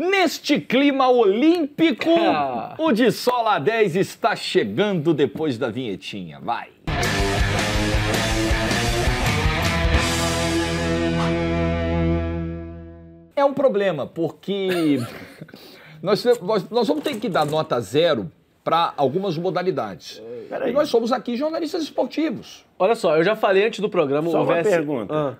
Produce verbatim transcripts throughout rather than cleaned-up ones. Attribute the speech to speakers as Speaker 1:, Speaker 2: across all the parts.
Speaker 1: Neste clima olímpico, o De Sola a dez está chegando depois da vinhetinha. Vai! É um problema, porque nós, nós, nós vamos ter que dar nota zero para algumas modalidades. E nós somos aqui jornalistas esportivos.
Speaker 2: Olha só, eu já falei antes do programa...
Speaker 3: Só
Speaker 2: o
Speaker 3: uma
Speaker 2: V S...
Speaker 3: pergunta.
Speaker 2: Ah.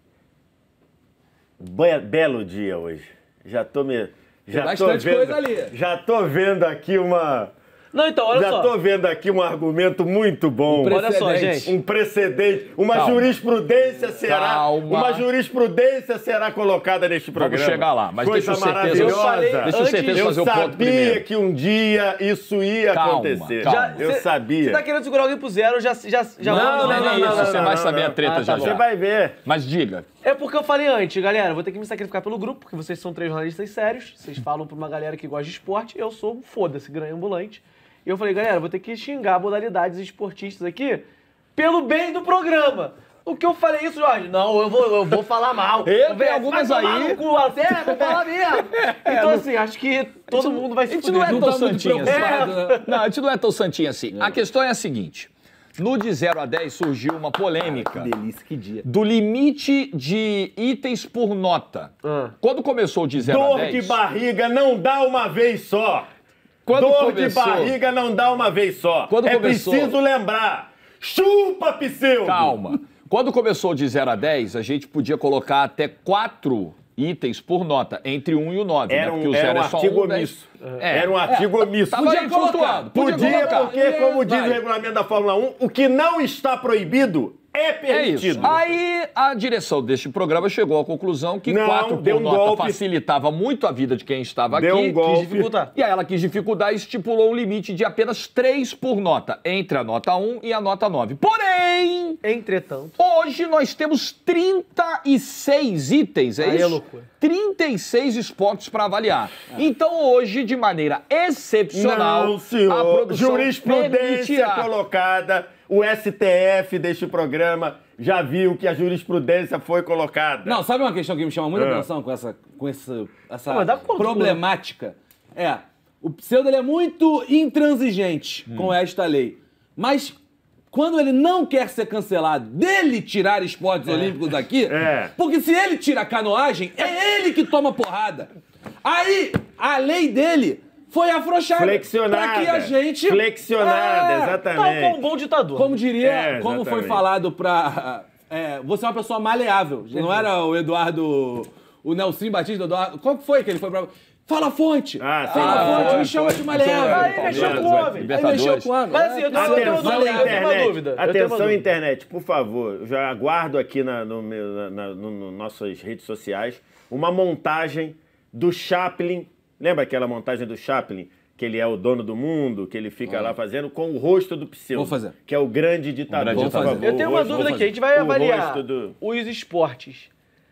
Speaker 3: Be belo dia hoje. Já tô me... Já
Speaker 1: Tem
Speaker 3: tô
Speaker 1: bastante
Speaker 3: vendo,
Speaker 1: coisa ali.
Speaker 3: Já tô vendo aqui uma...
Speaker 2: Não, então, olha
Speaker 3: Já
Speaker 2: só.
Speaker 3: tô vendo aqui um argumento muito bom.
Speaker 2: Um olha só, gente.
Speaker 3: Um precedente. Uma
Speaker 1: Calma.
Speaker 3: jurisprudência será...
Speaker 1: Calma.
Speaker 3: Uma jurisprudência será colocada neste programa.
Speaker 1: Vamos chegar lá, mas
Speaker 3: Coisa
Speaker 1: deixa eu certeza,
Speaker 2: eu falei
Speaker 3: maravilhosa.
Speaker 1: deixa eu certeza
Speaker 3: Eu
Speaker 1: fazer o ponto
Speaker 3: sabia
Speaker 1: primeiro.
Speaker 3: que um dia isso ia
Speaker 1: Calma,
Speaker 3: acontecer.
Speaker 1: calma.
Speaker 3: Eu
Speaker 2: cê,
Speaker 3: sabia.
Speaker 2: Você tá querendo segurar alguém pro zero, já... já, já
Speaker 1: Não,
Speaker 2: manda-
Speaker 1: não, não, não, isso, você vai
Speaker 3: não,
Speaker 1: saber
Speaker 3: não.
Speaker 1: a treta
Speaker 2: Ah,
Speaker 1: já
Speaker 2: tá bom.
Speaker 1: já.
Speaker 3: Você vai ver.
Speaker 1: Mas diga.
Speaker 2: É porque eu falei antes, galera, eu vou ter que me sacrificar pelo grupo, porque vocês são três jornalistas sérios, vocês falam pra uma galera que gosta de esporte, eu sou um foda-se, grande ambulante. E eu falei, galera, vou ter que xingar modalidades esportistas aqui pelo bem do programa. O que eu falei isso, Jorge? Não, eu vou, eu vou falar mal.
Speaker 1: Eu tenho algumas
Speaker 2: vai tomar
Speaker 1: aí.
Speaker 2: no cu, até, vou falar mesmo. Então, assim, acho que todo mundo vai
Speaker 1: A
Speaker 2: se
Speaker 1: gente não é
Speaker 2: fuder.
Speaker 1: tão
Speaker 4: tá muito
Speaker 1: santinho assim.
Speaker 4: preocupado, né?
Speaker 1: Não, a gente não é tão santinho assim. A questão é a seguinte. No de zero a dez surgiu uma polêmica
Speaker 4: Delícia, que dia.
Speaker 1: do limite de itens por nota.
Speaker 2: Ah.
Speaker 1: Quando começou o de zero a
Speaker 3: Dor
Speaker 1: dez...
Speaker 3: de barriga não dá uma vez só.
Speaker 1: Quando
Speaker 3: Dor
Speaker 1: começou-
Speaker 3: de barriga não dá uma vez só.
Speaker 1: Quando
Speaker 3: é
Speaker 1: começou-
Speaker 3: preciso lembrar. Chupa, pseudo!
Speaker 1: Calma. Quando começou o de zero a dez, a gente podia colocar até quatro itens por nota, entre um e o nove,
Speaker 3: Era
Speaker 1: né? Porque
Speaker 3: um,
Speaker 1: o
Speaker 3: era
Speaker 1: zero
Speaker 3: um
Speaker 1: é só
Speaker 3: artigo
Speaker 1: um, dez.
Speaker 3: omisso.
Speaker 1: É.
Speaker 3: Era um artigo omisso.
Speaker 1: Tava
Speaker 4: Podia
Speaker 1: aí
Speaker 4: colocar.
Speaker 1: flutuando. Podia,
Speaker 3: Podia,
Speaker 1: colocar.
Speaker 3: porque, como diz
Speaker 4: Vai.
Speaker 3: o regulamento da Fórmula um, o que não está proibido é
Speaker 1: É
Speaker 3: permitido.
Speaker 1: isso. Aí a direção deste programa chegou à conclusão que
Speaker 3: Não,
Speaker 1: quatro
Speaker 3: deu
Speaker 1: por
Speaker 3: um
Speaker 1: nota
Speaker 3: golpe.
Speaker 1: facilitava muito a vida de quem estava
Speaker 3: Deu
Speaker 1: aqui.
Speaker 3: um golpe.
Speaker 2: Quis dificultar.
Speaker 1: E aí ela quis dificultar e estipulou um limite de apenas três por nota, entre a nota um e a nota nove. Porém,
Speaker 2: Entretanto,
Speaker 1: hoje nós temos trinta e seis itens, é
Speaker 2: Aí é
Speaker 1: isso?
Speaker 2: loucura.
Speaker 1: trinta e seis esportes para avaliar. Então hoje, de maneira excepcional,
Speaker 3: Não,
Speaker 1: a
Speaker 3: senhor.
Speaker 1: produção
Speaker 3: Jurisprudência
Speaker 1: permitirá.
Speaker 3: colocada. O S T F deste programa já viu que a jurisprudência foi colocada.
Speaker 4: Não, sabe uma questão que me chama muita
Speaker 3: É.
Speaker 4: atenção com essa, com essa, essa
Speaker 2: Não, mas dá conta,
Speaker 4: problemática? É, o pseudo ele é muito intransigente
Speaker 3: Hum.
Speaker 4: com esta lei. Mas quando ele não quer ser cancelado, dele tirar esportes olímpicos daqui,
Speaker 3: É.
Speaker 4: porque se ele tira a canoagem, é ele que toma porrada. Aí, a lei dele foi afrouxada.
Speaker 3: Flexionada.
Speaker 4: Pra que a gente...
Speaker 3: Flexionada,
Speaker 4: É,
Speaker 2: tal
Speaker 3: exatamente.
Speaker 2: como um bom ditador.
Speaker 4: Como diria,
Speaker 3: É,
Speaker 4: como foi
Speaker 3: exatamente.
Speaker 4: falado pra... É, você é uma pessoa maleável. Não era o Eduardo... O Nelson Batista, o Eduardo... Qual que foi que ele foi pra... Fala a fonte!
Speaker 3: Ah,
Speaker 4: Fala a
Speaker 3: sim.
Speaker 4: fonte,
Speaker 3: Foi,
Speaker 4: me chama
Speaker 3: foi.
Speaker 4: de maleável.
Speaker 2: Aí mexeu com o homem.
Speaker 4: Aí mexeu com o homem.
Speaker 2: Mas assim, eu tô- eu tenho uma
Speaker 3: Atenção,
Speaker 2: dúvida, eu tenho uma
Speaker 3: internet.
Speaker 2: dúvida. Eu tenho uma
Speaker 3: Atenção,
Speaker 2: dúvida.
Speaker 3: internet, por favor. Eu já aguardo aqui na, no, meu- na, na- no- no nossas redes sociais uma montagem do Chaplin. Lembra aquela montagem do Chaplin? Que ele é o dono do mundo, que ele fica lá fazendo com o rosto do pseudo.
Speaker 4: Vou fazer.
Speaker 3: Que é o grande ditador.
Speaker 1: grande
Speaker 3: Por
Speaker 1: ditador.
Speaker 3: favor,
Speaker 2: Eu tenho
Speaker 3: o
Speaker 2: uma
Speaker 3: rosto-
Speaker 2: dúvida
Speaker 3: o
Speaker 2: aqui. A gente vai
Speaker 3: rosto
Speaker 2: avaliar
Speaker 3: do-
Speaker 2: os esportes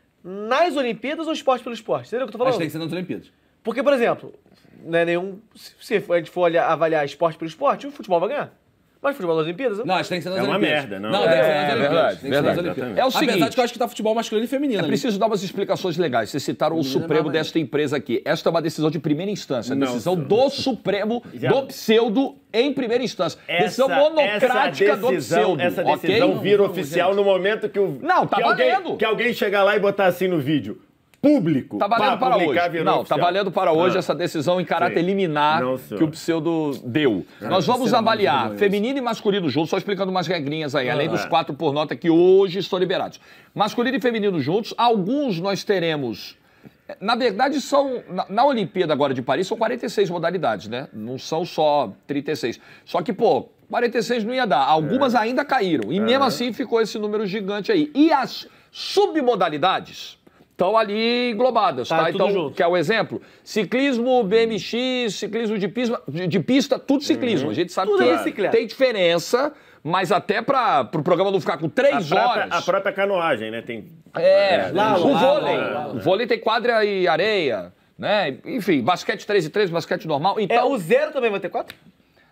Speaker 2: nas Olimpíadas ou esporte pelo esporte? Entendeu o que eu tô
Speaker 4: Mas
Speaker 2: falando?
Speaker 4: tem que ser nas Olimpíadas.
Speaker 2: Porque, por exemplo, não é nenhum. Se a gente for olhar- avaliar esporte pelo esporte, o futebol vai ganhar. Mas o futebol nas Olimpíadas?
Speaker 4: Não, acho que tem que ser nas
Speaker 3: É uma
Speaker 4: Olimpíadas.
Speaker 3: merda, não.
Speaker 4: Não,
Speaker 3: É,
Speaker 4: tem que ser nas
Speaker 1: é
Speaker 4: Olimpíadas.
Speaker 1: verdade,
Speaker 4: Tem que ser nas
Speaker 1: verdade.
Speaker 4: Olimpíadas.
Speaker 1: É o
Speaker 4: Apesar
Speaker 1: seguinte,
Speaker 4: de que eu acho que tá futebol masculino e feminino
Speaker 1: É
Speaker 4: ali.
Speaker 1: preciso dar umas explicações legais. Vocês citaram o
Speaker 4: Menina
Speaker 1: Supremo
Speaker 4: nova,
Speaker 1: desta empresa aqui. Esta é uma decisão de primeira instância.
Speaker 3: Não,
Speaker 1: decisão
Speaker 3: senhor.
Speaker 1: do Supremo,
Speaker 3: Já-
Speaker 1: do pseudo, em primeira instância. decisão
Speaker 3: Essa-
Speaker 1: monocrática
Speaker 3: essa
Speaker 1: do
Speaker 3: decisão,
Speaker 1: pseudo.
Speaker 3: Essa
Speaker 1: ok?
Speaker 3: decisão vira
Speaker 4: Não,
Speaker 3: oficial no momento que o.
Speaker 1: Não, tá
Speaker 3: que alguém,
Speaker 1: valendo.
Speaker 3: que alguém chegar lá e botar assim no vídeo. Público.
Speaker 1: Tá valendo
Speaker 3: pá,
Speaker 1: para
Speaker 3: publicar,
Speaker 1: hoje.
Speaker 3: virou
Speaker 1: Não, tá
Speaker 3: oficial.
Speaker 1: valendo para hoje
Speaker 3: Ah.
Speaker 1: essa decisão em caráter
Speaker 3: Sim.
Speaker 1: liminar
Speaker 3: Não, senhor.
Speaker 1: que o pseudo deu. Nós vamos
Speaker 4: isso é muito
Speaker 1: avaliar
Speaker 4: vergonhoso.
Speaker 1: feminino e masculino juntos, só explicando umas regrinhas aí, além dos
Speaker 3: Ah.
Speaker 1: quatro por nota que hoje estão liberados. Masculino e feminino juntos, alguns nós teremos. Na verdade, são. Na, na Olimpíada agora de Paris, são quarenta e seis modalidades, né? Não são só trinta e seis. Só que, pô, quarenta e seis não ia dar. Algumas ainda caíram. E mesmo assim ficou esse número gigante aí. E as submodalidades estão ali englobadas,
Speaker 2: Tá,
Speaker 1: tá?
Speaker 2: tudo
Speaker 1: Então,
Speaker 2: junto.
Speaker 1: que é o exemplo? Ciclismo, B M X, ciclismo de pista, de, de pista tudo ciclismo. A gente sabe
Speaker 2: Tudo
Speaker 1: que
Speaker 2: é bicicleta.
Speaker 1: tem diferença, mas até para o pro programa não ficar com
Speaker 3: A
Speaker 1: três
Speaker 3: própria,
Speaker 1: horas.
Speaker 3: a própria canoagem, né? Tem.
Speaker 1: É,
Speaker 2: Lá,
Speaker 1: o
Speaker 2: lá,
Speaker 1: vôlei.
Speaker 2: lá, lá, lá.
Speaker 1: O vôlei tem quadra e areia, né? Enfim, basquete três e três, basquete normal.
Speaker 2: É,
Speaker 1: Então,
Speaker 2: o zero também vai ter quatro?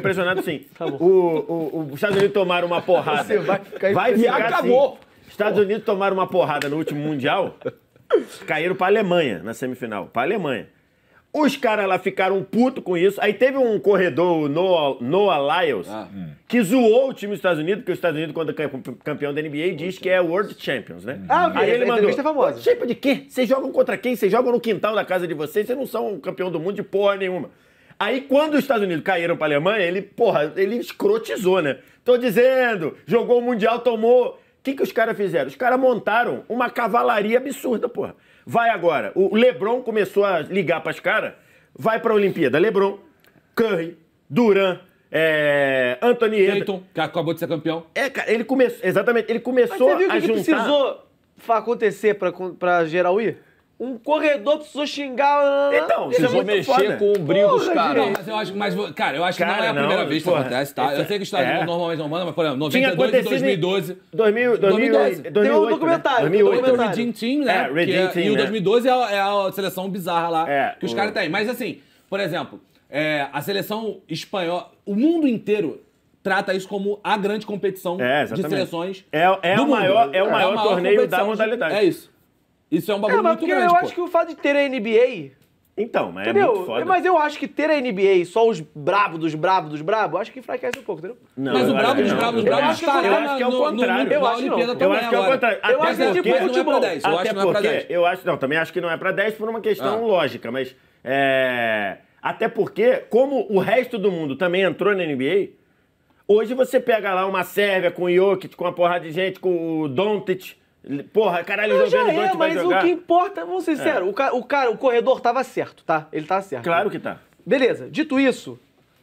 Speaker 3: impressionado assim.
Speaker 2: Tá bom.
Speaker 3: o, o, o- os Estados Unidos tomaram uma porrada.
Speaker 2: Você vai ficar
Speaker 3: vai
Speaker 2: impressionado.
Speaker 3: ficar
Speaker 1: Acabou.
Speaker 3: assim. Estados Unidos tomaram uma porrada no último Mundial, caíram pra Alemanha na semifinal. Pra Alemanha. Os caras lá ficaram putos com isso. Aí teve um corredor, o Noah, Noah Lyles,
Speaker 4: Ah.
Speaker 3: que zoou o time dos Estados Unidos, porque os Estados Unidos, quando é campeão da N B A, diz que é World Champions, né?
Speaker 2: Ah, eu vi,
Speaker 3: Aí ele
Speaker 2: essa
Speaker 3: mandou,
Speaker 2: entrevista é famosa.
Speaker 3: Champions de quê? Vocês jogam contra quem? Vocês jogam no quintal da casa de vocês, vocês não são campeão do mundo de porra nenhuma. Aí, quando os Estados Unidos caíram pra Alemanha, ele, porra, ele escrotizou, né? Tô dizendo, jogou o Mundial, tomou... O que, que os caras fizeram? Os caras montaram uma cavalaria absurda, porra. Vai agora. O LeBron começou a ligar pras caras. Vai pra Olimpíada. LeBron, Curry, Durant, é, Anthony Edwards.
Speaker 4: Clayton, que acabou de ser campeão.
Speaker 3: É, cara, ele começou... Exatamente. Ele
Speaker 2: Mas
Speaker 3: começou
Speaker 2: você viu o
Speaker 3: a
Speaker 2: que, que
Speaker 3: juntar...
Speaker 2: precisou fa- acontecer pra, pra geral ir? Um corredor precisou xingar...
Speaker 3: Então, isso é
Speaker 1: Precisou
Speaker 3: muito
Speaker 1: mexer
Speaker 3: foda.
Speaker 1: com o brilho dos
Speaker 2: Porra,
Speaker 1: caras.
Speaker 4: Não, mas eu acho, mas, cara, eu acho que
Speaker 3: Cara,
Speaker 4: não é a
Speaker 3: não,
Speaker 4: primeira vez que
Speaker 3: porra,
Speaker 4: acontece, tá?
Speaker 3: esse-
Speaker 4: Eu sei que os Estados
Speaker 3: é.
Speaker 4: Unidos normalmente não mandam, mas, por exemplo,
Speaker 3: Tinha
Speaker 4: noventa e dois e
Speaker 3: acontecido
Speaker 4: dois mil e
Speaker 3: em
Speaker 4: doze.
Speaker 3: dois mil, dois mil,
Speaker 4: dois mil e doze.
Speaker 3: dois
Speaker 2: Tem
Speaker 3: mil e
Speaker 2: um
Speaker 3: oito,
Speaker 2: documentário,
Speaker 3: né?
Speaker 2: tem um
Speaker 3: dois mil e oito,
Speaker 4: O
Speaker 3: né?
Speaker 2: documentário.
Speaker 4: Redeem Team, né?
Speaker 3: É,
Speaker 4: que
Speaker 3: Redeem
Speaker 4: é-
Speaker 3: Team,
Speaker 4: e o
Speaker 3: né?
Speaker 4: dois mil e doze é, a- é a seleção bizarra lá
Speaker 3: É,
Speaker 4: que os
Speaker 3: o-
Speaker 4: caras têm. Mas assim, por exemplo, é, a seleção espanhola, o mundo inteiro trata isso como a grande competição
Speaker 3: É,
Speaker 4: de
Speaker 3: exatamente.
Speaker 4: seleções
Speaker 3: É- é
Speaker 4: do
Speaker 3: o
Speaker 4: mundo.
Speaker 3: maior- é o
Speaker 4: a
Speaker 3: maior torneio
Speaker 4: competição
Speaker 3: da
Speaker 4: de-
Speaker 3: modalidade.
Speaker 4: É isso. Isso é um
Speaker 2: É,
Speaker 4: bagulho
Speaker 2: mas
Speaker 4: muito
Speaker 2: porque
Speaker 4: grande,
Speaker 2: eu
Speaker 4: pô.
Speaker 2: acho que o fato de ter a N B A...
Speaker 3: Então, mas é
Speaker 2: Entendeu?
Speaker 3: muito foda.
Speaker 2: Mas eu acho que ter a N B A só os bravos dos bravos dos bravos, acho que enfraquece um pouco, entendeu?
Speaker 3: Não,
Speaker 4: Mas
Speaker 3: eu
Speaker 4: o
Speaker 3: acho
Speaker 4: brabo
Speaker 3: que
Speaker 4: dos
Speaker 3: não.
Speaker 4: bravos dos
Speaker 3: Eu
Speaker 4: bravos
Speaker 3: acho que-
Speaker 4: estará
Speaker 3: eu acho que é o
Speaker 4: no- no-
Speaker 3: contrário.
Speaker 4: no-
Speaker 2: Eu
Speaker 4: na
Speaker 2: acho que não.
Speaker 4: Olimpíada
Speaker 3: Eu
Speaker 4: também
Speaker 3: acho que é o
Speaker 4: agora.
Speaker 3: contrário.
Speaker 2: Eu
Speaker 3: Até
Speaker 2: acho que é
Speaker 3: porque-
Speaker 2: tipo
Speaker 4: não é pra
Speaker 2: futebol.
Speaker 4: dez. Eu
Speaker 3: Até
Speaker 4: acho que não é pra
Speaker 3: porque
Speaker 4: dez.
Speaker 3: eu acho, não, também acho que não é pra dez por uma questão
Speaker 4: Ah.
Speaker 3: lógica, mas é, até porque como o resto do mundo também entrou na N B A, hoje você pega lá uma Sérvia com o Jokic, com uma porrada de gente, com o Doncic, porra, caralho,
Speaker 2: Não,
Speaker 3: jogando
Speaker 2: já
Speaker 3: e Doncic
Speaker 2: é,
Speaker 3: vai
Speaker 2: mas
Speaker 3: jogar.
Speaker 2: o que importa, vamos ser sinceros, o, ca- o cara, o corredor tava certo, tá? Ele tá certo.
Speaker 3: Claro que tá.
Speaker 2: Beleza, dito isso,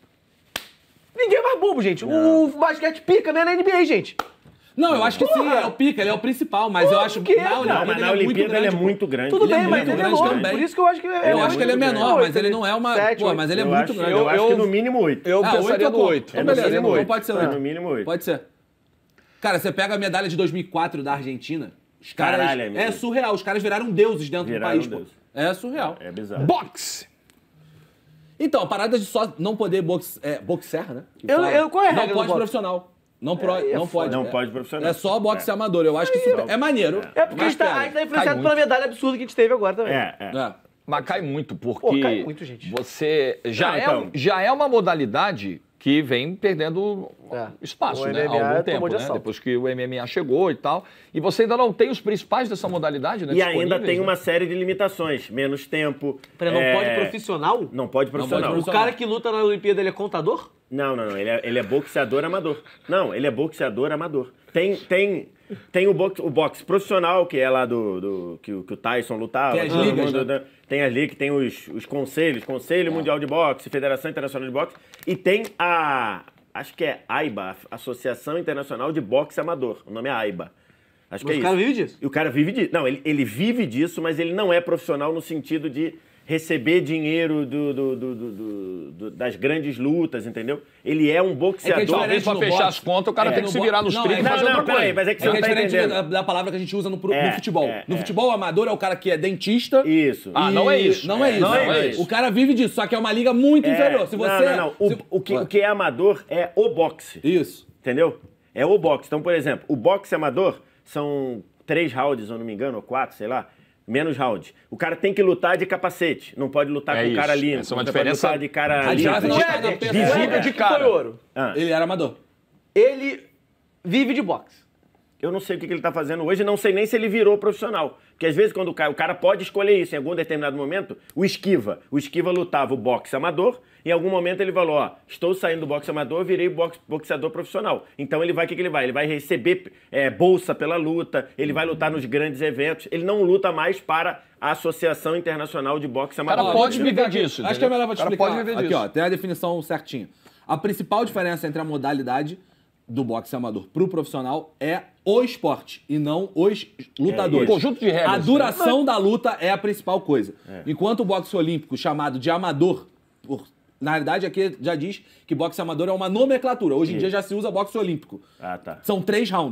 Speaker 2: ninguém é mais bobo, gente. O basquete pica mesmo na N B A, gente.
Speaker 4: Não, eu acho que sim,
Speaker 2: Porra!
Speaker 4: é o pica, ele é o principal, mas eu
Speaker 2: Porra,
Speaker 4: acho
Speaker 2: que
Speaker 4: que
Speaker 2: é,
Speaker 4: na
Speaker 2: cara?
Speaker 4: Olimpíada,
Speaker 3: Não, mas na
Speaker 4: ele é muito
Speaker 3: Olimpíada ele é
Speaker 4: grande,
Speaker 3: muito
Speaker 4: pô.
Speaker 3: grande.
Speaker 2: Tudo
Speaker 4: Ele é
Speaker 2: bem, mas
Speaker 4: muito
Speaker 2: ele é
Speaker 4: grande
Speaker 2: menor.
Speaker 4: também.
Speaker 2: Por isso que eu acho que é
Speaker 4: Eu acho que ele é
Speaker 2: muito
Speaker 4: menor,
Speaker 2: grande.
Speaker 4: mas ele não é uma...
Speaker 2: Sete,
Speaker 4: Pô,
Speaker 2: oito.
Speaker 4: mas ele é
Speaker 3: Eu
Speaker 4: muito
Speaker 3: acho,
Speaker 4: grande.
Speaker 3: eu acho
Speaker 1: Eu-
Speaker 3: que no mínimo oito.
Speaker 1: Eu
Speaker 4: Ah, oito
Speaker 1: pensaria
Speaker 4: é
Speaker 1: no
Speaker 4: bom.
Speaker 1: oito.
Speaker 4: Então
Speaker 3: É no
Speaker 4: beleza,
Speaker 3: mínimo
Speaker 4: então
Speaker 3: oito.
Speaker 4: pode ser
Speaker 3: É
Speaker 4: oito.
Speaker 3: no mínimo oito.
Speaker 4: Pode ser. Cara, você pega a medalha de dois mil e quatro da Argentina, os caras...
Speaker 3: Caralho, é
Speaker 4: é
Speaker 3: mesmo.
Speaker 4: surreal, os caras viraram deuses dentro
Speaker 3: Viraram
Speaker 4: do país, pô.
Speaker 3: deuses.
Speaker 4: É surreal.
Speaker 3: É bizarro.
Speaker 1: Boxe!
Speaker 4: Então, a parada de só não poder boxe, é, boxear, né? que
Speaker 2: Eu-
Speaker 4: fala.
Speaker 2: eu- qual é a
Speaker 4: Não
Speaker 2: regra do
Speaker 4: pode
Speaker 2: boxe?
Speaker 4: profissional. Não, pro,
Speaker 2: Aí é
Speaker 4: não
Speaker 2: foda.
Speaker 4: pode.
Speaker 3: Não
Speaker 4: é,
Speaker 3: pode profissional.
Speaker 4: É só boxe
Speaker 3: É.
Speaker 4: amador. Eu acho que isso é, maneiro.
Speaker 2: É porque a
Speaker 4: Mas,
Speaker 2: gente tá,
Speaker 4: cara,
Speaker 2: a gente tá influenciado
Speaker 1: cai
Speaker 2: pela
Speaker 1: muito.
Speaker 2: medalha absurda que a gente teve agora também.
Speaker 3: É, é.
Speaker 4: é.
Speaker 1: Mas cai muito, porque
Speaker 2: Pô, cai muito, gente.
Speaker 1: você já,
Speaker 3: Não,
Speaker 1: é,
Speaker 3: então.
Speaker 1: já é uma modalidade que vem perdendo
Speaker 2: É.
Speaker 1: espaço,
Speaker 2: O
Speaker 1: né?
Speaker 2: M M A
Speaker 1: Há algum
Speaker 2: tomou
Speaker 1: tempo,
Speaker 2: de
Speaker 1: né?
Speaker 2: assalto.
Speaker 1: Depois que o M M A chegou e tal. E você ainda não tem os principais dessa modalidade, né?
Speaker 3: E ainda
Speaker 1: disponíveis,
Speaker 3: tem
Speaker 1: né?
Speaker 3: uma série de limitações. Menos tempo.
Speaker 2: Peraí, não
Speaker 3: é,
Speaker 2: pode profissional?
Speaker 3: Não pode profissional.
Speaker 4: pode
Speaker 2: O cara que luta na Olimpíada, ele é contador?
Speaker 3: Não, não, não. Ele é, ele é boxeador amador. Não, ele é boxeador amador. Tem, tem, tem o, boxe, o boxe profissional, que é lá do, do que, o- que o Tyson lutava.
Speaker 4: Tem as
Speaker 3: todo
Speaker 4: ligas,
Speaker 3: mundo,
Speaker 4: né?
Speaker 3: né? Tem as ligas, tem os, os conselhos, Conselho Mundial de Boxe, Federação Internacional de Boxe, e tem a, acho que é AIBA, Associação Internacional de Boxe Amador. O nome é AIBA. Acho que
Speaker 2: Mas
Speaker 3: é
Speaker 2: o cara
Speaker 3: isso.
Speaker 2: vive disso?
Speaker 3: E o cara vive disso. Não, ele, ele vive disso, mas ele não é profissional no sentido de receber dinheiro do, do- do- do- do- do- das grandes lutas, entendeu? Ele é um boxeador.
Speaker 1: Talvez pra
Speaker 4: no
Speaker 1: fechar
Speaker 4: boxe.
Speaker 1: as contas, o cara
Speaker 4: É,
Speaker 1: tem que
Speaker 4: no
Speaker 1: se
Speaker 4: bo-
Speaker 1: virar nos
Speaker 4: Não,
Speaker 1: trinta e
Speaker 4: é-
Speaker 1: fazer
Speaker 3: não,
Speaker 1: outra
Speaker 3: peraí,
Speaker 1: coisa.
Speaker 3: mas é que
Speaker 4: É
Speaker 3: você
Speaker 4: que é
Speaker 3: não tá
Speaker 4: diferente
Speaker 3: entendendo.
Speaker 4: da, da palavra que a gente usa no, pro-
Speaker 3: É,
Speaker 4: no futebol.
Speaker 3: é,
Speaker 4: no
Speaker 3: é.
Speaker 4: futebol, o amador é o cara que é dentista.
Speaker 3: Isso.
Speaker 1: Ah,
Speaker 4: e-
Speaker 1: não é isso.
Speaker 4: Não é,
Speaker 1: É,
Speaker 4: isso.
Speaker 1: não é
Speaker 3: isso.
Speaker 4: O cara vive disso, só que é uma liga muito
Speaker 3: É,
Speaker 4: inferior. Se você...
Speaker 3: não, não, não. O,
Speaker 4: se-
Speaker 3: o que, o que é amador é o boxe.
Speaker 4: Isso.
Speaker 3: Entendeu? É o boxe. Então, por exemplo, o boxe amador são três rounds, se eu não me engano, ou quatro, sei lá. Menos round. O cara tem que lutar de capacete. Não pode lutar
Speaker 1: É
Speaker 3: com
Speaker 1: isso.
Speaker 3: cara limpo.
Speaker 1: Essa é uma
Speaker 3: não
Speaker 1: diferença
Speaker 3: pode lutar de cara
Speaker 4: A diferença
Speaker 3: limpo.
Speaker 4: não
Speaker 2: O
Speaker 4: é na
Speaker 2: Éder,
Speaker 4: pessoa.
Speaker 2: o
Speaker 1: Visível
Speaker 2: Éder
Speaker 1: de
Speaker 2: que
Speaker 1: cara.
Speaker 2: foi ouro.
Speaker 3: Ah,
Speaker 4: Ele era amador.
Speaker 2: Ele vive de boxe.
Speaker 3: eu não sei o que que ele tá fazendo hoje, não sei nem se ele virou profissional. Porque às vezes quando o cara, o cara pode escolher isso em algum determinado momento, o Esquiva. O Esquiva lutava o boxe amador, em algum momento ele falou, ó, estou saindo do boxe amador, virei boxe, boxeador profissional. Então ele vai, o que que ele vai? Ele vai receber é, bolsa pela luta, ele vai lutar nos grandes eventos, ele não luta mais para a Associação Internacional de Boxe
Speaker 1: cara
Speaker 3: Amador.
Speaker 1: pode
Speaker 4: Vou te explicar
Speaker 1: viver
Speaker 4: aqui.
Speaker 1: disso,
Speaker 4: Acho que é
Speaker 1: entendeu?
Speaker 4: melhor pra te
Speaker 1: O cara
Speaker 4: explicar.
Speaker 1: pode viver
Speaker 4: Aqui,
Speaker 1: disso.
Speaker 4: ó, tem a definição certinha. A principal diferença entre a modalidade do boxe amador pro profissional é o esporte e não os lutadores.
Speaker 1: É, conjunto de regras,
Speaker 4: A duração da luta é a principal coisa. Enquanto o boxe olímpico, chamado de amador, por, na realidade aqui já diz que boxe amador é uma nomenclatura. Hoje em dia já se usa boxe olímpico.
Speaker 3: Ah, tá.
Speaker 4: São três rounds.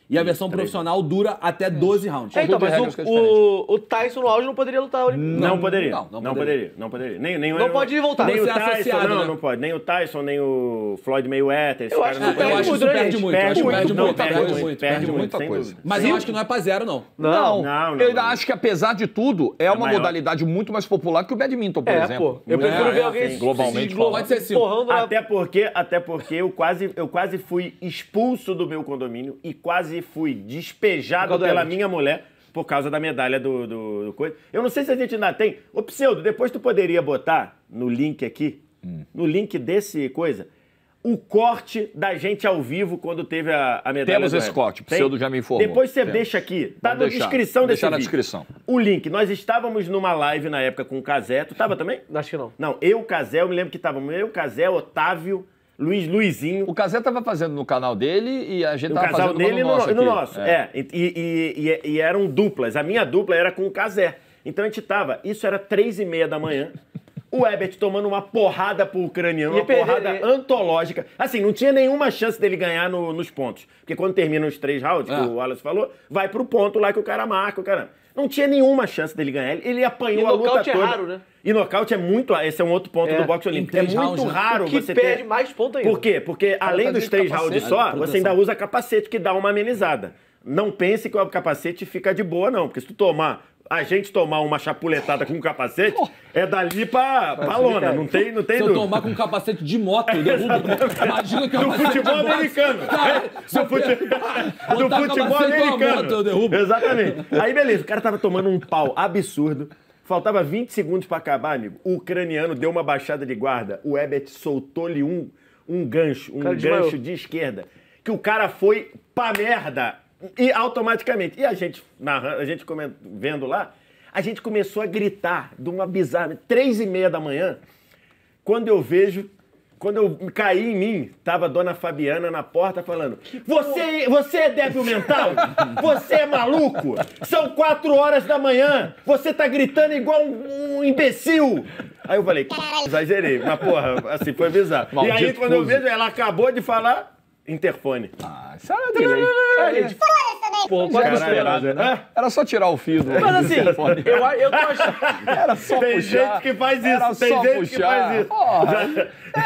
Speaker 4: E a versão profissional dura até doze rounds.
Speaker 2: É, então,
Speaker 1: de
Speaker 2: mas
Speaker 1: regras que é
Speaker 2: o, o, o Tyson no auge não poderia lutar. Não,
Speaker 3: Não, poderia.
Speaker 1: não,
Speaker 3: Não,
Speaker 4: não
Speaker 3: poderia. Não poderia. Nem, nem,
Speaker 2: Não pode voltar.
Speaker 3: Nem
Speaker 4: Você
Speaker 3: o
Speaker 4: é
Speaker 3: Tyson,
Speaker 4: associado,
Speaker 3: não,
Speaker 4: né?
Speaker 3: não pode. Nem o Tyson, nem o Floyd Mayweather. esses
Speaker 2: Eu
Speaker 3: caras
Speaker 2: acho
Speaker 3: não
Speaker 2: que
Speaker 4: Eu
Speaker 3: podem.
Speaker 4: acho que isso
Speaker 2: muito,
Speaker 4: perde
Speaker 2: gente.
Speaker 4: muito. Eu acho que
Speaker 3: Perde
Speaker 4: perde
Speaker 3: muito,
Speaker 4: muito.
Speaker 3: perde
Speaker 4: Perde
Speaker 3: muito,
Speaker 4: muito.
Speaker 3: perde
Speaker 1: perde
Speaker 3: muito,
Speaker 1: muita
Speaker 3: sem
Speaker 1: coisa.
Speaker 3: dúvida.
Speaker 4: Mas eu acho que não é pra zero, não.
Speaker 1: Não,
Speaker 3: Não, não,
Speaker 1: eu ainda
Speaker 3: não.
Speaker 1: acho que, apesar de tudo, é uma
Speaker 3: maior.
Speaker 1: modalidade muito mais popular que o badminton, por
Speaker 2: É,
Speaker 1: exemplo.
Speaker 2: pô. Eu prefiro
Speaker 4: É,
Speaker 2: ver
Speaker 4: é,
Speaker 2: alguém
Speaker 3: sim,
Speaker 1: globalmente
Speaker 2: se
Speaker 1: falando.
Speaker 4: Pode ser cinco.
Speaker 2: porrando na...
Speaker 3: Até porque, até porque eu, quase, eu quase fui expulso do meu condomínio e quase fui despejado
Speaker 2: Por causa do
Speaker 3: pela
Speaker 2: Everett.
Speaker 3: minha mulher por causa da medalha do, do, do coisa. Eu não sei se a gente ainda tem. Ô, Pseudo, depois tu poderia botar no link aqui,
Speaker 1: Hum.
Speaker 3: no link desse coisa, o corte da gente ao vivo quando teve a, a medalha
Speaker 1: Temos
Speaker 3: do
Speaker 1: esse
Speaker 3: Everett.
Speaker 1: corte, o
Speaker 3: Tem?
Speaker 1: Pseudo já me informou.
Speaker 3: Depois você
Speaker 1: Temos.
Speaker 3: deixa aqui, tá
Speaker 1: Vamos
Speaker 3: na
Speaker 1: deixar.
Speaker 3: descrição desse
Speaker 1: Deixar na
Speaker 3: vídeo.
Speaker 1: descrição.
Speaker 3: O link, nós estávamos numa live na época com o Cazé, tu tava também?
Speaker 2: Acho que não.
Speaker 3: Não, eu, Cazé, eu me lembro que estávamos eu, Cazé, Otávio, Luiz Luizinho.
Speaker 1: O Casé tava fazendo no canal dele e a gente
Speaker 3: O
Speaker 1: tava
Speaker 3: casal
Speaker 1: fazendo
Speaker 3: dele e
Speaker 1: no
Speaker 3: no,
Speaker 1: nosso.
Speaker 3: e no
Speaker 1: aqui.
Speaker 3: nosso. É. E, e- e- e eram duplas. A minha dupla era com o Cazé. Então a gente tava. Isso era três e meia da manhã. O Ebert tomando uma porrada pro ucraniano,
Speaker 2: Ia
Speaker 3: uma
Speaker 2: perder,
Speaker 3: porrada
Speaker 2: né?
Speaker 3: antológica. Assim, não tinha nenhuma chance dele ganhar no- nos pontos. Porque quando termina os três rounds,
Speaker 4: Ah.
Speaker 3: que o Wallace falou, vai pro ponto lá que o cara marca, o cara. Não tinha nenhuma chance dele ganhar. Ele, ele apanhou
Speaker 2: E
Speaker 3: a luta
Speaker 2: nocaute é
Speaker 3: toda.
Speaker 2: raro, né?
Speaker 3: E nocaute é muito. Esse é um outro ponto
Speaker 2: É,
Speaker 3: do boxe
Speaker 4: em
Speaker 3: olímpico. É
Speaker 4: três
Speaker 3: muito
Speaker 4: rounds, né?
Speaker 3: raro
Speaker 2: O que
Speaker 3: você
Speaker 2: perde
Speaker 3: ter.
Speaker 2: mais ponto ainda.
Speaker 3: Por quê? Porque além
Speaker 1: tá
Speaker 3: dos
Speaker 1: de
Speaker 3: três
Speaker 1: capacete,
Speaker 3: rounds só,
Speaker 4: proteção.
Speaker 3: você ainda usa capacete que dá uma amenizada. Não pense que o capacete fica de boa, não. Porque se tu tomar, a gente tomar uma chapuletada com o capacete, é dali pra, pra lona. Não tem, não tem
Speaker 4: Se eu
Speaker 3: dúvida.
Speaker 4: tomar com um capacete de moto, eu derrubo. Imagina que eu
Speaker 3: Do futebol americano. Do, fute... Do
Speaker 4: botar
Speaker 3: futebol
Speaker 4: capacete com a
Speaker 3: americano.
Speaker 4: moto, eu derrubo.
Speaker 3: Exatamente. Aí, beleza, o cara tava tomando um pau absurdo. Faltava vinte segundos pra acabar, amigo. O ucraniano deu uma baixada de guarda. O Ebert soltou-lhe um, um gancho, um
Speaker 2: cara
Speaker 3: gancho
Speaker 2: desmaiou.
Speaker 3: de esquerda. Que o cara foi pra merda. E automaticamente. E a gente, narrando, a gente coment- vendo lá, a gente começou a gritar de uma bizarra. Três e meia da manhã, quando eu vejo, quando eu caí em mim, tava a dona Fabiana na porta falando: Você, você é débil mental? Você é maluco? São quatro horas da manhã, você tá gritando igual um, um imbecil. Aí eu falei, exagerei, mas porra, assim, foi bizarro. E aí
Speaker 1: Maldito
Speaker 3: quando eu
Speaker 1: fuso.
Speaker 3: vejo, ela acabou de falar, interfone.
Speaker 1: Ah, isso era delay.
Speaker 2: É, gente, Pô, quase
Speaker 3: Caralho,
Speaker 2: esperado.
Speaker 3: né?
Speaker 1: Era só tirar o fio do.
Speaker 2: Mas assim,
Speaker 1: telefone.
Speaker 2: eu, eu tô achando...
Speaker 1: Era só
Speaker 3: Tem
Speaker 1: puxar.
Speaker 3: gente que faz
Speaker 1: Era
Speaker 3: isso, tem
Speaker 1: só
Speaker 3: gente que
Speaker 1: puxar.
Speaker 3: faz isso.
Speaker 1: Porra.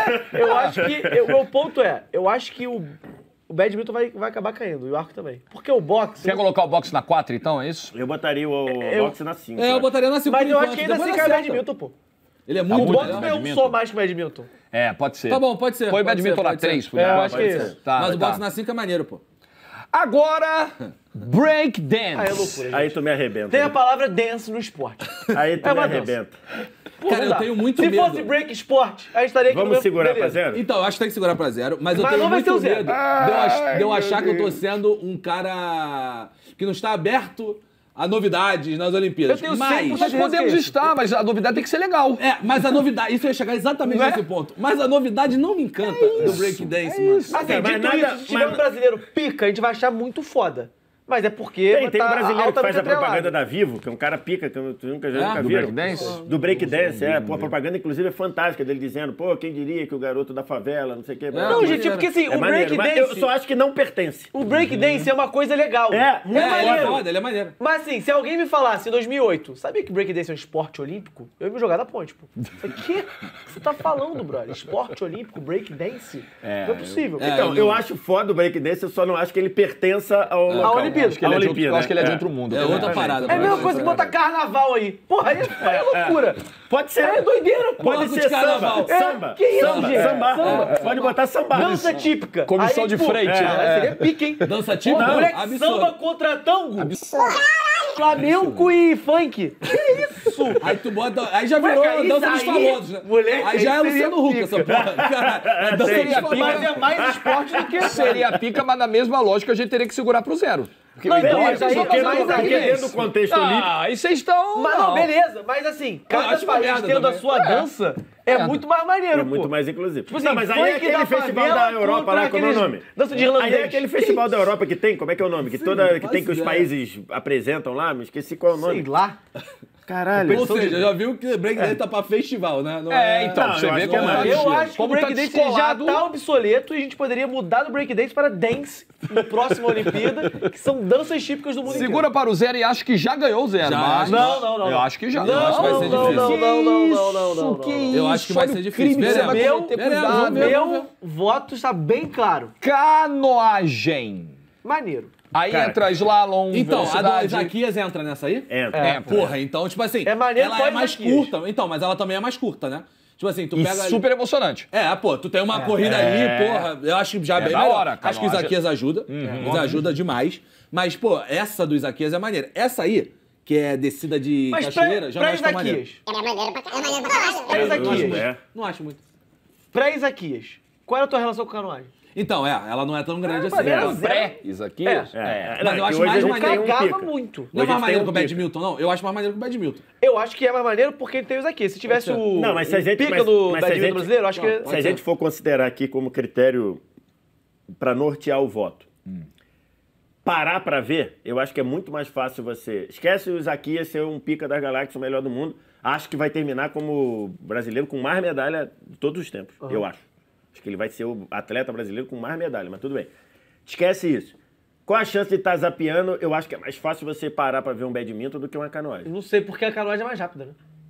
Speaker 2: Eu acho que... eu- O meu ponto é, eu acho que o, o badminton vai, vai acabar caindo, e o arco também. Porque o boxe...
Speaker 1: Quer colocar o boxe na quatro, então, é isso?
Speaker 3: Eu botaria o
Speaker 2: Eu-
Speaker 3: boxe na cinco.
Speaker 4: É, eu botaria na segunda.
Speaker 2: Mas eu acho que ainda
Speaker 4: depois
Speaker 2: assim cai o
Speaker 4: acerta.
Speaker 2: badminton, pô.
Speaker 4: Ele é
Speaker 2: O
Speaker 4: muito
Speaker 2: boxe
Speaker 4: melhor.
Speaker 2: pensou mais que o badminton.
Speaker 1: É, pode ser.
Speaker 4: Tá bom, pode ser.
Speaker 1: Foi
Speaker 4: pode
Speaker 1: badminton
Speaker 4: ser,
Speaker 1: na
Speaker 4: pode ser.
Speaker 1: três, por
Speaker 2: É, eu
Speaker 1: enquanto.
Speaker 2: acho que é isso.
Speaker 1: Tá,
Speaker 4: Mas o
Speaker 1: tá.
Speaker 4: boxe na cinco é maneiro, pô.
Speaker 1: Agora, break dance.
Speaker 2: Aí é loucura, gente.
Speaker 3: Aí tu me arrebenta.
Speaker 2: Tem a palavra dance no esporte.
Speaker 3: Aí tu
Speaker 2: É
Speaker 3: me
Speaker 2: uma dança.
Speaker 3: arrebenta.
Speaker 2: Pô,
Speaker 4: Cara,
Speaker 2: não
Speaker 4: eu
Speaker 2: dá.
Speaker 4: tenho muito
Speaker 2: Se
Speaker 4: medo.
Speaker 2: fosse break esporte, a gente estaria aqui no
Speaker 3: Vamos
Speaker 2: mesmo-
Speaker 3: segurar pra
Speaker 2: beleza.
Speaker 3: zero?
Speaker 4: Então, eu acho que tem que segurar pra zero, mas eu
Speaker 2: Mas
Speaker 4: tenho
Speaker 2: não vai
Speaker 4: muito
Speaker 2: ser o zero.
Speaker 4: medo de eu, ach- de eu achar que eu tô sendo um cara que não está aberto a novidades nas Olimpíadas.
Speaker 2: Eu tenho
Speaker 4: mas,
Speaker 2: cem por
Speaker 1: Nós
Speaker 2: cento
Speaker 1: podemos
Speaker 2: que é isso.
Speaker 1: estar, mas a novidade tem que ser legal.
Speaker 4: é, mas a novidade, isso eu ia chegar exatamente
Speaker 1: Não é?
Speaker 4: nesse ponto. Mas a novidade não me encanta do breakdance, mano.
Speaker 2: Assim,
Speaker 3: Mas
Speaker 2: dito
Speaker 3: nada-
Speaker 2: isso, se tiver
Speaker 3: mas-
Speaker 2: um brasileiro pica, a gente vai achar muito foda. Mas é porque...
Speaker 3: Tem, tem um
Speaker 2: tá
Speaker 3: brasileiro que
Speaker 2: altamente
Speaker 3: faz a
Speaker 2: atrelado.
Speaker 3: propaganda da Vivo, que é um cara pica, que eu tu nunca, já
Speaker 4: É?
Speaker 3: nunca
Speaker 1: Do
Speaker 3: viram.
Speaker 1: breakdance?
Speaker 3: Do breakdance, é. Pô, a propaganda, inclusive, é fantástica, dele dizendo, pô, quem diria que o garoto da favela, não sei o quê.
Speaker 2: Não,
Speaker 4: É,
Speaker 2: gente, é porque assim,
Speaker 3: é
Speaker 2: o
Speaker 3: maneiro, mas
Speaker 2: breakdance...
Speaker 3: eu só acho que não pertence.
Speaker 2: O breakdance é uma coisa legal.
Speaker 3: É, muito
Speaker 4: É, ele é
Speaker 2: maneiro.
Speaker 4: foda, ele é maneiro.
Speaker 2: Mas assim, se alguém me falasse em dois mil e oito, sabia que breakdance é um esporte olímpico? Eu ia me jogar da ponte, pô. Eu falei, que? O que você tá falando, brother? Esporte olímpico, breakdance?
Speaker 1: É,
Speaker 2: não é possível.
Speaker 4: É,
Speaker 3: Então,
Speaker 4: eu-
Speaker 3: eu acho foda o breakdance, eu só não acho que ele pertença ao local.
Speaker 2: Olimpíada.
Speaker 1: Acho que ele é de outro,
Speaker 3: Olimpíada,
Speaker 1: eu acho que ele é de
Speaker 3: é.
Speaker 1: outro mundo.
Speaker 4: É
Speaker 1: também.
Speaker 4: outra parada.
Speaker 2: É a mesma coisa que botar carnaval aí. Porra, aí é loucura.
Speaker 3: Pode ser.
Speaker 2: É doideira, pô.
Speaker 3: Pode
Speaker 4: Bloco
Speaker 3: ser
Speaker 4: de carnaval.
Speaker 3: samba.
Speaker 2: É,
Speaker 3: Samba.
Speaker 2: que isso,
Speaker 3: samba,
Speaker 2: gente?
Speaker 3: Samba.
Speaker 2: Samba.
Speaker 3: Pode botar samba.
Speaker 2: Dança típica.
Speaker 1: Comissão
Speaker 2: Aí,
Speaker 1: de
Speaker 2: tipo,
Speaker 1: frente,
Speaker 2: é,
Speaker 1: né?
Speaker 2: Seria pique, hein?
Speaker 4: Dança típica?
Speaker 2: Pô, moleque,
Speaker 4: Absurdo.
Speaker 2: samba contra tango. Flamengo e funk. Que isso?
Speaker 4: Aí tu bota. Aí já virou
Speaker 2: Moleque, aí
Speaker 4: dança dos
Speaker 2: aí,
Speaker 4: famosos, né?
Speaker 2: moleque,
Speaker 4: aí já
Speaker 2: aí
Speaker 4: é
Speaker 2: seria
Speaker 4: Luciano Huck
Speaker 2: pica.
Speaker 4: essa porra. Caralho, é dança
Speaker 3: seria
Speaker 4: dos famosos.
Speaker 2: Mas é mais esporte do que...
Speaker 1: Seria pica, mas na mesma lógica a gente teria que segurar pro zero. Porque
Speaker 2: Não,
Speaker 1: o ideal
Speaker 2: então,
Speaker 1: é
Speaker 2: mas aí-
Speaker 1: só
Speaker 3: Porque,
Speaker 2: mas
Speaker 3: no-
Speaker 2: aí-
Speaker 3: porque dentro do contexto olímpico.
Speaker 1: Ah, aí vocês estão...
Speaker 2: Mas não, beleza. Mas assim, cada
Speaker 4: acho uma
Speaker 2: país
Speaker 4: merda
Speaker 2: tendo a
Speaker 4: também.
Speaker 2: sua dança é muito mais maneiro,
Speaker 3: É
Speaker 2: pô.
Speaker 3: muito mais inclusivo.
Speaker 2: Tipo assim,
Speaker 3: não, mas aí é
Speaker 2: funk
Speaker 3: aquele
Speaker 2: da
Speaker 3: festival
Speaker 2: favela
Speaker 3: da Europa
Speaker 2: contra
Speaker 3: lá, como é o
Speaker 2: aqueles
Speaker 3: nome?
Speaker 2: dança de irlandês.
Speaker 3: Aí é aquele festival da Europa que tem, como é que é o nome? Que, toda, que
Speaker 4: não
Speaker 3: tem que os
Speaker 4: faço
Speaker 3: países apresentam lá, me esqueci qual é o nome.
Speaker 2: Sei lá.
Speaker 3: Caralho.
Speaker 4: Ou seja, já viu que breakdance tá pra festival, né? Não
Speaker 1: É, então,
Speaker 3: Não,
Speaker 1: você
Speaker 3: eu
Speaker 1: vê
Speaker 3: acho que é
Speaker 1: como
Speaker 3: mais.
Speaker 2: Eu acho que o
Speaker 1: como tá
Speaker 2: breakdance já
Speaker 1: descolado.
Speaker 2: tá obsoleto e a gente poderia mudar do breakdance para dance no próximo Olimpíada, que são danças típicas do mundo
Speaker 1: Segura para o zero e acho que já ganhou o zero.
Speaker 4: Já,
Speaker 1: mas...
Speaker 2: Não, não, não,
Speaker 1: Eu
Speaker 2: não.
Speaker 1: acho que já.
Speaker 2: Não,
Speaker 4: Eu acho que vai ser
Speaker 2: não,
Speaker 4: difícil.
Speaker 2: não, não, não, não, não, não, não.
Speaker 1: Que
Speaker 4: Eu acho que vai
Speaker 1: isso,
Speaker 4: ser
Speaker 1: olha o
Speaker 4: difícil.
Speaker 1: crime que você vai
Speaker 4: Veremos.
Speaker 1: cometer,
Speaker 4: Veremos,
Speaker 1: cuidado.
Speaker 4: vamos ver.
Speaker 2: Meu voto está bem claro.
Speaker 1: Canoagem.
Speaker 2: Maneiro.
Speaker 1: Aí
Speaker 3: Cara,
Speaker 1: entra slalom,
Speaker 4: Então, a do
Speaker 1: velocidade.
Speaker 4: Isaquias entra nessa aí?
Speaker 3: Entra.
Speaker 4: É, porra, então, tipo assim,
Speaker 2: É maneiro
Speaker 4: ela
Speaker 2: com
Speaker 4: é
Speaker 2: as
Speaker 4: mais
Speaker 2: Isaquias.
Speaker 4: curta. Então, mas ela também é mais curta, né? Tipo assim, tu
Speaker 1: E
Speaker 4: pega...
Speaker 1: super emocionante.
Speaker 4: É, pô, tu tem uma corrida
Speaker 1: É.
Speaker 4: ali, porra, eu acho que já
Speaker 1: É
Speaker 4: bem
Speaker 1: da
Speaker 4: melhor.
Speaker 1: hora,
Speaker 4: Acho que o
Speaker 1: canoagem.
Speaker 4: Isaquias ajuda, Isso ajuda demais. Mas, pô, essa do Isaquias é maneira. Essa aí, que é descida de
Speaker 2: Mas
Speaker 4: cachoeira,
Speaker 2: pra,
Speaker 4: já
Speaker 2: pra
Speaker 4: não acho tão maneiro.
Speaker 2: Isaquias,
Speaker 5: É maneiro pra caralho. É maneiro pra caralho.
Speaker 2: pra
Speaker 3: Eu não acho
Speaker 2: Isaquias,
Speaker 3: muito. É.
Speaker 4: Não acho muito.
Speaker 2: pra Isaquias, qual era a tua relação com canoagem?
Speaker 4: Então, é, ela não é tão grande assim.
Speaker 2: maneiro,
Speaker 4: né?
Speaker 2: zero.
Speaker 1: Pré, Isaquias.
Speaker 3: É,
Speaker 4: Mas
Speaker 3: não,
Speaker 4: eu
Speaker 3: é
Speaker 4: acho
Speaker 3: que hoje
Speaker 4: mais
Speaker 3: a gente
Speaker 4: maneiro.
Speaker 3: tem um
Speaker 2: Cagava
Speaker 3: pica.
Speaker 2: muito.
Speaker 4: Não é
Speaker 3: Hoje a
Speaker 4: mais
Speaker 3: gente
Speaker 4: maneiro
Speaker 3: tem
Speaker 4: que o
Speaker 3: um pica.
Speaker 4: Badminton, não. Eu acho mais maneiro que o Badminton.
Speaker 2: Eu acho que é mais maneiro porque ele tem o Isaquias. Se tivesse o,
Speaker 3: Não, mas se a gente-
Speaker 2: o pica
Speaker 3: mas-
Speaker 2: do
Speaker 3: mas se a
Speaker 2: badminton
Speaker 3: gente-
Speaker 2: brasileiro, eu acho que...
Speaker 4: Não,
Speaker 3: Se a
Speaker 4: Pode
Speaker 3: gente
Speaker 4: ser.
Speaker 3: for considerar aqui como critério para nortear o voto, parar pra ver, eu acho que é muito mais fácil você... Esquece o Isaquias ser um pica das galáxias, o melhor do mundo. Acho que vai terminar como brasileiro com mais medalha de todos os tempos, eu acho. Acho que ele vai ser o atleta brasileiro com mais medalha, mas tudo bem. Esquece isso. Com a chance de estar zapeando, eu acho que é mais fácil você parar pra ver um badminton do que uma canoagem.
Speaker 2: Não sei porque a canoagem é mais rápida, né?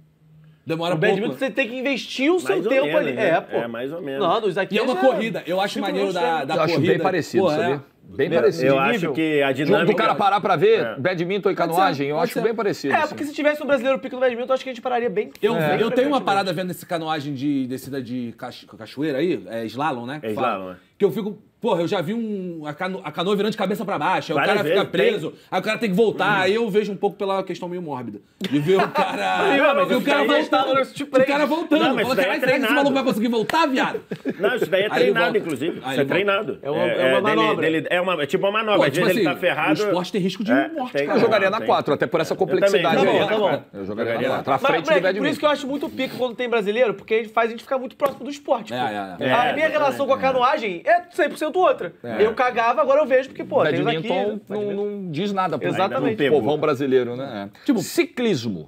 Speaker 4: Demora
Speaker 2: O
Speaker 4: pouco.
Speaker 2: badminton você tem que investir o seu
Speaker 3: Mais ou
Speaker 2: tempo
Speaker 3: menos,
Speaker 2: ali.
Speaker 3: né?
Speaker 2: É, pô.
Speaker 3: É, mais ou menos.
Speaker 2: Não, no
Speaker 4: E
Speaker 2: Isaquias
Speaker 4: é uma corrida. Eu acho
Speaker 2: cinco
Speaker 4: maneiro
Speaker 2: minutos,
Speaker 4: da,
Speaker 2: né?
Speaker 4: da
Speaker 1: Eu acho
Speaker 4: corrida.
Speaker 1: bem parecido,
Speaker 4: Pô, é.
Speaker 1: sabia? Bem
Speaker 2: Eu-
Speaker 1: parecido.
Speaker 3: Eu acho
Speaker 2: nível.
Speaker 3: que a
Speaker 1: Jogo
Speaker 3: dinâmica...
Speaker 1: do cara parar pra ver
Speaker 3: É.
Speaker 1: badminton e canoagem, eu
Speaker 4: pode
Speaker 1: acho
Speaker 4: ser.
Speaker 1: bem parecido.
Speaker 2: É,
Speaker 1: assim.
Speaker 2: porque se tivesse um brasileiro pica no badminton, eu acho que a gente pararia bem.
Speaker 4: Eu,
Speaker 2: bem
Speaker 4: eu tenho uma
Speaker 2: frequentemente.
Speaker 4: parada vendo esse canoagem de descida de cacho- cachoeira aí, é slalom, né?
Speaker 3: É
Speaker 4: que fala.
Speaker 3: slalom, é.
Speaker 4: Que eu fico, porra, eu já vi um, a, cano, a canoa virando de cabeça pra baixo, aí o
Speaker 3: Várias
Speaker 4: cara fica
Speaker 3: vezes,
Speaker 4: preso, aí o cara tem que voltar, aí eu vejo um pouco pela questão meio mórbida. De ver o cara.
Speaker 3: Não, mas
Speaker 4: e o
Speaker 3: isso
Speaker 4: cara
Speaker 3: daí
Speaker 4: voltando.
Speaker 2: tá no tipo
Speaker 4: O cara voltando.
Speaker 3: Não, mas
Speaker 4: Fala,
Speaker 3: isso daí é
Speaker 4: caralho, será que esse
Speaker 3: treinado.
Speaker 4: maluco vai conseguir voltar, viado?
Speaker 3: Não, isso daí é
Speaker 4: Aí ele
Speaker 3: treinado,
Speaker 4: volta.
Speaker 3: inclusive.
Speaker 4: Aí
Speaker 3: Isso
Speaker 4: ele
Speaker 3: é treinado.
Speaker 2: É uma- é uma
Speaker 3: dele-
Speaker 2: manobra.
Speaker 3: dele- é, uma, é tipo uma manobra.
Speaker 4: Pô,
Speaker 3: Às
Speaker 4: tipo
Speaker 3: vezes ele
Speaker 4: assim,
Speaker 3: tá ferrado.
Speaker 4: o esporte tem risco de
Speaker 3: É,
Speaker 4: morte,
Speaker 3: tem-
Speaker 1: Eu jogaria na
Speaker 3: tem.
Speaker 1: quatro, até por essa complexidade
Speaker 3: também.
Speaker 1: aí.
Speaker 2: Tá bom, tá bom.
Speaker 1: Eu jogaria na
Speaker 3: Jogaria
Speaker 1: quatro. À
Speaker 2: Mas,
Speaker 1: frente do
Speaker 2: moleque, por
Speaker 1: badminton.
Speaker 2: isso que eu acho muito pica quando tem brasileiro, porque ele faz a gente ficar muito próximo do esporte.
Speaker 4: É,
Speaker 2: pô.
Speaker 4: é, é.
Speaker 2: A
Speaker 3: É,
Speaker 2: minha
Speaker 3: exatamente,
Speaker 2: relação com a canoagem é cem por cento outra. Eu cagava, agora eu vejo porque, pô, tem os aqui.
Speaker 1: Badminton não, não diz nada pro
Speaker 2: Exatamente.
Speaker 1: pro povão brasileiro, né? É.
Speaker 4: Tipo,
Speaker 1: ciclismo.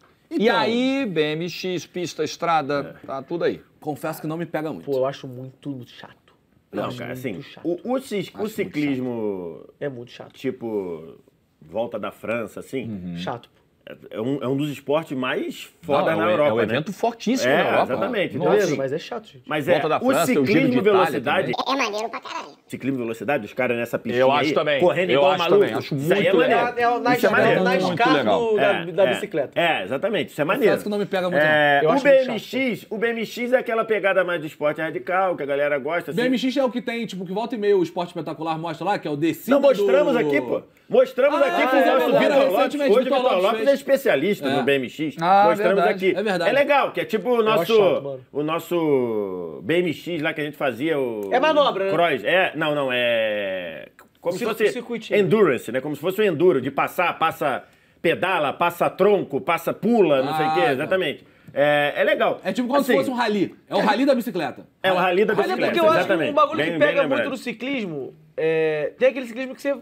Speaker 1: E
Speaker 4: Então.
Speaker 1: aí, B M X, pista, estrada, tá tudo aí.
Speaker 4: Confesso que não me pega muito.
Speaker 2: Pô, eu acho muito chato. Eu
Speaker 3: Não,
Speaker 2: acho
Speaker 3: cara,
Speaker 2: muito
Speaker 3: assim,
Speaker 2: chato.
Speaker 3: o, o, cis- o ciclismo,
Speaker 2: É muito chato.
Speaker 3: tipo, volta da França, assim,
Speaker 2: Chato, pô.
Speaker 3: é, um, é um dos esportes mais foda
Speaker 1: Não,
Speaker 3: na
Speaker 1: é, um-
Speaker 3: Europa,
Speaker 1: é um
Speaker 3: né?
Speaker 1: evento fortíssimo
Speaker 3: É,
Speaker 1: na Europa.
Speaker 3: exatamente.
Speaker 1: Nossa.
Speaker 2: Beleza, mas é chato, gente.
Speaker 3: Mas é,
Speaker 1: Volta da
Speaker 3: o
Speaker 1: França, tem o Giro de
Speaker 3: ciclismo
Speaker 1: Itália
Speaker 3: velocidade,
Speaker 5: É maneiro pra caralho.
Speaker 3: ciclismo velocidade, os caras nessa piscina
Speaker 1: Eu acho
Speaker 3: aí,
Speaker 1: também.
Speaker 3: correndo
Speaker 1: Eu
Speaker 3: igual
Speaker 1: acho
Speaker 3: maluco.
Speaker 1: também, acho
Speaker 3: Isso aí
Speaker 1: muito
Speaker 3: é
Speaker 1: legal.
Speaker 3: maneiro.
Speaker 2: É, é, na
Speaker 3: Isso é maneiro.
Speaker 2: na
Speaker 1: Muito
Speaker 2: escada
Speaker 1: legal.
Speaker 2: do- da,
Speaker 3: É,
Speaker 2: da
Speaker 3: é,
Speaker 2: bicicleta.
Speaker 3: É, exatamente. Isso é maneiro.
Speaker 4: Confesso que não me pega muito,
Speaker 3: É,
Speaker 2: Eu
Speaker 3: o
Speaker 2: acho muito
Speaker 3: B M X, o B M X é aquela pegada mais do esporte radical, que a galera gosta.
Speaker 4: B
Speaker 3: Assim.
Speaker 4: M X é o que tem, tipo, que volta e meio o Esporte Espetacular mostra lá, que é o descida
Speaker 3: Não, mostramos
Speaker 4: do...
Speaker 3: aqui, pô. Mostramos
Speaker 4: Ah,
Speaker 3: aqui
Speaker 4: é,
Speaker 3: com o
Speaker 4: é
Speaker 3: nosso
Speaker 4: verdade,
Speaker 3: Vitor Lopes.
Speaker 4: recentemente,
Speaker 3: Hoje o
Speaker 4: Vitor
Speaker 3: Vitor
Speaker 4: Lopes
Speaker 3: Lopes
Speaker 4: fez.
Speaker 3: é especialista
Speaker 4: É.
Speaker 3: no B M X.
Speaker 1: Ah,
Speaker 3: Mostramos
Speaker 1: verdade.
Speaker 3: aqui.
Speaker 4: É verdade.
Speaker 3: É legal, que é tipo o nosso,
Speaker 2: chato, mano.
Speaker 3: o nosso B M X lá que a gente fazia. O,
Speaker 2: É manobra, né?
Speaker 3: Cross. É, não, não, é... Como se
Speaker 2: Cir-
Speaker 3: fosse
Speaker 2: circuitinho.
Speaker 3: endurance, né? Como se fosse o enduro, de passar, passa pedala, passa tronco, passa pula, não sei o
Speaker 4: Ah,
Speaker 3: quê,
Speaker 4: tá.
Speaker 3: exatamente. É, é legal.
Speaker 4: É tipo como
Speaker 3: Assim,
Speaker 4: se fosse um rally. É o rally da bicicleta.
Speaker 3: É o rally da
Speaker 2: Mas é
Speaker 3: bicicleta,
Speaker 2: porque eu acho que
Speaker 3: exatamente.
Speaker 2: um bagulho
Speaker 3: Bem-
Speaker 2: que
Speaker 3: bem
Speaker 2: pega
Speaker 3: lembrado.
Speaker 2: muito no ciclismo é... Tem aquele ciclismo que você...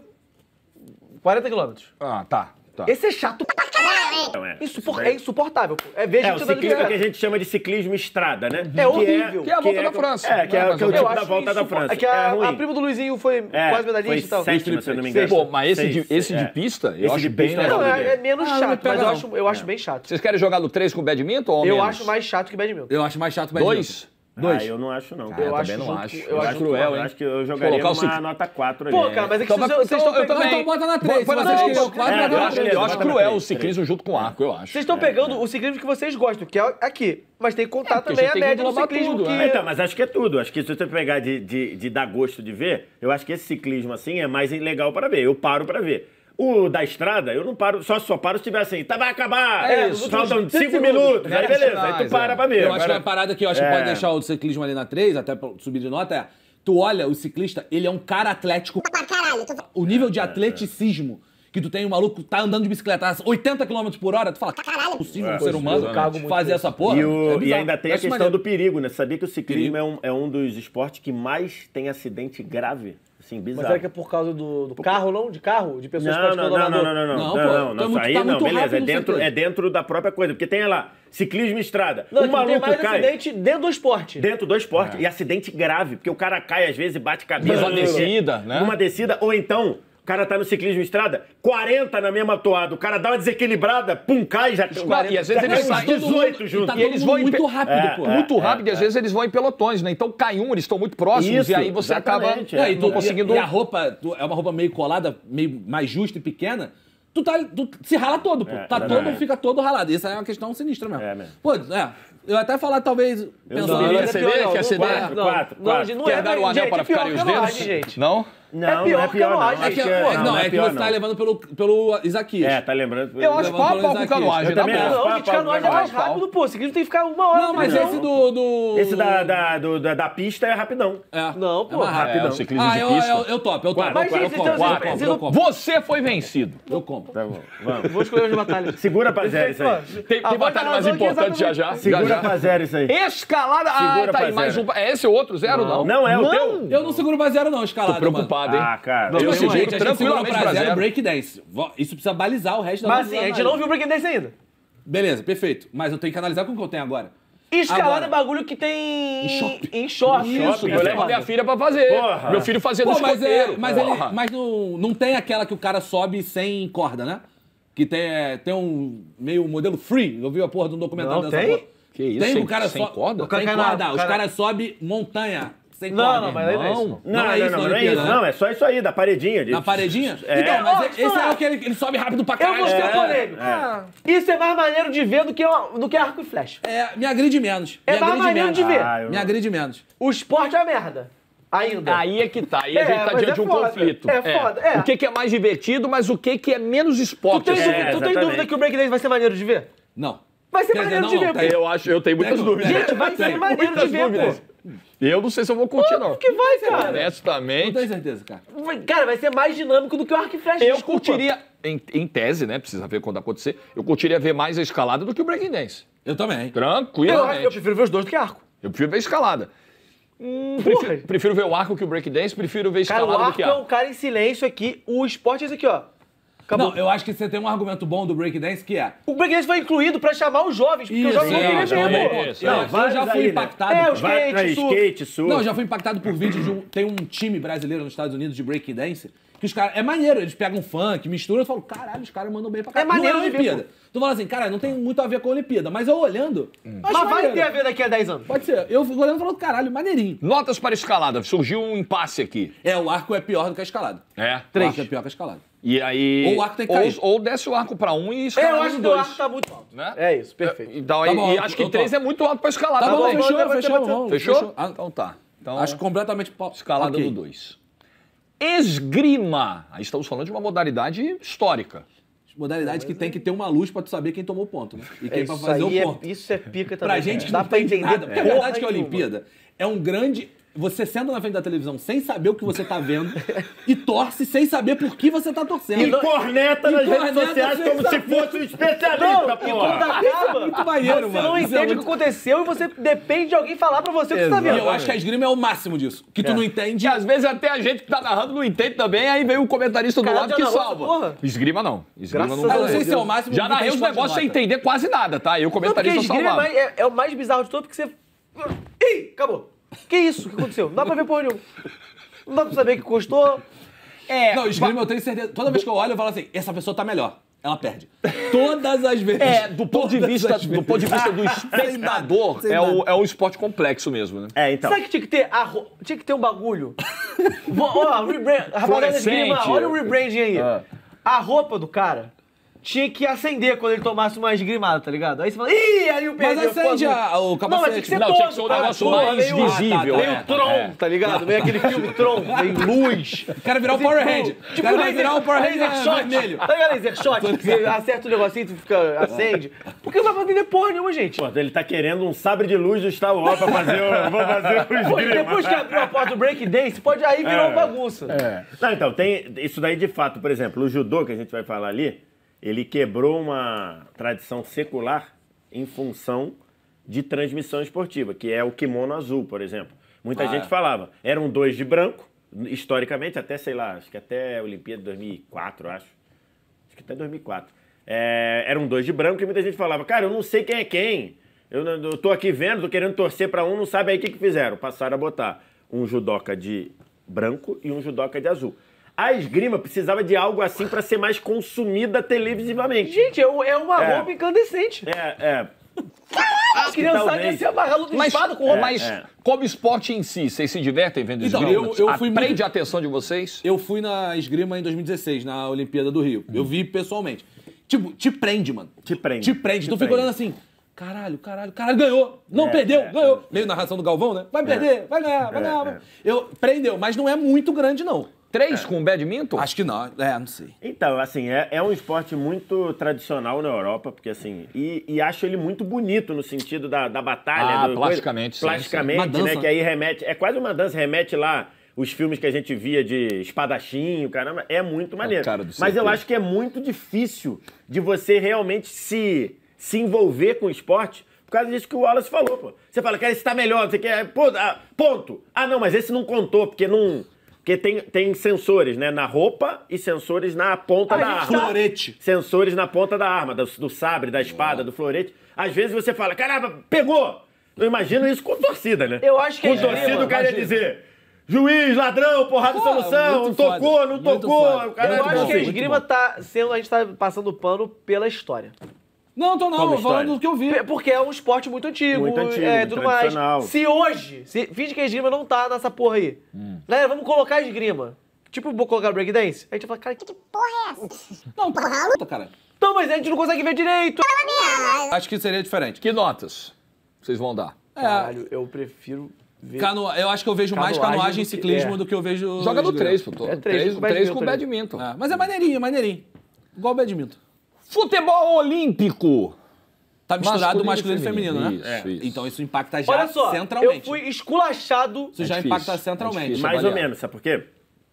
Speaker 2: quarenta quilômetros.
Speaker 1: Ah, tá. tá.
Speaker 2: Esse é chato pra caralho.
Speaker 3: Então, é.
Speaker 2: Insupor- É insuportável, pô. É ver
Speaker 3: É, o
Speaker 2: gente andando de
Speaker 3: ciclismo que a
Speaker 2: bicicleta.
Speaker 3: gente chama de ciclismo estrada, né?
Speaker 2: É horrível.
Speaker 1: Que é a volta da França.
Speaker 3: É, que é,
Speaker 1: Né,
Speaker 3: que é o
Speaker 1: mais ou
Speaker 3: tipo
Speaker 2: Eu
Speaker 3: da
Speaker 2: acho
Speaker 3: volta da
Speaker 2: insupor-
Speaker 3: França.
Speaker 2: É que a,
Speaker 3: é ruim.
Speaker 2: a prima do Luizinho foi
Speaker 3: É,
Speaker 2: quase medalhista
Speaker 3: foi
Speaker 2: e tal.
Speaker 3: sétima, se eu não me engano.
Speaker 1: Pô, mas esse, de,
Speaker 3: Sexta,
Speaker 1: esse de
Speaker 3: é.
Speaker 1: pista, eu
Speaker 3: Esse
Speaker 1: acho
Speaker 3: de
Speaker 1: bem
Speaker 3: pista é
Speaker 1: legal.
Speaker 2: Não,
Speaker 3: legal.
Speaker 2: é, é menos
Speaker 4: Ah, não me
Speaker 2: chato,
Speaker 4: pega
Speaker 2: mas eu
Speaker 4: não.
Speaker 2: acho, eu acho bem chato.
Speaker 1: Vocês querem jogar no três com badminton ou
Speaker 2: Eu
Speaker 1: menos?
Speaker 2: acho mais chato que badminton.
Speaker 4: Eu acho mais chato o badminton.
Speaker 1: Dois?
Speaker 3: Dois. Ah, eu não acho, não.
Speaker 1: eu
Speaker 2: acho
Speaker 1: também não
Speaker 2: junto-
Speaker 1: acho.
Speaker 2: eu
Speaker 1: Eu
Speaker 2: acho
Speaker 1: acho cruel,
Speaker 3: Eu
Speaker 1: hein?
Speaker 3: acho que eu jogaria
Speaker 1: Colocar o
Speaker 3: numa
Speaker 1: ciclo-
Speaker 3: nota quatro ali.
Speaker 2: Pô, cara, mas é que
Speaker 1: Então,
Speaker 2: vocês
Speaker 1: vai-
Speaker 2: vocês estão
Speaker 1: então, eu
Speaker 2: pegando...
Speaker 1: também.
Speaker 4: Então bota na três.
Speaker 1: Põe na
Speaker 4: Se vocês
Speaker 1: três.
Speaker 4: queriam quatro,
Speaker 3: É,
Speaker 4: bota
Speaker 1: Eu
Speaker 4: na
Speaker 1: acho,
Speaker 4: três.
Speaker 1: eu acho
Speaker 3: bota na
Speaker 1: cruel
Speaker 3: três,
Speaker 1: o ciclismo junto com arco, eu acho.
Speaker 2: Vocês estão pegando o ciclismo que vocês gostam, que é aqui. Mas tem que contar
Speaker 1: É, porque
Speaker 2: também
Speaker 1: a
Speaker 2: a
Speaker 1: gente tem que
Speaker 2: média do
Speaker 1: englobar
Speaker 2: ciclismo
Speaker 1: tudo,
Speaker 2: que...
Speaker 1: é.
Speaker 3: Então, mas acho que é tudo. Acho que se você pegar de, de, de dar gosto de ver, eu acho que esse ciclismo assim é mais legal para ver. Eu paro para ver. O da estrada, eu não paro, só, só paro se tiver assim, tá, vai acabar,
Speaker 1: É
Speaker 3: é,
Speaker 1: isso.
Speaker 3: faltam
Speaker 2: trinta
Speaker 3: cinco
Speaker 2: segundos.
Speaker 3: minutos, aí
Speaker 1: É,
Speaker 3: beleza,
Speaker 1: sinais,
Speaker 3: aí tu para
Speaker 1: é.
Speaker 3: pra ver.
Speaker 4: Eu acho que
Speaker 3: Agora-
Speaker 4: a parada que eu acho que
Speaker 3: É.
Speaker 4: pode deixar o ciclismo ali na três, até pra subir de nota, é... Tu olha o ciclista, ele é um cara atlético.
Speaker 5: Pra caralho. Tu...
Speaker 4: O nível de atleticismo que tu tem, um maluco tá andando de bicicleta a oitenta quilômetros por hora, tu fala, caralho, é possível um ser humano
Speaker 2: eu cago muito
Speaker 4: fazer
Speaker 2: nisso.
Speaker 4: essa porra?
Speaker 3: E, o-
Speaker 4: É
Speaker 3: e
Speaker 4: bizarro.
Speaker 3: ainda tem a
Speaker 4: Acho
Speaker 3: questão
Speaker 4: maneiro.
Speaker 3: do perigo, né? Sabia que o ciclismo
Speaker 4: Perigo.
Speaker 3: é um, é um dos esportes que mais tem acidente grave? assim,
Speaker 2: Mas
Speaker 3: bizarro.
Speaker 2: será que é por causa do, do carro, não? De carro? De pessoas que
Speaker 3: Não,
Speaker 2: praticam
Speaker 3: não, não,
Speaker 2: domador?
Speaker 3: não, não, não,
Speaker 4: Não,
Speaker 3: não,
Speaker 4: pô,
Speaker 3: não,
Speaker 4: tá
Speaker 3: não,
Speaker 4: muito-
Speaker 3: isso aí
Speaker 4: tá
Speaker 3: não,
Speaker 4: muito
Speaker 3: beleza, é
Speaker 4: rápido,
Speaker 3: dentro,
Speaker 4: certeza.
Speaker 3: é dentro da própria coisa, porque tem lá, ciclismo em estrada,
Speaker 2: Não,
Speaker 3: o
Speaker 2: que tem
Speaker 3: maluco
Speaker 2: mais
Speaker 3: cai
Speaker 2: acidente dentro do esporte.
Speaker 3: dentro do esporte, e acidente grave, porque o cara cai às vezes e bate cabeça.
Speaker 1: Numa
Speaker 3: não sei o quê.
Speaker 1: descida, né?
Speaker 3: Numa descida, ou então... O cara tá no ciclismo em estrada, quarenta na mesma toada, o cara dá uma desequilibrada, pum, cai, já tem
Speaker 1: Não, e às vezes
Speaker 3: já
Speaker 1: eles
Speaker 3: cai uns
Speaker 1: saem
Speaker 3: dezoito
Speaker 4: E
Speaker 3: juntos.
Speaker 4: tá
Speaker 1: E eles
Speaker 4: todo
Speaker 1: vão
Speaker 4: mundo
Speaker 1: em
Speaker 4: muito
Speaker 1: pe-
Speaker 4: rápido,
Speaker 3: É,
Speaker 4: pô.
Speaker 3: é.
Speaker 1: Muito rápido, e às vezes eles vão em pelotões, né? Então cai um, eles estão muito próximos,
Speaker 3: Isso,
Speaker 1: e aí você acaba
Speaker 3: exatamente,
Speaker 4: É, e, tu,
Speaker 1: não conseguindo...
Speaker 4: e, e a roupa tu- é uma roupa meio colada, meio mais justa e pequena. Tu, tá, tu se rala todo, pô.
Speaker 3: É,
Speaker 4: tá
Speaker 3: exatamente.
Speaker 4: todo, fica todo ralado. Isso aí é uma questão sinistra mesmo.
Speaker 3: É mesmo.
Speaker 4: Pô, é. Eu até falar, talvez, pensando...
Speaker 3: não,
Speaker 1: Quer
Speaker 2: é
Speaker 1: ceder?
Speaker 2: pior, não,
Speaker 1: Quer
Speaker 2: não,
Speaker 1: ceder?
Speaker 3: Quatro,
Speaker 2: Não,
Speaker 3: quatro,
Speaker 2: não,
Speaker 3: quatro.
Speaker 2: gente, não
Speaker 1: Quer
Speaker 2: é,
Speaker 1: dar o anel
Speaker 2: gente,
Speaker 1: para
Speaker 2: é pior
Speaker 1: ficarem
Speaker 2: que
Speaker 1: os
Speaker 2: a
Speaker 1: dedos?
Speaker 2: Loage, gente.
Speaker 1: Não?
Speaker 3: Não,
Speaker 2: É
Speaker 3: não
Speaker 2: pior
Speaker 3: é
Speaker 2: que
Speaker 3: pior,
Speaker 2: a
Speaker 3: não.
Speaker 2: loja,
Speaker 3: Acho
Speaker 4: É que,
Speaker 3: que
Speaker 4: é,
Speaker 3: é,
Speaker 4: não, é, que
Speaker 3: pior,
Speaker 4: você tá
Speaker 3: não.
Speaker 4: levando pelo, pelo Isaquias.
Speaker 3: É, tá lembrando?
Speaker 1: Eu acho
Speaker 4: Levando
Speaker 1: pau a
Speaker 4: pelo
Speaker 1: pau com
Speaker 4: Isaquias.
Speaker 1: canoagem,
Speaker 3: Eu
Speaker 1: na
Speaker 3: também
Speaker 1: boa.
Speaker 3: acho.
Speaker 2: Não,
Speaker 3: Pá,
Speaker 2: gente,
Speaker 3: pá,
Speaker 2: canoagem é
Speaker 3: pá,
Speaker 2: mais
Speaker 1: pá.
Speaker 2: rápido, pô. Esse aqui tem que ficar uma hora.
Speaker 4: Não, mas
Speaker 2: não.
Speaker 4: esse do... do...
Speaker 3: Esse da, da, do- da, da pista é rapidão.
Speaker 4: É.
Speaker 2: Não, pô.
Speaker 4: É mais rápido.
Speaker 1: É, o ciclismo
Speaker 4: Ah,
Speaker 1: de
Speaker 4: eu,
Speaker 1: pista.
Speaker 4: eu, eu topo, eu topo.
Speaker 3: Quatro,
Speaker 2: Mas,
Speaker 4: eu
Speaker 2: gente,
Speaker 4: compro,
Speaker 2: então,
Speaker 4: eu
Speaker 2: vocês-
Speaker 4: compro,
Speaker 2: vocês
Speaker 4: eu
Speaker 2: não-
Speaker 4: compro.
Speaker 1: Você foi vencido.
Speaker 4: Eu compro.
Speaker 3: Tá bom, vamos.
Speaker 2: Vou escolher hoje batalha.
Speaker 3: Segura pra zero isso aí.
Speaker 1: Tem,
Speaker 2: A
Speaker 1: tem
Speaker 2: voz
Speaker 1: batalha
Speaker 2: da
Speaker 1: mais
Speaker 2: razão aqui,
Speaker 1: importante já já.
Speaker 2: exatamente.
Speaker 1: já,
Speaker 3: Segura
Speaker 1: já.
Speaker 3: pra zero isso aí.
Speaker 1: Escalada. Ah,
Speaker 3: Segura
Speaker 1: tá aí,
Speaker 3: pra
Speaker 1: mais
Speaker 3: zero.
Speaker 1: um. É esse outro, zero, não?
Speaker 3: Não é o teu?
Speaker 4: Eu não seguro pra zero, não,
Speaker 1: Tô
Speaker 4: escalado,
Speaker 1: preocupado, hein?
Speaker 3: Ah, cara.
Speaker 1: Eu
Speaker 3: eu-
Speaker 1: seguro
Speaker 4: gente, a gente segura
Speaker 1: tranquilamente
Speaker 4: pra
Speaker 1: pra
Speaker 4: zero
Speaker 1: zero.
Speaker 4: breakdance. Vo- Isso precisa balizar o resto da
Speaker 2: Mas
Speaker 4: nossa
Speaker 2: assim, a gente
Speaker 4: análise.
Speaker 2: não viu o breakdance ainda.
Speaker 4: Beleza, perfeito. Mas eu tenho que analisar com o que eu tenho agora.
Speaker 2: Escalada
Speaker 4: Agora.
Speaker 2: é bagulho que tem...
Speaker 4: Em shopping.
Speaker 2: Em shopping.
Speaker 1: Isso, eu levo a minha filha pra fazer.
Speaker 3: Porra.
Speaker 1: Meu filho fazendo
Speaker 4: Pô, mas, é,
Speaker 1: escoteiro.
Speaker 4: mas, ele,
Speaker 1: Porra.
Speaker 4: mas não, não tem aquela que o cara sobe sem corda, né? Que tem, é, tem um meio modelo free. Eu vi a porra de um documentário
Speaker 2: Não,
Speaker 4: dessa
Speaker 2: tem?
Speaker 4: porra.
Speaker 1: Que isso,
Speaker 4: Tem,
Speaker 1: sem-
Speaker 4: o cara
Speaker 1: sem
Speaker 4: so-
Speaker 1: corda?
Speaker 4: O cara
Speaker 2: Tem
Speaker 4: tem
Speaker 2: cara-
Speaker 4: corda. Os
Speaker 2: cara-
Speaker 4: caras sobem montanha sem
Speaker 2: Não,
Speaker 4: corda.
Speaker 2: não, mas aí não é isso.
Speaker 3: Não,
Speaker 4: Não
Speaker 3: não,
Speaker 4: é isso
Speaker 3: não,
Speaker 4: na
Speaker 3: não é
Speaker 4: Olimpíada,
Speaker 3: isso.
Speaker 4: né?
Speaker 3: Não, é só isso aí, da paredinha. de-
Speaker 4: Na paredinha?
Speaker 3: É.
Speaker 4: Então, mas
Speaker 2: Ó,
Speaker 4: esse
Speaker 2: deixa eu
Speaker 4: é
Speaker 2: falar.
Speaker 4: o que ele, ele sobe rápido pra
Speaker 2: Eu
Speaker 4: caralho.
Speaker 2: vou ser
Speaker 4: É,
Speaker 2: polêmico.
Speaker 3: é.
Speaker 2: Isso é mais maneiro de ver do que, o- do que arco e flecha.
Speaker 4: é, me agride menos.
Speaker 2: É
Speaker 4: me
Speaker 2: mais
Speaker 4: agride
Speaker 2: maneiro
Speaker 4: menos.
Speaker 2: de ver.
Speaker 3: Ah, eu
Speaker 4: Me
Speaker 3: não-
Speaker 4: agride menos.
Speaker 2: O esporte é uma merda. Ainda.
Speaker 1: Aí é que tá. Aí a
Speaker 2: É,
Speaker 1: gente tá
Speaker 2: mas
Speaker 1: diante
Speaker 2: é
Speaker 1: de um
Speaker 2: foda.
Speaker 1: conflito.
Speaker 2: É foda, é.
Speaker 1: O que, que é mais divertido, mas o que, que é menos
Speaker 2: Tu
Speaker 1: esporte.
Speaker 2: tem,
Speaker 1: assim.
Speaker 2: dúvida, tu tem
Speaker 3: exatamente.
Speaker 2: dúvida que o breakdance vai ser maneiro de ver?
Speaker 4: Não.
Speaker 2: Vai ser
Speaker 4: Quer
Speaker 2: maneiro
Speaker 4: dizer,
Speaker 2: de
Speaker 4: não,
Speaker 2: ver,
Speaker 4: tá
Speaker 2: pô.
Speaker 1: Eu acho, eu tenho muitas
Speaker 4: Tem-
Speaker 1: dúvidas.
Speaker 2: Gente, vai ser
Speaker 1: Tenho
Speaker 2: maneiro de
Speaker 1: muitas
Speaker 2: ver,
Speaker 1: dúvidas.
Speaker 2: pô.
Speaker 1: Eu não sei se eu vou curtir, não.
Speaker 2: Óbvio que vai, cara.
Speaker 4: Não
Speaker 1: Honestamente,
Speaker 4: tenho certeza, cara.
Speaker 2: Vai- Cara, vai ser mais dinâmico do que o arco e flecha.
Speaker 1: eu
Speaker 2: desculpa.
Speaker 1: curtiria, em, em tese, né? Precisa ver quando acontecer. Eu curtiria ver mais a escalada do que o breakdance.
Speaker 4: Eu também.
Speaker 2: Eu, acho-
Speaker 1: Tranquilamente.
Speaker 2: eu prefiro ver os dois do que arco.
Speaker 1: Eu prefiro ver escalada. Hum,
Speaker 2: Porra.
Speaker 1: prefiro, prefiro ver o arco que o breakdance, prefiro ver
Speaker 2: Cara, o
Speaker 1: escalada do
Speaker 2: arco
Speaker 1: que
Speaker 2: é um
Speaker 1: arco.
Speaker 2: cara em silêncio aqui. O esporte é esse aqui, ó. Acabou.
Speaker 4: Não, eu acho que você tem um argumento bom do breakdance que é...
Speaker 2: O breakdance foi incluído pra chamar os jovens, porque os jovens não
Speaker 4: é,
Speaker 2: queriam
Speaker 1: isso,
Speaker 2: ver,
Speaker 1: é,
Speaker 2: pô.
Speaker 1: isso.
Speaker 4: Não,
Speaker 3: Não,
Speaker 4: eu
Speaker 3: vários
Speaker 4: já fui
Speaker 3: aí, né?
Speaker 4: impactado.
Speaker 2: É, os
Speaker 3: Vai pra
Speaker 2: skate, surf.
Speaker 3: skate, surf.
Speaker 4: Não, eu já fui impactado por vídeos de um... Tem um time brasileiro nos Estados Unidos de breakdance que os caras... É maneiro, eles pegam funk, misturam e falam, caralho, os caras mandam bem pra caralho.
Speaker 2: É maneiro
Speaker 4: não é
Speaker 2: de ver,
Speaker 4: Olimpíada. Tu fala assim, cara, não tem muito a ver com a Olimpíada, mas eu olhando... acho
Speaker 2: Mas vai
Speaker 4: maneiro.
Speaker 2: ter a ver daqui a dez anos.
Speaker 4: Pode ser. Eu fico olhando e falando, caralho, maneirinho.
Speaker 1: Notas para escalada. Surgiu um impasse aqui.
Speaker 4: É, o arco é pior do que a escalada.
Speaker 1: É.
Speaker 4: O arco é pior que a escalada.
Speaker 1: E aí.
Speaker 4: Ou o arco tem que cair.
Speaker 1: Ou, ou desce o arco pra um e
Speaker 2: É,
Speaker 1: escala
Speaker 2: eu
Speaker 1: no
Speaker 2: acho que o
Speaker 1: dois.
Speaker 2: arco tá muito alto.
Speaker 1: Né?
Speaker 2: É isso, perfeito.
Speaker 1: Então,
Speaker 4: Tá
Speaker 1: aí-
Speaker 4: bom,
Speaker 1: e acho que
Speaker 4: eu
Speaker 1: três
Speaker 4: topo.
Speaker 1: é muito alto pra escalada.
Speaker 4: Tá bom,
Speaker 1: também.
Speaker 4: fechou,
Speaker 2: Vai ter,
Speaker 4: fechou.
Speaker 2: vai ter.
Speaker 4: vamos,
Speaker 1: Fechou? Ah, então tá. Então,
Speaker 4: Acho completamente... po-
Speaker 1: escalada
Speaker 4: ok.
Speaker 1: do dois. Esgrima. Aí estamos falando de uma modalidade histórica.
Speaker 4: Modalidade que tem que ter uma luz pra tu saber quem tomou o ponto, né? E quem
Speaker 2: É,
Speaker 4: pra
Speaker 2: isso
Speaker 4: fazer
Speaker 2: aí
Speaker 4: o
Speaker 2: é-
Speaker 4: ponto.
Speaker 2: isso é pica também.
Speaker 4: Pra gente que
Speaker 2: Dá
Speaker 4: não
Speaker 2: pra
Speaker 4: entende
Speaker 2: entender
Speaker 4: nada. Porque a
Speaker 2: porra
Speaker 4: verdade é que a
Speaker 2: nenhuma.
Speaker 4: Olimpíada é um grande... Você senta na frente da televisão sem saber o que você tá vendo e torce sem saber por que você tá torcendo.
Speaker 3: E corneta
Speaker 4: E
Speaker 3: nas redes
Speaker 4: corneta
Speaker 3: sociais
Speaker 4: sem
Speaker 3: como se
Speaker 4: saber.
Speaker 3: fosse um especialista,
Speaker 2: Não, e quando
Speaker 3: porra.
Speaker 2: acaba,
Speaker 4: muito maneiro,
Speaker 2: você
Speaker 4: mano.
Speaker 2: não
Speaker 4: Isso é
Speaker 2: entende o
Speaker 4: muito-
Speaker 2: que aconteceu e você depende de alguém falar pra você o que você tá
Speaker 4: E
Speaker 2: vendo.
Speaker 4: eu acho que a esgrima é o máximo disso. Que tu não entende.
Speaker 1: E às vezes até a gente que tá narrando não entende também, aí vem o comentarista do
Speaker 2: Caralho,
Speaker 1: lado que
Speaker 2: já narrou
Speaker 1: salva.
Speaker 2: essa porra?
Speaker 1: Esgrima não. Esgrima
Speaker 2: Graças
Speaker 1: não.
Speaker 2: a
Speaker 4: Eu não sei
Speaker 2: Deus.
Speaker 4: se é o máximo.
Speaker 1: Já
Speaker 4: porque
Speaker 1: narrei
Speaker 4: tem
Speaker 1: os
Speaker 4: esporte
Speaker 1: negócios sem
Speaker 4: nota.
Speaker 1: entender quase nada, tá? E o
Speaker 2: Não, porque
Speaker 1: comentarista
Speaker 2: esgrima é,
Speaker 1: salvava.
Speaker 2: mais- é- é o mais bizarro de tudo, porque você... Ih, acabou. Que isso? O que aconteceu? Não dá pra ver porra nenhuma. Não dá pra saber o que custou.
Speaker 1: É,
Speaker 4: Não, esgrima eu tenho certeza. Toda vez que eu olho, eu falo assim: essa pessoa tá melhor. Ela perde. Todas as vezes.
Speaker 1: É, do ponto de
Speaker 4: Todas
Speaker 1: vista
Speaker 4: as
Speaker 1: do,
Speaker 4: vezes.
Speaker 1: ponto de vista do espectador,
Speaker 4: sem
Speaker 1: é o,
Speaker 4: nada.
Speaker 1: é o esporte complexo mesmo, né?
Speaker 3: É, então.
Speaker 2: Sabe que tinha que ter a ro- tinha que ter um bagulho? Vou- Ó, rebrand... Rapaziada, esgrima,
Speaker 1: Fluorescente.
Speaker 2: olha o rebranding aí.
Speaker 1: Ah.
Speaker 2: A roupa do cara tinha que acender quando ele tomasse uma esgrimada, tá ligado? Aí você fala, ih, aí o
Speaker 4: Mas
Speaker 2: perdeu.
Speaker 4: acende
Speaker 2: pô,
Speaker 4: a- o
Speaker 2: Não,
Speaker 4: capacete.
Speaker 2: mas tinha que ser
Speaker 1: Não,
Speaker 2: todo.
Speaker 1: tinha que ser um
Speaker 2: cara,
Speaker 1: negócio
Speaker 2: porra,
Speaker 1: mais
Speaker 2: meio-
Speaker 1: visível,
Speaker 2: Meio
Speaker 1: é.
Speaker 2: Tron,
Speaker 1: É.
Speaker 2: tá ligado? Meio aquele filme Tron, meio luz.
Speaker 4: O cara virar o Power Ranger. O cara vai virar o Power Ranger
Speaker 2: laser shot.
Speaker 4: vermelho.
Speaker 2: Tá ligado, laser shot? Você acerta o negocinho, tu fica, acende. Porque não dá pra entender porra nenhuma, gente.
Speaker 3: Pô, ele tá querendo um sabre de luz do Star Wars pra fazer o. Vou fazer o
Speaker 2: Pô, e
Speaker 3: esgrima.
Speaker 2: depois que abriu a porta do breakdance, pode aí virar uma bagunça.
Speaker 3: É. Não, então, tem isso daí de fato, por exemplo, o judô que a gente vai falar ali, ele quebrou uma tradição secular em função de transmissão esportiva, que é o kimono azul, por exemplo. Muita
Speaker 4: Ah,
Speaker 3: gente
Speaker 4: é.
Speaker 3: falava, eram dois de branco, historicamente, até, sei lá, acho que até a Olimpíada de dois mil e quatro, acho. Acho que até dois mil e quatro. É, eram dois de branco e muita gente falava, cara, eu não sei quem é quem. Eu, não- eu tô aqui vendo, tô querendo torcer pra um, não sabe aí o que, que fizeram. Passaram a botar um judoca de branco e um judoca de azul. A esgrima precisava de algo assim pra ser mais consumida televisivamente.
Speaker 2: Gente, é um- é uma
Speaker 3: É.
Speaker 2: roupa incandescente.
Speaker 3: É, é.
Speaker 2: A criançada
Speaker 3: talvez.
Speaker 2: ia se amarrar luta de
Speaker 1: Mas,
Speaker 2: espada com roupa.
Speaker 1: mas
Speaker 3: é.
Speaker 1: como esporte em si, vocês se divertem vendo
Speaker 4: Então,
Speaker 1: esgrima?
Speaker 4: eu- eu fui
Speaker 1: Prende
Speaker 4: muito-
Speaker 1: a atenção de vocês?
Speaker 4: Eu fui na esgrima em dois mil e dezesseis, na Olimpíada do Rio. Eu vi pessoalmente. Tipo, te prende, mano.
Speaker 3: Te prende.
Speaker 4: Te prende.
Speaker 3: Te
Speaker 4: tu fica
Speaker 3: prende.
Speaker 4: olhando assim, caralho, caralho, caralho, ganhou. Não
Speaker 3: É,
Speaker 4: perdeu,
Speaker 3: é,
Speaker 4: ganhou. Meio narração do Galvão, né? Vai perder, vai ganhar, vai
Speaker 3: É,
Speaker 4: ganhar.
Speaker 3: é.
Speaker 4: vai- Eu, prendeu, mas não é muito grande, não.
Speaker 1: Três com badminton?
Speaker 4: Acho que não, é, não sei.
Speaker 3: Então, assim, é, é um esporte muito tradicional na Europa, porque assim, e, e acho ele muito bonito no sentido da, da batalha.
Speaker 1: Ah,
Speaker 3: do-
Speaker 1: plasticamente, sim,
Speaker 3: Plasticamente,
Speaker 4: sim. Uma dança.
Speaker 3: né? Que aí remete, é quase uma dança, remete lá os filmes que a gente via de espadachim, caramba, é muito maneiro.
Speaker 1: cara do
Speaker 3: Mas eu
Speaker 1: certeza.
Speaker 3: acho que é muito difícil de você realmente se, se envolver com o esporte, por causa disso que o Wallace falou, pô. Você fala, cara, esse tá melhor, você quer, pô, ah, ponto. Ah, não, mas esse não contou, porque não... Porque tem, tem sensores, né, na roupa e sensores na ponta da arma.
Speaker 4: Florete.
Speaker 3: Sensores na ponta da arma, do, do sabre, da espada, do florete. Às vezes você fala, caramba, pegou! Eu imagino isso com torcida, né?
Speaker 2: Eu acho que
Speaker 3: com
Speaker 2: a esgrima,
Speaker 3: torcida o cara ia
Speaker 1: imagina.
Speaker 3: dizer, juiz, ladrão, porrada de
Speaker 4: Pô,
Speaker 3: solução,
Speaker 4: muito
Speaker 3: tocou,
Speaker 4: foda,
Speaker 3: não
Speaker 4: muito
Speaker 3: tocou.
Speaker 4: foda.
Speaker 3: O cara
Speaker 2: Eu
Speaker 3: é
Speaker 2: acho
Speaker 3: bom.
Speaker 2: que a
Speaker 4: muito
Speaker 2: esgrima
Speaker 4: bom.
Speaker 2: tá sendo. A gente tá passando pano pela história.
Speaker 4: Não, tô não,
Speaker 3: Qual
Speaker 4: eu falando
Speaker 3: história?
Speaker 4: do que eu vi.
Speaker 2: P- Porque é um esporte muito antigo,
Speaker 3: Muito antigo,
Speaker 2: é,
Speaker 3: muito
Speaker 2: tudo mais.
Speaker 3: tradicional.
Speaker 2: Se hoje, se, finge que a esgrima não tá nessa porra aí. Galera, vamos colocar a esgrima. Tipo, vou colocar breakdance. A gente vai falar, cara, que
Speaker 5: Que porra é essa?
Speaker 4: Não, puta, cara.
Speaker 2: Não, mas a gente não consegue ver direito.
Speaker 4: Acho que seria diferente.
Speaker 1: Que notas vocês vão dar?
Speaker 4: É,
Speaker 2: Caralho, eu prefiro ver.
Speaker 4: cano... eu acho que eu vejo mais
Speaker 2: Canoagem
Speaker 4: canoagem e
Speaker 2: do que-
Speaker 4: ciclismo
Speaker 2: é.
Speaker 4: do que eu vejo
Speaker 1: Joga no
Speaker 4: esgrima.
Speaker 1: três, pô.
Speaker 2: É três
Speaker 1: Três,
Speaker 2: com
Speaker 1: três com
Speaker 2: badminton.
Speaker 1: badminton.
Speaker 4: É, mas é maneirinho, é maneirinho. Igual o badminton.
Speaker 1: Futebol olímpico.
Speaker 4: Tá misturado
Speaker 1: Masculino
Speaker 4: masculino
Speaker 1: e
Speaker 4: e feminino,
Speaker 1: feminino.
Speaker 4: né?
Speaker 1: Isso,
Speaker 4: É.
Speaker 1: isso.
Speaker 4: Então isso impacta já
Speaker 2: Olha só,
Speaker 4: centralmente.
Speaker 2: eu fui esculachado.
Speaker 4: Isso
Speaker 1: É
Speaker 4: já
Speaker 1: difícil,
Speaker 4: impacta
Speaker 1: é
Speaker 4: centralmente.
Speaker 1: difícil.
Speaker 3: Mais ou
Speaker 1: avaliar.
Speaker 3: menos, sabe por quê?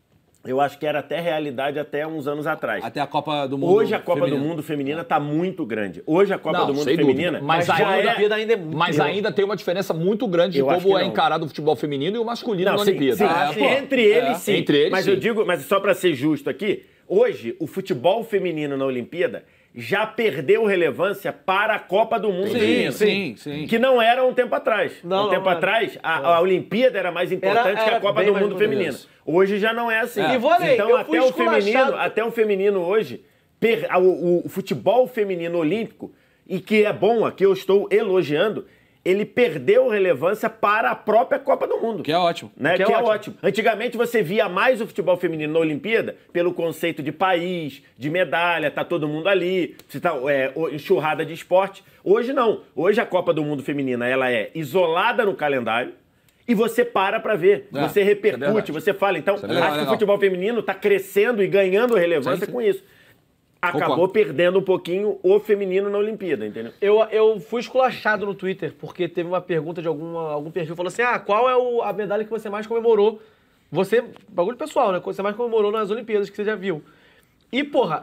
Speaker 3: Eu acho que era até realidade até uns anos atrás.
Speaker 4: Até a Copa do Mundo
Speaker 3: Hoje a Copa
Speaker 4: feminina.
Speaker 3: do Mundo feminina tá muito grande. Hoje a Copa
Speaker 1: Não,
Speaker 3: do Mundo
Speaker 1: sem
Speaker 3: feminina
Speaker 1: dúvida. Mas
Speaker 2: já
Speaker 1: ainda-
Speaker 2: a Olimpíada ainda é muito.
Speaker 1: Mas ainda tem uma diferença muito grande de
Speaker 3: Eu acho
Speaker 1: como
Speaker 3: que
Speaker 1: é
Speaker 3: não.
Speaker 1: encarado o futebol feminino e o masculino na
Speaker 3: sim,
Speaker 1: Olimpíada.
Speaker 3: sim,
Speaker 1: Ah,
Speaker 3: sim,
Speaker 1: pô.
Speaker 3: entre eles
Speaker 1: É,
Speaker 3: sim.
Speaker 1: Entre eles,
Speaker 3: mas
Speaker 1: sim.
Speaker 3: eu digo, mas só pra ser justo aqui, hoje o futebol feminino na Olimpíada já perdeu relevância para a Copa do Mundo
Speaker 4: Sim,
Speaker 3: feminino.
Speaker 4: sim, sim.
Speaker 3: Que não era um tempo atrás.
Speaker 2: Não,
Speaker 3: um
Speaker 2: não,
Speaker 3: tempo
Speaker 2: não.
Speaker 3: atrás, a, a Olimpíada era mais importante
Speaker 2: Era-
Speaker 3: que a
Speaker 2: era
Speaker 3: Copa
Speaker 2: bem
Speaker 3: do
Speaker 2: mais
Speaker 3: Mundo
Speaker 2: importante.
Speaker 3: feminina. Hoje já não é assim.
Speaker 2: E vou além,
Speaker 3: então
Speaker 2: eu
Speaker 3: até
Speaker 2: fui
Speaker 3: o feminino,
Speaker 2: esculachado.
Speaker 3: até o feminino hoje, per- a- o, o futebol feminino olímpico, e que é bom, aqui eu estou elogiando, ele perdeu relevância para a própria Copa do Mundo.
Speaker 4: Que é ótimo.
Speaker 3: Né?
Speaker 2: Que
Speaker 3: Que,
Speaker 2: é
Speaker 3: é,
Speaker 2: ótimo.
Speaker 3: ótimo. Antigamente você via mais o futebol feminino na Olimpíada pelo conceito de país, de medalha, tá todo mundo ali, você tá, é, o- enxurrada de esporte. Hoje não. Hoje a Copa do Mundo Feminina ela é isolada no calendário e você para pra ver.
Speaker 4: É,
Speaker 3: você
Speaker 1: isso é
Speaker 3: repercute,
Speaker 1: verdade.
Speaker 3: você fala. Então,
Speaker 1: é
Speaker 3: acho
Speaker 1: verdade.
Speaker 3: que o
Speaker 4: Legal.
Speaker 3: futebol feminino tá crescendo e ganhando relevância
Speaker 4: Sim, sim.
Speaker 3: com isso. Acabou
Speaker 4: Concordo.
Speaker 3: perdendo um pouquinho o feminino na Olimpíada, entendeu?
Speaker 2: Eu, eu fui esculachado no Twitter, porque teve uma pergunta de alguma, algum perfil, falou assim, ah, qual é o- a medalha que você mais comemorou? Você, bagulho pessoal, né? Que você mais comemorou nas Olimpíadas, que você já viu. E, porra,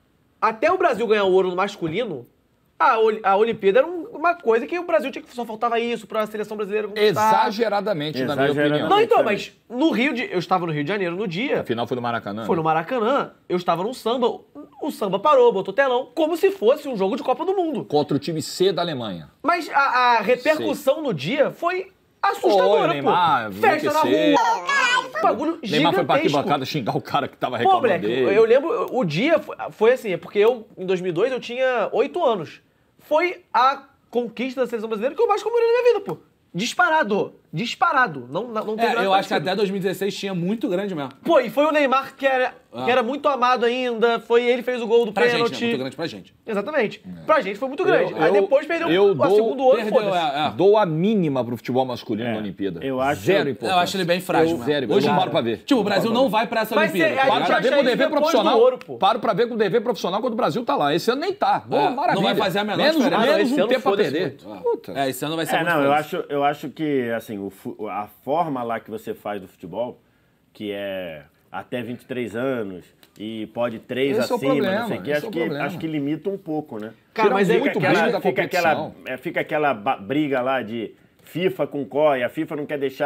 Speaker 2: até o Brasil ganhar o ouro no masculino, a, Oli- a Olimpíada era um- uma coisa que o Brasil tinha que só faltava isso pra seleção brasileira conquistar.
Speaker 1: Exageradamente, na minha
Speaker 3: Exageradamente.
Speaker 1: opinião.
Speaker 2: Não, então, mas no Rio de... Eu estava no Rio de Janeiro no dia,
Speaker 1: Afinal, foi no Maracanã.
Speaker 2: foi no Maracanã, eu estava num samba, o samba parou, botou telão, como se fosse um jogo de Copa do Mundo.
Speaker 1: Contra o time C da Alemanha.
Speaker 2: Mas a, a repercussão no dia foi assustadora,
Speaker 1: Foi, Neymar,
Speaker 2: pô. Festa na
Speaker 1: enlouqueceu.
Speaker 2: rua, caralho, bagulho
Speaker 1: Neymar foi pra
Speaker 2: gigantesco.
Speaker 1: arquibancada xingar o cara que tava
Speaker 2: Pô,
Speaker 1: reclamando
Speaker 2: moleque,
Speaker 1: dele.
Speaker 2: eu lembro, o dia foi, foi assim, é porque eu, em dois mil e dois, eu tinha oito anos. Foi a conquista da seleção brasileira que eu mais comemorei na minha vida, pô. Disparado. Disparado. Não, não, não teve
Speaker 4: É,
Speaker 2: nada
Speaker 4: eu acho que
Speaker 2: parecido.
Speaker 4: até dois mil e dezesseis tinha muito grande mesmo.
Speaker 2: Pô, e foi o Neymar que era,
Speaker 4: Ah.
Speaker 2: que era muito amado ainda, foi ele que fez o gol do
Speaker 4: Pra
Speaker 2: pênalti.
Speaker 4: gente, é muito grande pra gente.
Speaker 2: Exatamente. Pra gente foi muito grande.
Speaker 1: Eu-
Speaker 2: Aí
Speaker 1: eu-
Speaker 2: depois perdeu
Speaker 1: eu
Speaker 2: o
Speaker 1: dou-
Speaker 2: segundo ouro,
Speaker 4: Perdeu,
Speaker 2: foda-se.
Speaker 4: é, é.
Speaker 1: Dou a mínima pro futebol masculino
Speaker 3: É,
Speaker 1: na Olimpíada.
Speaker 3: eu acho-
Speaker 1: Zero
Speaker 3: eu
Speaker 1: importância.
Speaker 4: Eu acho ele bem frágil,
Speaker 1: Eu,
Speaker 4: mano.
Speaker 1: zero.
Speaker 4: Hoje
Speaker 1: eu
Speaker 4: não
Speaker 1: paro pra ver.
Speaker 4: Tipo, o Brasil não vai pra essa
Speaker 2: Mas
Speaker 4: Olimpíada.
Speaker 2: é, a
Speaker 1: Paro
Speaker 2: gente
Speaker 1: pra
Speaker 2: acha
Speaker 1: ver com o
Speaker 2: isso
Speaker 1: dever
Speaker 2: depois do
Speaker 1: profissional.
Speaker 2: ouro, pô.
Speaker 1: Paro pra ver com o dever profissional quando o Brasil tá lá. Esse ano nem tá. Pô,
Speaker 4: É,
Speaker 1: maravilha.
Speaker 4: não vai fazer a menor
Speaker 1: menos,
Speaker 4: diferença.
Speaker 1: Menos
Speaker 2: Ah, não, esse
Speaker 1: um
Speaker 2: ano
Speaker 1: tempo a
Speaker 2: foda-se
Speaker 1: perder.
Speaker 2: muito.
Speaker 1: Puta.
Speaker 4: É, esse ano vai ser
Speaker 3: É,
Speaker 4: muito
Speaker 3: não, eu
Speaker 4: foda.
Speaker 3: acho, eu acho que, assim, o fu- a forma lá que você faz do futebol, que é até vinte e três anos e pode três
Speaker 1: Esse é o
Speaker 3: acima,
Speaker 1: problema,
Speaker 3: não sei o quê,
Speaker 1: esse
Speaker 3: acho,
Speaker 1: é o
Speaker 3: que,
Speaker 1: problema.
Speaker 3: acho que limita um pouco, né?
Speaker 2: Cara,
Speaker 1: Tira
Speaker 2: mas é
Speaker 1: muito
Speaker 2: que
Speaker 1: brilho
Speaker 3: aquela,
Speaker 1: da
Speaker 3: fica, aquela,
Speaker 1: competição.
Speaker 3: é, fica aquela ba- briga lá de FIFA com C O I, a FIFA não quer deixar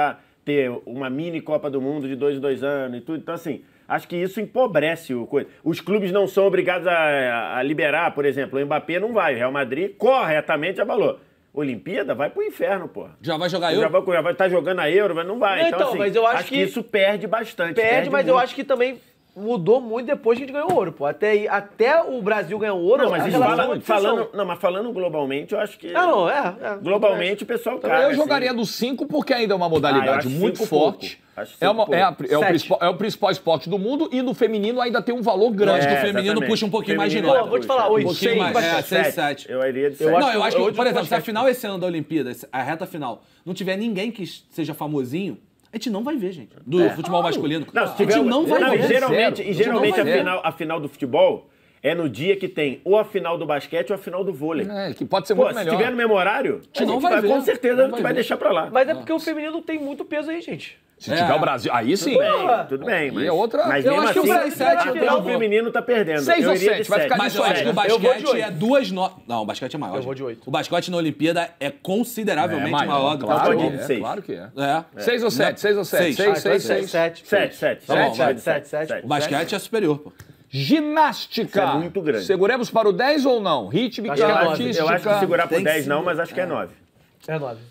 Speaker 3: ter uma mini Copa do Mundo de dois em dois anos e tudo. Então, assim, acho que isso empobrece o coisa. Os clubes não são obrigados a, a liberar, por exemplo, o Mbappé não vai, o Real Madrid corretamente abalou. Olimpíada vai pro inferno, porra.
Speaker 4: Já vai jogar
Speaker 3: Já
Speaker 4: Euro?
Speaker 3: vai, já vai estar jogando a Euro, mas não vai.
Speaker 2: Não,
Speaker 3: então,
Speaker 2: então,
Speaker 3: assim,
Speaker 2: mas eu acho
Speaker 3: que...
Speaker 2: que
Speaker 3: isso perde bastante.
Speaker 2: Perde, mas
Speaker 3: muito.
Speaker 2: eu acho que também mudou muito depois que a gente ganhou ouro, pô. Até, aí- até o Brasil ganhar o ouro,
Speaker 3: Não, mas
Speaker 2: a
Speaker 3: isso
Speaker 2: relação
Speaker 3: fala-
Speaker 2: é muito pressão.
Speaker 3: falando, não, mas falando globalmente, eu acho que...
Speaker 2: Não, não, é. é
Speaker 3: Globalmente, o pessoal caga.
Speaker 1: Eu
Speaker 3: assim.
Speaker 1: jogaria do cinco porque ainda é uma
Speaker 3: Ah, eu
Speaker 1: modalidade
Speaker 3: acho
Speaker 1: muito
Speaker 3: cinco
Speaker 1: forte.
Speaker 3: pouco. Acho
Speaker 1: É, uma-
Speaker 3: cinco
Speaker 1: é a-
Speaker 3: pouco.
Speaker 1: é o
Speaker 2: Sete.
Speaker 1: principal, é o principal esporte do mundo e no feminino ainda tem um valor
Speaker 4: Eu
Speaker 1: grande.
Speaker 4: acho que o
Speaker 3: É,
Speaker 4: feminino
Speaker 3: exatamente.
Speaker 4: puxa um pouquinho mais de
Speaker 3: Feminino
Speaker 4: nota.
Speaker 2: Pô, vou te falar,
Speaker 3: puxa.
Speaker 2: oito,
Speaker 4: Um pouquinho
Speaker 2: seis,
Speaker 4: mais,
Speaker 2: mas
Speaker 4: é, seis,
Speaker 3: Sete.
Speaker 4: sete.
Speaker 3: Eu iria de
Speaker 2: Eu
Speaker 3: sete.
Speaker 4: Não, eu acho que,
Speaker 2: hoje
Speaker 4: por
Speaker 2: eu
Speaker 4: exemplo, se a
Speaker 2: basquete.
Speaker 4: final esse ano da Olimpíada, a reta final, não tiver ninguém que seja famosinho, a gente não vai ver, gente. Do futebol masculino.
Speaker 3: Não, se
Speaker 4: a
Speaker 3: tiver,
Speaker 4: gente não vai
Speaker 3: não,
Speaker 4: ver.
Speaker 3: e geralmente,
Speaker 1: Zero.
Speaker 3: e geralmente
Speaker 4: Não
Speaker 3: a,
Speaker 4: vai ver.
Speaker 3: final, a final do futebol é no dia que tem ou a final do basquete ou a final do vôlei.
Speaker 1: É, que pode ser
Speaker 3: Pô,
Speaker 1: muito
Speaker 3: se
Speaker 1: melhor.
Speaker 3: tiver no mesmo horário, a
Speaker 4: não
Speaker 3: gente
Speaker 4: vai ver.
Speaker 3: com certeza
Speaker 4: Não
Speaker 3: a gente
Speaker 4: vai
Speaker 3: vai
Speaker 4: ver.
Speaker 3: deixar pra lá.
Speaker 2: Mas é porque o feminino tem muito peso aí, gente.
Speaker 1: Se
Speaker 4: É.
Speaker 1: tiver o Brasil, aí sim.
Speaker 3: Tudo bem, tudo bem, mas,
Speaker 1: é outra-
Speaker 3: mas
Speaker 1: eu
Speaker 3: mesmo
Speaker 1: acho que o
Speaker 3: assim,
Speaker 1: Brasil sete,
Speaker 3: a
Speaker 1: eu
Speaker 3: final
Speaker 1: tenho-
Speaker 3: feminino tá perdendo.
Speaker 1: Seis
Speaker 3: eu
Speaker 1: ou
Speaker 3: iria
Speaker 1: sete,
Speaker 3: de
Speaker 1: vai
Speaker 3: sete.
Speaker 1: ficar
Speaker 4: Mas
Speaker 1: nisso
Speaker 4: eu
Speaker 1: aí,
Speaker 4: acho que o
Speaker 1: né?
Speaker 2: Eu vou de
Speaker 4: basquete
Speaker 2: oito.
Speaker 4: é duas notas. Não, o basquete é maior.
Speaker 2: Eu
Speaker 4: gente.
Speaker 2: vou de oito.
Speaker 4: O basquete na Olimpíada é consideravelmente
Speaker 1: É
Speaker 4: maior do que o
Speaker 1: claro,
Speaker 3: Pode ir
Speaker 1: que
Speaker 3: de
Speaker 1: é,
Speaker 3: seis.
Speaker 1: claro que é.
Speaker 4: É.
Speaker 1: Seis ou sete, seis ou sete.
Speaker 4: Seis.
Speaker 1: Seis,
Speaker 2: Ah,
Speaker 1: seis,
Speaker 2: então é
Speaker 1: seis.
Speaker 2: sete.
Speaker 3: Sete, sete.
Speaker 4: Tá bom,
Speaker 3: sete,
Speaker 4: vai.
Speaker 3: sete,
Speaker 2: Sete,
Speaker 3: sete,
Speaker 2: sete.
Speaker 4: O basquete é superior, pô.
Speaker 1: Ginástica.
Speaker 3: Isso é muito grande.
Speaker 1: Seguremos para o dez ou não? Rítmica,
Speaker 2: Acho que é nove.
Speaker 1: artística.
Speaker 3: Eu acho que segurar por
Speaker 4: Tem que
Speaker 3: dez não,
Speaker 4: segurar.
Speaker 3: mas acho que é nove.
Speaker 2: É nove.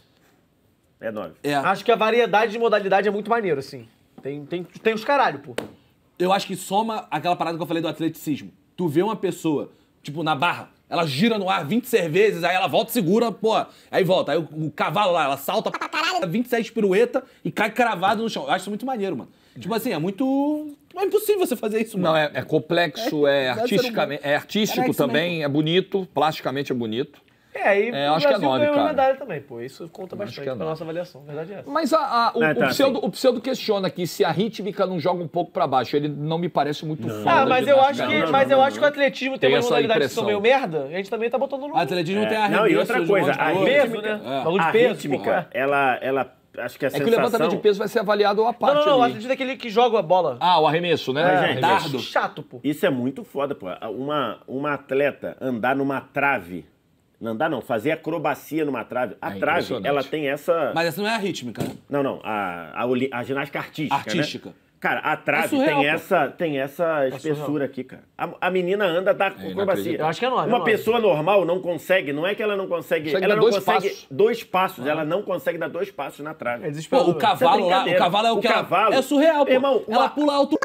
Speaker 3: É nove.
Speaker 4: É.
Speaker 2: Acho que a variedade de modalidade é muito maneiro, assim. Tem, tem, tem os caralho, pô.
Speaker 4: Eu acho que soma aquela parada que eu falei do atleticismo. Tu vê uma pessoa, tipo, na barra, ela gira no ar vinte e seis vezes, aí ela volta e segura, pô, aí volta. Aí o, o cavalo lá, ela salta vinte e seis pirueta e cai cravado no chão. Eu acho isso muito maneiro, mano. Tipo assim, é muito... É impossível você fazer isso, mano.
Speaker 1: Não, é, é complexo, é,
Speaker 4: deve ser
Speaker 1: artisticamente, é artístico
Speaker 4: Cara, é isso
Speaker 1: também,
Speaker 4: mesmo.
Speaker 1: é bonito, plasticamente é bonito.
Speaker 2: É, aí
Speaker 1: É,
Speaker 2: o
Speaker 1: acho que é
Speaker 2: Brasil
Speaker 1: nove,
Speaker 2: ganhou uma
Speaker 1: cara.
Speaker 2: medalha também, pô. Isso conta
Speaker 1: acho
Speaker 2: bastante
Speaker 1: que é
Speaker 2: pra
Speaker 1: nove.
Speaker 2: nossa avaliação. A verdade é essa.
Speaker 1: Mas a- a- o,
Speaker 3: Não,
Speaker 1: o
Speaker 3: tá,
Speaker 1: pseudo,
Speaker 3: assim.
Speaker 1: o pseudo questiona aqui se a rítmica não joga um pouco pra baixo. Ele não me parece muito fã
Speaker 2: Ah,
Speaker 1: da
Speaker 2: mas eu acho
Speaker 1: ginástica,
Speaker 2: que,
Speaker 1: não.
Speaker 2: mas eu
Speaker 3: não,
Speaker 2: acho que o atletismo tem,
Speaker 1: Tem
Speaker 2: umas
Speaker 1: essa
Speaker 2: modalidades que são
Speaker 1: impressão.
Speaker 2: meio merda, a gente também tá botando no
Speaker 4: O atletismo tem
Speaker 3: É,
Speaker 4: arremesso
Speaker 3: não, e outra
Speaker 4: de
Speaker 3: coisa,
Speaker 4: monte de
Speaker 3: a
Speaker 4: coisa.
Speaker 2: peso,
Speaker 3: rítmica-
Speaker 2: né?
Speaker 4: É.
Speaker 2: Bagulho de
Speaker 3: A
Speaker 2: peso,
Speaker 3: rítmica,
Speaker 2: pô.
Speaker 3: ela, ela, acho que a
Speaker 1: É que o
Speaker 3: sensação...
Speaker 1: levantamento de peso vai ser avaliado à parte
Speaker 2: Não, não, não, o
Speaker 1: ali.
Speaker 2: atletismo é aquele que joga a bola.
Speaker 1: Ah, o arremesso, né?
Speaker 3: Mas, gente,
Speaker 1: Arremesso.
Speaker 4: dardo.
Speaker 2: Chato, pô.
Speaker 3: Isso é muito foda, pô. Uma, uma atleta andar numa trave, não andar não, fazer acrobacia numa trave. A
Speaker 1: É
Speaker 3: trave,
Speaker 1: impressionante.
Speaker 3: ela tem essa...
Speaker 4: Mas essa não é a rítmica, né?
Speaker 3: Não, não, a, a, oli- a ginástica artística,
Speaker 4: Artística.
Speaker 3: né? Cara, a trave
Speaker 4: É surreal,
Speaker 3: tem,
Speaker 4: pô.
Speaker 3: essa, tem essa espessura aqui, cara. A, a menina anda da acrobacia.
Speaker 1: inacreditável.
Speaker 2: Eu acho que é nove, é
Speaker 3: Uma
Speaker 2: nove.
Speaker 3: pessoa normal não consegue, não é que ela não consegue...
Speaker 1: Consegue
Speaker 3: ela
Speaker 1: dar
Speaker 3: não
Speaker 1: dois
Speaker 3: consegue
Speaker 1: passos.
Speaker 3: dois passos, ela não consegue dar dois passos na trave.
Speaker 2: É
Speaker 4: Pô,
Speaker 2: desesperador.
Speaker 4: o cavalo lá, o
Speaker 3: brincadeira.
Speaker 4: cavalo é o
Speaker 3: O
Speaker 4: que ela-
Speaker 3: cavalo-
Speaker 4: É surreal, pô.
Speaker 3: Irmão,
Speaker 4: ela
Speaker 3: uma-
Speaker 4: pula alto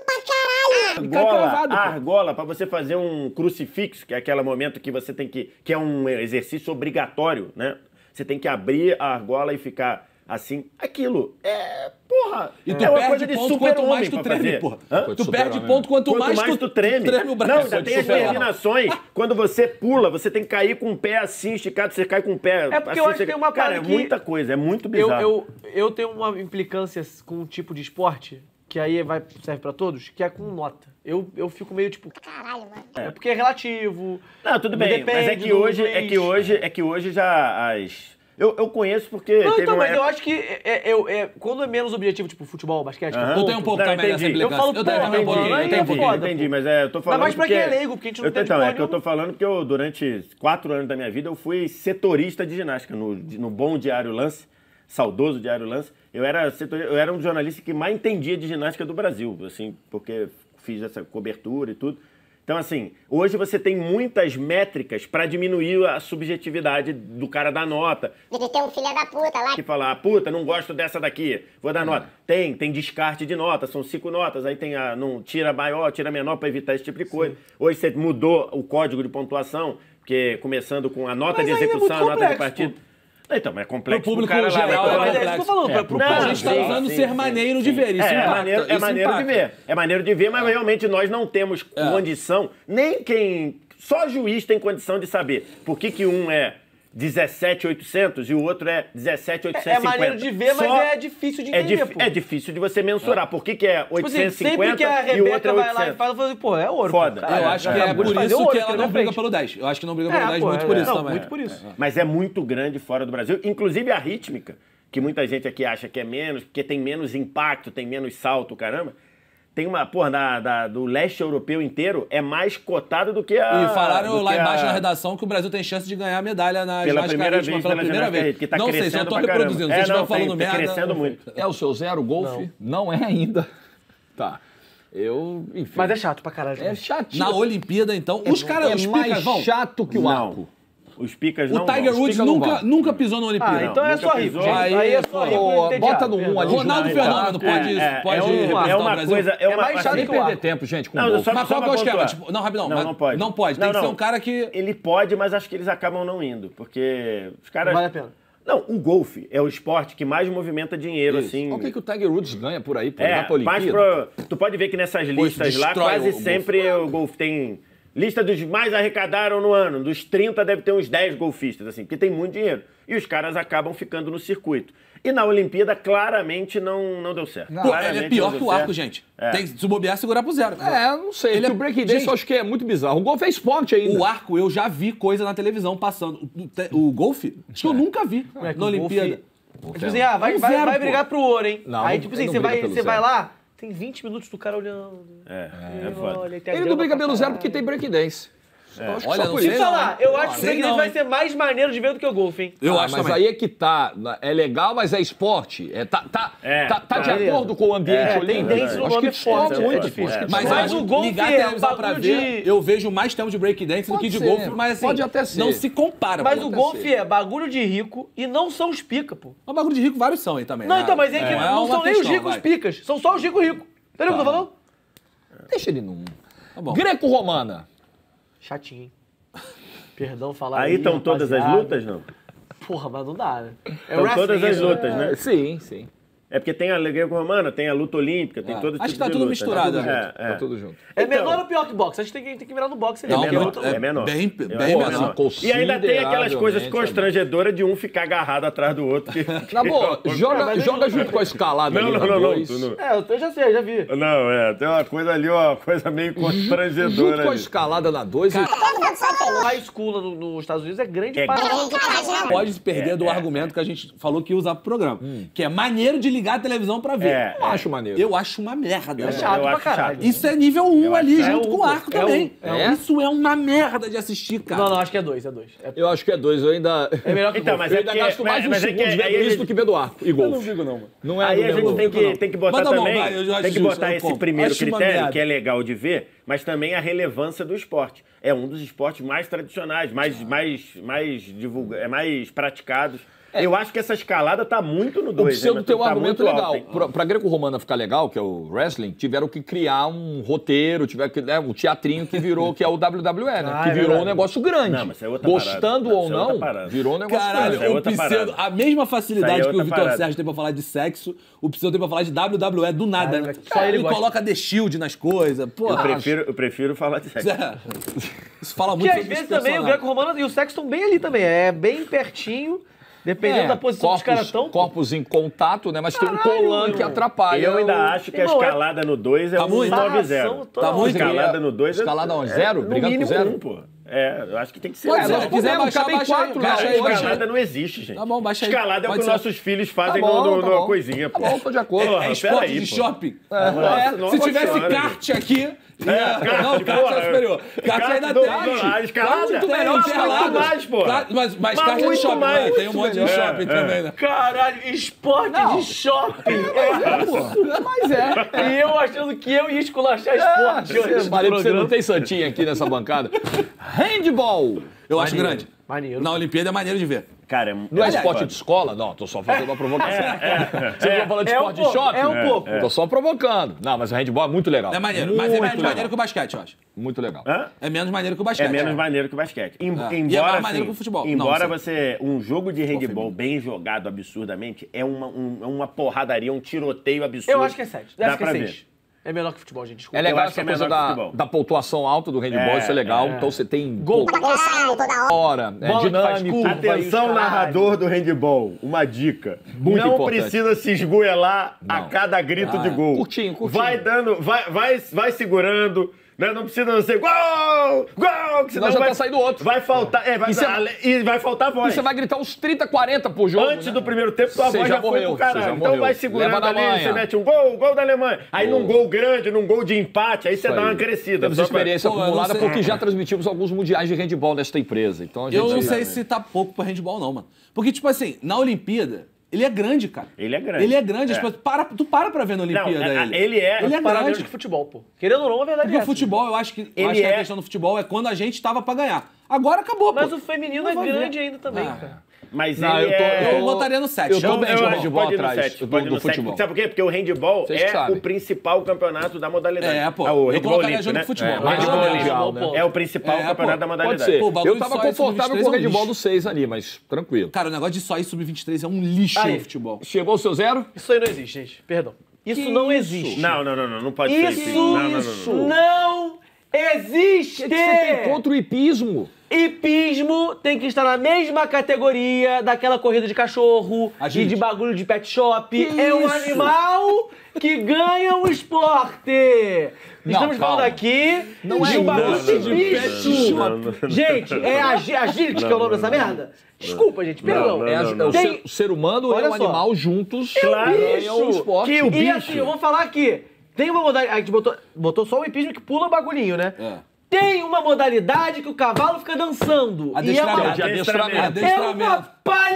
Speaker 4: e cai
Speaker 3: argola,
Speaker 4: cravado,
Speaker 3: a
Speaker 4: pô.
Speaker 3: argola, pra você fazer um crucifixo, que é aquele momento que você tem que... que é um exercício obrigatório, né? Você tem que abrir a argola e ficar assim. Aquilo é... Porra!
Speaker 4: E tu
Speaker 3: é uma
Speaker 4: perde
Speaker 3: coisa de
Speaker 4: ponto quanto mais
Speaker 3: super-homem
Speaker 4: tu
Speaker 3: pra
Speaker 4: treme,
Speaker 3: fazer.
Speaker 4: porra.
Speaker 3: Hã?
Speaker 1: Coisa
Speaker 4: Tu
Speaker 1: de
Speaker 4: perde
Speaker 1: super-homem.
Speaker 4: ponto quanto,
Speaker 3: Quanto
Speaker 4: mais,
Speaker 3: mais
Speaker 4: tu
Speaker 3: tu treme.
Speaker 4: treme o braço.
Speaker 3: Não, ainda
Speaker 4: Pode
Speaker 3: tem as
Speaker 4: superar.
Speaker 3: terminações. Quando você pula, você tem que cair com o pé assim, esticado, você cai com o pé
Speaker 2: É porque
Speaker 3: assim,
Speaker 2: eu acho
Speaker 3: você-
Speaker 2: que tem uma
Speaker 3: Cara, é
Speaker 2: parada que-
Speaker 3: muita coisa, é muito
Speaker 2: Eu,
Speaker 3: bizarro.
Speaker 2: eu, eu tenho uma implicância com um tipo de esporte, que aí vai, serve pra todos, que é com nota. Eu, eu fico meio tipo,
Speaker 5: Caralho, mano.
Speaker 2: é porque é relativo.
Speaker 3: Não, tudo bem,
Speaker 2: depende
Speaker 3: mas é que
Speaker 2: do
Speaker 3: hoje, é
Speaker 2: juiz.
Speaker 3: que hoje, é que hoje já as... Eu, eu conheço porque
Speaker 2: Não,
Speaker 3: teve
Speaker 2: então,
Speaker 3: uma
Speaker 2: mas eu
Speaker 3: época-
Speaker 2: acho que é, é- é- é- quando é menos objetivo, tipo futebol, basquete, que é
Speaker 3: Aham.
Speaker 4: Eu
Speaker 2: ponto,
Speaker 4: tenho um pouco
Speaker 3: Não,
Speaker 4: também dessa
Speaker 3: entendi.
Speaker 4: implicância.
Speaker 2: Eu falo,
Speaker 4: tenho
Speaker 2: pô,
Speaker 4: também um
Speaker 2: mano,
Speaker 4: pouquinho.
Speaker 2: aí
Speaker 4: Eu tenho um
Speaker 2: é
Speaker 4: pouquinho.
Speaker 2: foda,
Speaker 3: entendi,
Speaker 2: pô.
Speaker 3: mas é, eu tô falando
Speaker 2: mais pra
Speaker 3: porque...
Speaker 2: quem é leigo, porque a gente não
Speaker 3: eu,
Speaker 2: entende
Speaker 3: Então,
Speaker 2: porra
Speaker 3: é que eu tô
Speaker 2: nenhuma.
Speaker 3: falando porque eu, durante quatro anos da minha vida, eu fui setorista de ginástica no, no bom Diário Lance, saudoso Diário Lance. Eu era, setor, eu era um dos jornalistas que mais entendia de ginástica do Brasil, assim, porque fiz essa cobertura e tudo. Então, assim, hoje você tem muitas métricas para diminuir a subjetividade do cara da nota.
Speaker 5: Deve ter um filho da puta lá.
Speaker 3: Que falar, ah, puta, não gosto dessa daqui, vou dar nota. Tem, tem descarte de nota, são cinco notas, aí tem a, não, tira maior, tira menor para evitar esse tipo de coisa. Hoje você mudou o código de pontuação, porque começando com a nota
Speaker 2: Mas
Speaker 3: de
Speaker 2: ainda é
Speaker 3: execução,
Speaker 2: muito
Speaker 3: a nota de
Speaker 2: complexo,
Speaker 3: partido. Então, mas é complexo
Speaker 4: Pro público
Speaker 3: cara lá,
Speaker 4: geral,
Speaker 3: vai
Speaker 4: é
Speaker 3: colocar-
Speaker 2: Mas é isso que eu tô falando, pra- pro
Speaker 3: Não,
Speaker 4: A gente tá
Speaker 3: sim,
Speaker 4: usando
Speaker 3: sim,
Speaker 4: ser
Speaker 3: sim,
Speaker 4: maneiro
Speaker 3: sim.
Speaker 4: de ver. Isso
Speaker 3: é,
Speaker 4: impacta.
Speaker 3: é maneiro, é
Speaker 4: isso
Speaker 3: maneiro de
Speaker 4: impacta.
Speaker 3: ver. É maneiro de ver, mas realmente nós não temos
Speaker 4: É.
Speaker 3: condição, nem quem... Só juiz tem condição de saber por que que um é dezessete mil e oitocentos e o outro é dezessete mil
Speaker 2: É,
Speaker 3: oitocentos
Speaker 2: é
Speaker 3: e cinquenta.
Speaker 2: maneiro de ver, mas
Speaker 3: Só
Speaker 2: é difícil de
Speaker 3: é,
Speaker 2: entender,
Speaker 3: dif-
Speaker 2: pô.
Speaker 3: é difícil de você mensurar. Por que que é
Speaker 2: Tipo assim,
Speaker 3: oitocentos e
Speaker 2: sempre
Speaker 3: cinquenta
Speaker 2: que a
Speaker 3: e o outro
Speaker 2: Rebeca
Speaker 3: é
Speaker 2: vai lá e
Speaker 3: oitocentos?
Speaker 2: fala, eu falo assim, pô, é ouro.
Speaker 3: Foda.
Speaker 2: Pô,
Speaker 3: Eu
Speaker 4: Eu
Speaker 2: cara,
Speaker 4: acho que
Speaker 2: já
Speaker 4: é
Speaker 2: acabou de
Speaker 4: por
Speaker 2: fazer
Speaker 4: isso
Speaker 2: ouro
Speaker 4: que
Speaker 2: aqui
Speaker 4: ela
Speaker 2: na
Speaker 4: não
Speaker 2: minha
Speaker 4: briga
Speaker 2: frente.
Speaker 4: pelo dez. Eu acho que não briga pelo
Speaker 2: É,
Speaker 4: dez
Speaker 2: pô,
Speaker 4: muito por
Speaker 2: é,
Speaker 4: isso
Speaker 2: não,
Speaker 4: também.
Speaker 2: muito por isso.
Speaker 3: Mas é muito grande fora do Brasil. Inclusive a rítmica, que muita gente aqui acha que é menos, porque tem menos impacto, tem menos salto, caramba. tem uma, porra, da, da- do leste europeu inteiro, é mais cotado do que a...
Speaker 4: E falaram
Speaker 3: do
Speaker 4: lá
Speaker 3: que a-
Speaker 4: embaixo na redação que o Brasil tem chance de ganhar a medalha na
Speaker 3: Pela
Speaker 4: ginástica
Speaker 3: primeira
Speaker 4: rítmica
Speaker 3: vez,
Speaker 4: pela
Speaker 3: pela
Speaker 4: primeira
Speaker 3: ginástica
Speaker 4: vez.
Speaker 3: rítmica, que tá
Speaker 4: Não sei, se eu
Speaker 3: crescendo
Speaker 4: tô
Speaker 3: pra caramba.
Speaker 4: reproduzindo. Se
Speaker 3: É,
Speaker 4: eu estiver
Speaker 3: não, tem-
Speaker 4: falando
Speaker 3: tá
Speaker 4: merda...
Speaker 3: crescendo muito.
Speaker 1: É o seu zero golfe? Não, é ainda. Tá. Eu, enfim.
Speaker 2: Mas é chato pra caralho.
Speaker 1: É chatinho.
Speaker 4: Na Olimpíada, então, os caras,
Speaker 1: é
Speaker 4: os
Speaker 1: mais
Speaker 4: picas vão.
Speaker 1: chato que o
Speaker 3: Não.
Speaker 1: arco.
Speaker 3: Os picas
Speaker 4: O
Speaker 3: não
Speaker 4: Tiger
Speaker 3: vão.
Speaker 4: Woods
Speaker 1: Pica não
Speaker 4: nunca,
Speaker 1: vão.
Speaker 4: nunca pisou na Olimpíada.
Speaker 2: Ah, então é
Speaker 3: nunca
Speaker 2: só rico,
Speaker 3: pisou.
Speaker 2: gente.
Speaker 4: Aí,
Speaker 2: Aí é
Speaker 4: pô,
Speaker 2: só rico.
Speaker 1: pô,
Speaker 2: entediado,
Speaker 1: bota no um
Speaker 2: perdão.
Speaker 1: ali,
Speaker 4: Ronaldo
Speaker 1: Júnior,
Speaker 4: Fenômeno pode,
Speaker 3: É,
Speaker 4: pode
Speaker 3: é, um-
Speaker 4: representar
Speaker 3: é
Speaker 4: o
Speaker 3: uma
Speaker 4: Brasil.
Speaker 3: coisa... É, uma,
Speaker 2: mais chato
Speaker 3: assim,
Speaker 1: Nem
Speaker 2: que o
Speaker 1: perder
Speaker 2: arco.
Speaker 1: tempo, gente, com
Speaker 3: Não,
Speaker 1: golfe.
Speaker 3: só-
Speaker 4: Mas qual que é o
Speaker 3: pra
Speaker 4: esquema?
Speaker 3: pontuar.
Speaker 4: Tipo, não, rapidão.
Speaker 3: Não,
Speaker 4: mas-
Speaker 3: não pode.
Speaker 4: Não pode. Tem
Speaker 3: Não,
Speaker 4: que ser
Speaker 3: não.
Speaker 4: um cara que...
Speaker 3: Ele pode, mas acho que eles acabam não indo, porque os caras...
Speaker 2: Não vale a pena.
Speaker 3: Não, o golfe é o esporte que mais movimenta dinheiro, assim...
Speaker 1: Olha o que, que o Tiger Woods ganha por aí, por
Speaker 3: É,
Speaker 1: lá pra
Speaker 3: mais
Speaker 1: Olimpíada.
Speaker 3: pro... Tu pode ver que nessas
Speaker 4: Pô,
Speaker 3: listas
Speaker 4: isso
Speaker 3: lá,
Speaker 4: destrói
Speaker 3: quase
Speaker 4: o golfe.
Speaker 3: sempre o golfe tem... Lista dos mais arrecadaram no ano. Dos trinta deve ter uns dez golfistas, assim, porque tem muito dinheiro. E os caras acabam ficando no circuito. E na Olimpíada, claramente, não, não deu certo.
Speaker 4: Pô,
Speaker 3: Claramente
Speaker 4: ele é pior
Speaker 3: não
Speaker 4: que
Speaker 3: deu
Speaker 4: o arco,
Speaker 3: certo.
Speaker 4: gente.
Speaker 3: É.
Speaker 4: Tem que se bobear, segurar pro zero.
Speaker 1: É, eu não sei.
Speaker 4: Ele
Speaker 1: Ele
Speaker 4: é-
Speaker 1: o breakdance
Speaker 4: Gente,
Speaker 1: eu acho que é muito bizarro. O golfe é esporte ainda.
Speaker 4: O arco, eu já vi coisa na televisão passando. O, te- o golfe, acho que eu nunca vi
Speaker 2: É que
Speaker 4: na
Speaker 2: o
Speaker 4: Olimpíada.
Speaker 2: golfe- Tipo assim, ah, vai,
Speaker 4: É um
Speaker 2: vai,
Speaker 4: zero,
Speaker 2: vai
Speaker 4: pô.
Speaker 2: brigar pro ouro, hein?
Speaker 1: Não,
Speaker 2: Aí,
Speaker 1: não-
Speaker 2: tipo assim,
Speaker 1: ele não
Speaker 2: você
Speaker 1: briga
Speaker 2: vai,
Speaker 1: pelo
Speaker 2: você vai
Speaker 1: zero.
Speaker 2: lá, tem vinte minutos do cara olhando.
Speaker 3: É, é foda.
Speaker 2: Olha, tem a
Speaker 1: Ele
Speaker 2: grama
Speaker 1: não briga
Speaker 2: pra
Speaker 1: pelo zero
Speaker 2: caralho.
Speaker 1: porque tem breakdance. Eu acho que
Speaker 4: Olha,
Speaker 1: só
Speaker 4: não
Speaker 1: por
Speaker 4: sei
Speaker 1: isso.
Speaker 2: Deixa eu
Speaker 4: não,
Speaker 2: falar,
Speaker 4: hein?
Speaker 2: eu acho que o
Speaker 4: Sei
Speaker 2: breakdance
Speaker 4: não,
Speaker 2: vai
Speaker 4: hein?
Speaker 2: ser mais maneiro de ver do que o golfe, hein?
Speaker 4: Eu
Speaker 1: Ah,
Speaker 4: acho
Speaker 1: mas
Speaker 4: também.
Speaker 1: aí é que tá. É legal, mas é esporte. É, tá tá,
Speaker 3: É,
Speaker 1: tá, tá de
Speaker 2: beleza.
Speaker 1: acordo com o ambiente
Speaker 2: É,
Speaker 1: olímpico.
Speaker 2: tendência no
Speaker 1: Acho
Speaker 2: nome
Speaker 1: que
Speaker 2: é forte,
Speaker 1: distorce
Speaker 2: é
Speaker 1: muito.
Speaker 3: difícil.
Speaker 1: acho que
Speaker 3: É.
Speaker 4: Mas,
Speaker 2: Mas
Speaker 4: eu,
Speaker 2: o golfe
Speaker 4: ligar a
Speaker 2: é
Speaker 4: televisão pra
Speaker 2: bagulho
Speaker 4: ver,
Speaker 2: de-
Speaker 4: eu vejo mais tempo de breakdance do
Speaker 1: Pode
Speaker 4: que de
Speaker 1: ser,
Speaker 4: golfe, mas assim,
Speaker 1: pode até ser.
Speaker 4: não se compara.
Speaker 2: Mas
Speaker 4: pô.
Speaker 2: o golfe é bagulho de rico e não são os pica, pô.
Speaker 4: Mas bagulho de rico vários são aí também.
Speaker 2: Não,
Speaker 4: né?
Speaker 2: então, mas é que
Speaker 4: É
Speaker 2: não
Speaker 4: uma
Speaker 2: são nem os
Speaker 4: questão,
Speaker 2: ricos
Speaker 4: vai.
Speaker 2: picas, são só os ricos ricos. Entendeu o que eu tô falando?
Speaker 1: Deixa ele num.
Speaker 4: Tá bom.
Speaker 1: Greco-romana.
Speaker 2: Chatinho, hein? Perdão falar
Speaker 3: Aí estão todas as
Speaker 2: rapaziada.
Speaker 3: lutas, não?
Speaker 2: Porra, mas não dá, né? É
Speaker 3: Estão todas
Speaker 2: wrestling
Speaker 3: as
Speaker 2: isso, né?
Speaker 3: lutas, né?
Speaker 1: Sim, sim.
Speaker 3: É porque tem a greco-romana, tem a luta olímpica, tem
Speaker 4: Ah,
Speaker 3: todo
Speaker 4: acho
Speaker 3: tipo
Speaker 4: que tá
Speaker 3: de
Speaker 4: tudo
Speaker 3: luta.
Speaker 4: misturado,
Speaker 3: É,
Speaker 4: né?
Speaker 3: é.
Speaker 1: Tá tudo junto.
Speaker 2: É
Speaker 3: Então-
Speaker 2: menor ou pior que boxe? A gente tem que, tem que virar no boxe ali.
Speaker 4: Não,
Speaker 2: né?
Speaker 3: É
Speaker 2: Que é
Speaker 3: menor,
Speaker 2: outro-
Speaker 3: é menor.
Speaker 4: bem-
Speaker 3: Eu
Speaker 4: bem
Speaker 3: acho que é
Speaker 4: menor.
Speaker 3: E ainda tem aquelas coisas
Speaker 1: Consideravelmente,
Speaker 3: constrangedoras de um ficar agarrado atrás do outro. Que...
Speaker 1: Na boa, joga,
Speaker 2: mas eu
Speaker 1: joga
Speaker 2: não-
Speaker 1: junto com a escalada
Speaker 3: Não,
Speaker 1: ali
Speaker 3: não,
Speaker 1: na
Speaker 3: não, não,
Speaker 1: dois.
Speaker 3: tu não.
Speaker 2: É, eu já sei, já vi.
Speaker 3: Não, é, tem uma coisa ali, uma coisa meio
Speaker 1: Junto
Speaker 3: constrangedora
Speaker 1: com a
Speaker 3: ali.
Speaker 1: escalada na dois. e-
Speaker 5: Todo mundo sai feliz.
Speaker 2: High school no- nos Estados Unidos é grande
Speaker 3: É
Speaker 2: pra
Speaker 5: É grande página.
Speaker 4: Pode se perder
Speaker 3: É,
Speaker 4: do
Speaker 3: é.
Speaker 4: argumento que a gente falou que ia usar pro programa. Que é maneiro de ligar a televisão pra ver.
Speaker 3: É,
Speaker 1: Eu acho maneiro.
Speaker 4: Eu acho uma merda.
Speaker 2: É chato
Speaker 3: eu
Speaker 2: pra
Speaker 3: acho
Speaker 2: caralho.
Speaker 3: chato.
Speaker 4: Isso é nível um ali,
Speaker 2: acho-
Speaker 4: junto
Speaker 2: é
Speaker 4: com
Speaker 2: um,
Speaker 4: o arco
Speaker 2: é
Speaker 4: também.
Speaker 1: um. É?
Speaker 4: Isso é uma merda de assistir, cara.
Speaker 2: Não, não, acho que é dois, é dois. É,
Speaker 1: Eu acho que é dois. Eu ainda.
Speaker 2: é melhor que
Speaker 3: Então,
Speaker 2: o golfe.
Speaker 3: mas
Speaker 1: eu
Speaker 3: é
Speaker 1: ainda
Speaker 3: que-
Speaker 1: gasto mais
Speaker 3: mas-
Speaker 1: uns
Speaker 3: mas é que
Speaker 1: segundos
Speaker 3: aí
Speaker 1: vendo
Speaker 3: a
Speaker 1: isso
Speaker 3: gente-
Speaker 1: do que vendo arco e
Speaker 4: Eu não
Speaker 1: golfe.
Speaker 4: digo, não, mano.
Speaker 1: Não é
Speaker 3: Aí
Speaker 1: do
Speaker 3: a
Speaker 1: mesmo
Speaker 3: gente tem
Speaker 1: nível.
Speaker 3: que, tem que botar
Speaker 4: Manda a mão,
Speaker 3: também,
Speaker 4: vai, eu já acho
Speaker 3: tem que
Speaker 4: justo,
Speaker 3: botar
Speaker 4: eu
Speaker 3: esse
Speaker 4: compro.
Speaker 3: primeiro
Speaker 4: Acho uma
Speaker 3: critério,
Speaker 4: merda.
Speaker 3: que é legal de ver, mas também a relevância do esporte. É um dos esportes mais tradicionais, mais, mais, mais, divulga, é mais praticados. Eu acho que essa escalada tá muito no
Speaker 1: O
Speaker 3: dois.
Speaker 1: pseudo
Speaker 3: né?
Speaker 1: tem um
Speaker 3: Tá
Speaker 1: argumento
Speaker 3: muito
Speaker 1: legal.
Speaker 3: alto, hein?
Speaker 1: Pra, pra greco-romana ficar legal, que é o wrestling, tiveram que criar um roteiro, tiveram que, né, um teatrinho que virou, que é o W W E, né?
Speaker 2: Ah,
Speaker 1: que
Speaker 2: é
Speaker 1: virou
Speaker 2: verdade.
Speaker 1: um negócio grande.
Speaker 3: Não, mas isso é outra
Speaker 1: Gostando
Speaker 3: parada.
Speaker 1: ou
Speaker 3: Isso é outra
Speaker 1: não,
Speaker 3: parada.
Speaker 1: virou um negócio
Speaker 4: Caralho,
Speaker 3: Isso é
Speaker 1: grande.
Speaker 4: o
Speaker 3: outra
Speaker 4: pseudo,
Speaker 3: parada.
Speaker 4: a mesma facilidade
Speaker 3: Isso aí é
Speaker 4: que o
Speaker 3: outra
Speaker 4: Vitor
Speaker 3: parada.
Speaker 4: Sérgio tem pra falar de sexo, o pseudo tem pra falar de W W E do nada,
Speaker 2: Caralho,
Speaker 4: né?
Speaker 2: só ele
Speaker 4: ele
Speaker 2: gosta.
Speaker 4: coloca The Shield nas coisas. Pô,
Speaker 3: Eu prefiro, eu prefiro falar de sexo.
Speaker 4: Isso fala
Speaker 2: Que
Speaker 4: muito
Speaker 2: às
Speaker 4: sobre
Speaker 2: vezes
Speaker 4: os
Speaker 2: também o
Speaker 4: personagens.
Speaker 2: greco-romano e o sexo estão bem ali também. É bem pertinho, dependendo
Speaker 1: É,
Speaker 2: da posição que os caras estão.
Speaker 1: corpos em contato, né? Mas tem um
Speaker 2: Caralho,
Speaker 1: colan que
Speaker 2: irmão.
Speaker 1: atrapalha.
Speaker 3: Eu ainda
Speaker 1: o-
Speaker 3: acho que a
Speaker 2: Irmão, é-
Speaker 3: escalada no dois é
Speaker 4: Tá
Speaker 3: um
Speaker 4: muito.
Speaker 3: nove zero.
Speaker 2: Sarração toda
Speaker 4: Tá
Speaker 2: hora.
Speaker 4: muito.
Speaker 3: Escalada no dois é...
Speaker 1: Escalada onde?
Speaker 3: é,
Speaker 1: Zero?
Speaker 3: No
Speaker 1: Brigando com
Speaker 3: mínimo
Speaker 1: zero?
Speaker 3: um, pô. É, eu acho que tem que ser.
Speaker 4: Pode
Speaker 3: É,
Speaker 4: ser,
Speaker 3: não,
Speaker 4: se quiser
Speaker 1: podemos,
Speaker 4: baixar,
Speaker 1: cabem
Speaker 4: baixa aí.
Speaker 1: quatro,
Speaker 4: Baixa
Speaker 1: não,
Speaker 4: aí,
Speaker 1: hoje
Speaker 4: baixa
Speaker 3: escalada
Speaker 4: aí.
Speaker 3: não existe, gente.
Speaker 4: Tá bom, baixa aí.
Speaker 3: Escalada é o
Speaker 4: Pode
Speaker 3: que
Speaker 4: ser.
Speaker 3: nossos filhos fazem
Speaker 1: Tá bom,
Speaker 3: no, no,
Speaker 1: tá
Speaker 3: numa
Speaker 1: bom.
Speaker 3: coisinha, pô.
Speaker 1: Tá bom, tô de acordo.
Speaker 3: Porra,
Speaker 4: É esporte
Speaker 3: peraí,
Speaker 4: de
Speaker 3: pô.
Speaker 4: shopping.
Speaker 3: Nossa,
Speaker 4: É,
Speaker 3: nossa
Speaker 4: se tivesse
Speaker 3: senhora,
Speaker 4: kart aqui... ia-
Speaker 3: É,
Speaker 4: não,
Speaker 3: de
Speaker 4: kart
Speaker 3: porra,
Speaker 4: é superior. Kart
Speaker 3: kart
Speaker 4: ainda
Speaker 3: do-
Speaker 4: tem.
Speaker 3: do- a escalada
Speaker 4: Kart muito
Speaker 3: tem,
Speaker 4: melhor,
Speaker 3: muito
Speaker 4: interlado.
Speaker 3: mais, pô.
Speaker 4: Kart- Mas, mas
Speaker 3: Mas
Speaker 4: kart é de
Speaker 3: muito
Speaker 4: shopping,
Speaker 3: mais,
Speaker 4: né? Tem um
Speaker 3: muito
Speaker 4: monte de
Speaker 3: melhor.
Speaker 4: shopping
Speaker 3: É,
Speaker 4: também,
Speaker 3: é.
Speaker 4: né?
Speaker 2: Caralho, esporte de shopping.
Speaker 1: Mas é.
Speaker 2: E eu achando que eu ia esculachar esporte hoje.
Speaker 1: Eu
Speaker 2: no
Speaker 1: falei pra você, não
Speaker 2: programa.
Speaker 1: tem santinha aqui nessa bancada. Handball.
Speaker 4: Eu acho
Speaker 2: Maneiro,
Speaker 4: grande.
Speaker 2: maneiro.
Speaker 4: Na Olimpíada é maneiro de ver.
Speaker 3: Cara, é,
Speaker 1: Não é esporte de escola? Não, tô só fazendo uma provocação. Você não falando de
Speaker 2: É um
Speaker 1: esporte de
Speaker 2: pouco,
Speaker 1: shopping?
Speaker 2: é um pouco.
Speaker 1: Tô só provocando. Não, mas o handball é muito legal.
Speaker 4: É maneiro, mas é menos
Speaker 1: legal.
Speaker 4: maneiro que o basquete, eu acho.
Speaker 1: Muito legal.
Speaker 3: Hã?
Speaker 4: É menos maneiro que o basquete.
Speaker 3: É menos maneiro que o basquete. Em-
Speaker 4: É.
Speaker 3: Embora,
Speaker 4: E é mais
Speaker 3: assim,
Speaker 4: maneiro que o futebol. Não,
Speaker 3: Embora
Speaker 4: sim.
Speaker 3: você. Um jogo de handball bem jogado absurdamente é uma, um- é uma porradaria, um tiroteio absurdo.
Speaker 2: Eu acho que é sete. Deve
Speaker 3: Dá
Speaker 2: que é
Speaker 3: pra
Speaker 2: seis.
Speaker 3: ver.
Speaker 2: É menor que futebol, gente. Desculpa.
Speaker 1: É legal
Speaker 3: acho que
Speaker 1: essa
Speaker 3: é
Speaker 1: coisa
Speaker 3: menor que
Speaker 1: da,
Speaker 3: futebol.
Speaker 1: da pontuação alta do handball,
Speaker 3: É,
Speaker 1: isso é legal.
Speaker 2: é.
Speaker 1: Então você tem
Speaker 2: Gol.
Speaker 5: Gol saindo toda hora.
Speaker 1: hora, é
Speaker 2: Bola que faz
Speaker 1: dinâmico.
Speaker 2: curva.
Speaker 3: Atenção,
Speaker 2: Vai os
Speaker 3: narrador do handball. Uma dica.
Speaker 1: Muito
Speaker 3: não
Speaker 1: importante.
Speaker 3: precisa se esgoelar a
Speaker 1: Não.
Speaker 3: cada grito
Speaker 1: Ah,
Speaker 3: de gol.
Speaker 1: curtinho, curtinho.
Speaker 3: Vai dando, vai, vai, vai segurando. Né? Não precisa não ser gol, gol, que
Speaker 1: Senão já
Speaker 3: vai,
Speaker 1: tá saindo outro.
Speaker 3: Vai faltar, é, vai,
Speaker 1: E cê-
Speaker 3: e vai faltar
Speaker 1: E
Speaker 3: voz.
Speaker 1: você vai gritar uns trinta, quarenta por jogo.
Speaker 3: Antes
Speaker 1: né?
Speaker 3: do primeiro tempo, tua
Speaker 1: Você
Speaker 3: voz
Speaker 1: já
Speaker 3: já foi
Speaker 1: morreu,
Speaker 3: pro caralho.
Speaker 1: você já
Speaker 3: Então
Speaker 1: morreu.
Speaker 3: vai segurando
Speaker 1: Leva na
Speaker 3: ali,
Speaker 1: manha.
Speaker 3: você mete um gol, gol da Alemanha. Aí num gol grande, num gol de empate, aí você
Speaker 1: Isso
Speaker 3: dá
Speaker 1: aí.
Speaker 3: uma crescida.
Speaker 1: Temos
Speaker 3: só pra-
Speaker 1: experiência
Speaker 4: Pô, eu não
Speaker 1: acumulada
Speaker 4: sei.
Speaker 1: porque já transmitimos alguns mundiais de handball nesta empresa. Então a gente
Speaker 4: Eu não
Speaker 1: já-
Speaker 4: sei se tá pouco pra handball, não, mano. Porque, tipo assim, na Olimpíada, ele é grande, cara.
Speaker 3: Ele é grande.
Speaker 4: Ele é grande.
Speaker 3: É.
Speaker 4: as pessoas- Para, tu para pra ver na
Speaker 3: Não,
Speaker 4: Olimpíada
Speaker 3: é-
Speaker 4: ele.
Speaker 3: ele é...
Speaker 4: Ele é
Speaker 2: Parado
Speaker 4: grande.
Speaker 2: de futebol, pô. Querendo ou não, a verdade
Speaker 4: Porque
Speaker 2: é
Speaker 4: o
Speaker 2: essa.
Speaker 4: futebol, eu acho que, eu
Speaker 3: Ele
Speaker 4: acho que
Speaker 3: é-
Speaker 4: a questão do futebol é quando a gente tava pra ganhar. Agora acabou, pô.
Speaker 2: Mas o feminino
Speaker 4: Não
Speaker 2: é
Speaker 4: vai ver.
Speaker 2: grande ainda também,
Speaker 4: Ah.
Speaker 2: cara.
Speaker 3: Mas
Speaker 1: Não,
Speaker 3: ele
Speaker 1: eu tô-
Speaker 3: é...
Speaker 4: Eu botaria no sete.
Speaker 1: Eu tô
Speaker 4: Eu-
Speaker 1: bem
Speaker 3: eu
Speaker 1: de
Speaker 3: acho que
Speaker 1: handball
Speaker 3: pode ir no
Speaker 1: atrás
Speaker 3: sete,
Speaker 1: do,
Speaker 3: pode ir
Speaker 1: do
Speaker 3: no sete.
Speaker 1: futebol.
Speaker 3: Sabe por quê? Porque o handball
Speaker 1: Vocês
Speaker 3: é
Speaker 1: sabem.
Speaker 3: o principal campeonato da modalidade.
Speaker 4: É, pô.
Speaker 3: Ah, o
Speaker 4: Eu
Speaker 3: handball
Speaker 4: colocaria
Speaker 3: olímpico,
Speaker 4: junto
Speaker 3: né?
Speaker 4: com futebol.
Speaker 3: É, o
Speaker 4: Mas
Speaker 3: handball
Speaker 4: não,
Speaker 3: olímpico
Speaker 1: mundial, né?
Speaker 3: é o principal
Speaker 4: É, pô.
Speaker 3: campeonato da
Speaker 1: Pode
Speaker 3: modalidade.
Speaker 1: ser.
Speaker 4: Pô, o bagulho
Speaker 1: Eu
Speaker 4: de
Speaker 1: tava
Speaker 4: só esse
Speaker 1: confortável
Speaker 4: sub vinte e três
Speaker 1: com o
Speaker 4: é um
Speaker 1: handball
Speaker 4: lixo.
Speaker 1: do seis ali, mas tranquilo.
Speaker 4: Cara, o negócio de só ir sub vinte e três é um lixo
Speaker 2: Aí.
Speaker 4: no futebol.
Speaker 1: Chegou o seu zero?
Speaker 2: Isso aí não existe, gente. Perdão. Isso
Speaker 1: Que
Speaker 2: não
Speaker 1: isso?
Speaker 2: existe.
Speaker 3: Não, não, não, não, não pode ser
Speaker 2: Isso,
Speaker 3: isso. Não, não, não,
Speaker 2: isso
Speaker 3: não.
Speaker 2: não existe.
Speaker 1: O que você tem contra o hipismo?
Speaker 2: Hipismo tem que estar na mesma categoria daquela corrida de cachorro
Speaker 4: Agility.
Speaker 2: e de bagulho de pet shop.
Speaker 1: Que
Speaker 2: é um
Speaker 1: isso?
Speaker 2: animal que ganha o esporte.
Speaker 1: Não,
Speaker 2: Estamos
Speaker 1: calma.
Speaker 2: falando aqui
Speaker 1: Não
Speaker 2: de
Speaker 1: é
Speaker 2: um bagulho
Speaker 1: isso,
Speaker 2: de
Speaker 1: não,
Speaker 2: bicho.
Speaker 3: não, não, não.
Speaker 2: Gente, é agi- agility que é o nome dessa merda? Desculpa, gente, perdão.
Speaker 3: não,
Speaker 1: É, a-
Speaker 3: não,
Speaker 1: é
Speaker 3: não.
Speaker 1: o,
Speaker 2: Tem-
Speaker 1: ser, o ser humano
Speaker 2: Olha
Speaker 1: e o
Speaker 2: só.
Speaker 1: animal juntos
Speaker 3: Claro.
Speaker 1: ganham o esporte.
Speaker 3: Que o
Speaker 2: E
Speaker 3: bicho.
Speaker 2: assim, eu vou falar aqui. Tem uma modalidade. A gente botou, botou só o hipismo que pula bagulhinho, né?
Speaker 4: É.
Speaker 2: Tem uma modalidade que o cavalo fica dançando. E é uma,
Speaker 4: Adestramento.
Speaker 1: de adestramento.
Speaker 2: é uma
Speaker 4: Adestramento.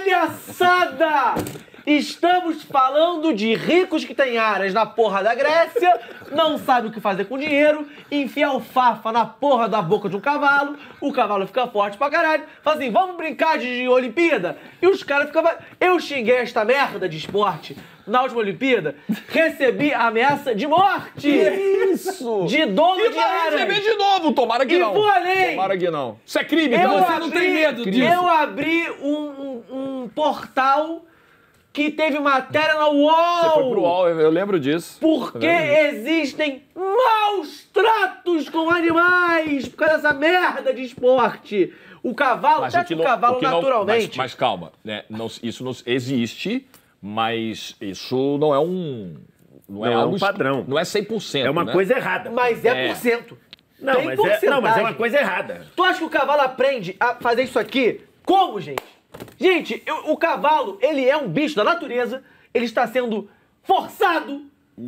Speaker 2: palhaçada! Estamos falando de ricos que têm áreas na porra da Grécia, não sabem o que fazer com dinheiro, enfia alfafa na porra da boca de um cavalo, o cavalo fica forte pra caralho, fala assim, vamos brincar de Olimpíada? E os caras ficam... Eu xinguei esta merda de esporte na última Olimpíada, recebi ameaça de morte!
Speaker 1: Isso!
Speaker 2: De dono
Speaker 1: E
Speaker 2: de
Speaker 1: vai
Speaker 2: áreas!
Speaker 1: receber de novo, tomara que
Speaker 2: E
Speaker 1: não.
Speaker 2: vou além.
Speaker 1: Tomara que não. Isso é crime,
Speaker 2: Eu
Speaker 1: então.
Speaker 4: você
Speaker 2: abri,
Speaker 4: não tem medo disso.
Speaker 2: Eu abri um, um- um portal que teve matéria na U O L.
Speaker 1: Você foi pro U O L, eu lembro disso.
Speaker 2: Porque
Speaker 1: Eu lembro disso.
Speaker 2: existem maus tratos com animais por causa dessa merda de esporte. O cavalo,
Speaker 1: Mas
Speaker 2: até
Speaker 1: o que
Speaker 2: que o
Speaker 1: não-
Speaker 2: cavalo
Speaker 1: o que não-
Speaker 2: naturalmente...
Speaker 1: mas, mas calma, né? Não- isso não existe, mas isso não é um... Não é,
Speaker 3: Não é um
Speaker 1: algo est-
Speaker 3: padrão.
Speaker 1: Não é cem por cento,
Speaker 3: É uma
Speaker 1: né?
Speaker 3: coisa errada.
Speaker 2: Mas é,
Speaker 1: É.
Speaker 2: por cento.
Speaker 3: Não,
Speaker 2: Tem
Speaker 3: mas é, não, mas é
Speaker 2: porcentagem.
Speaker 3: uma coisa errada.
Speaker 2: Tu acha que o cavalo aprende a fazer isso aqui? Como, gente? Gente, eu- o cavalo, ele é um bicho da natureza, ele está sendo forçado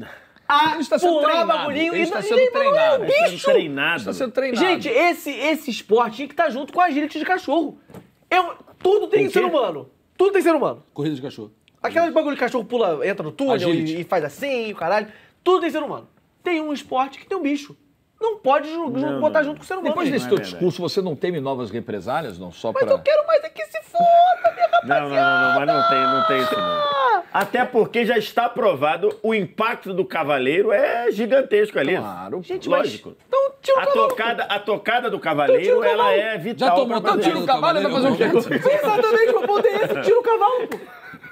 Speaker 2: a
Speaker 1: Ele está sendo
Speaker 2: pular
Speaker 1: treinado.
Speaker 2: bagulhinho
Speaker 1: Ele
Speaker 2: e
Speaker 1: está
Speaker 2: não-
Speaker 1: sendo
Speaker 2: ele não é um
Speaker 1: treinado.
Speaker 3: Ele está sendo
Speaker 2: bicho.
Speaker 3: treinado.
Speaker 1: Está sendo treinado.
Speaker 2: Gente, esse, esse esporte tinha que estar junto com a agility de cachorro. Eu, tudo tem
Speaker 3: Com
Speaker 2: ser
Speaker 3: quê?
Speaker 2: humano. Tudo tem ser humano.
Speaker 4: Corrida de cachorro.
Speaker 2: Aquelas bagulho de cachorro pula, entra no túnel
Speaker 4: Agility.
Speaker 2: e, e faz assim, o caralho. Tudo tem ser humano. Tem um esporte que tem um bicho. Não pode ju- ju-
Speaker 3: Não,
Speaker 2: botar
Speaker 3: não.
Speaker 2: junto com o ser humano.
Speaker 1: Depois
Speaker 2: gente.
Speaker 1: desse
Speaker 3: é
Speaker 1: teu
Speaker 3: verdade.
Speaker 1: discurso, você não teme novas represálias, não? Só
Speaker 2: Mas
Speaker 1: pra...
Speaker 2: eu quero mais é que se foda, minha rapaziada.
Speaker 3: Não, não, não, não, mas não tem, não tem isso não. Até porque já está provado, o impacto do cavaleiro é gigantesco ali.
Speaker 1: Claro.
Speaker 2: Gente, mas...
Speaker 3: Lógico.
Speaker 2: Então tira o
Speaker 3: A
Speaker 2: cavalo.
Speaker 3: tocada, a tocada do
Speaker 2: Então
Speaker 3: cavaleiro,
Speaker 2: tira o
Speaker 3: ela
Speaker 2: cavalo.
Speaker 3: é vital.
Speaker 4: Já tomou
Speaker 3: pra
Speaker 4: tanto
Speaker 3: fazer.
Speaker 1: Tira o cavalo e vai fazer o quê?
Speaker 2: Exatamente, meu ponto é esse. Tira o cavalo, pô.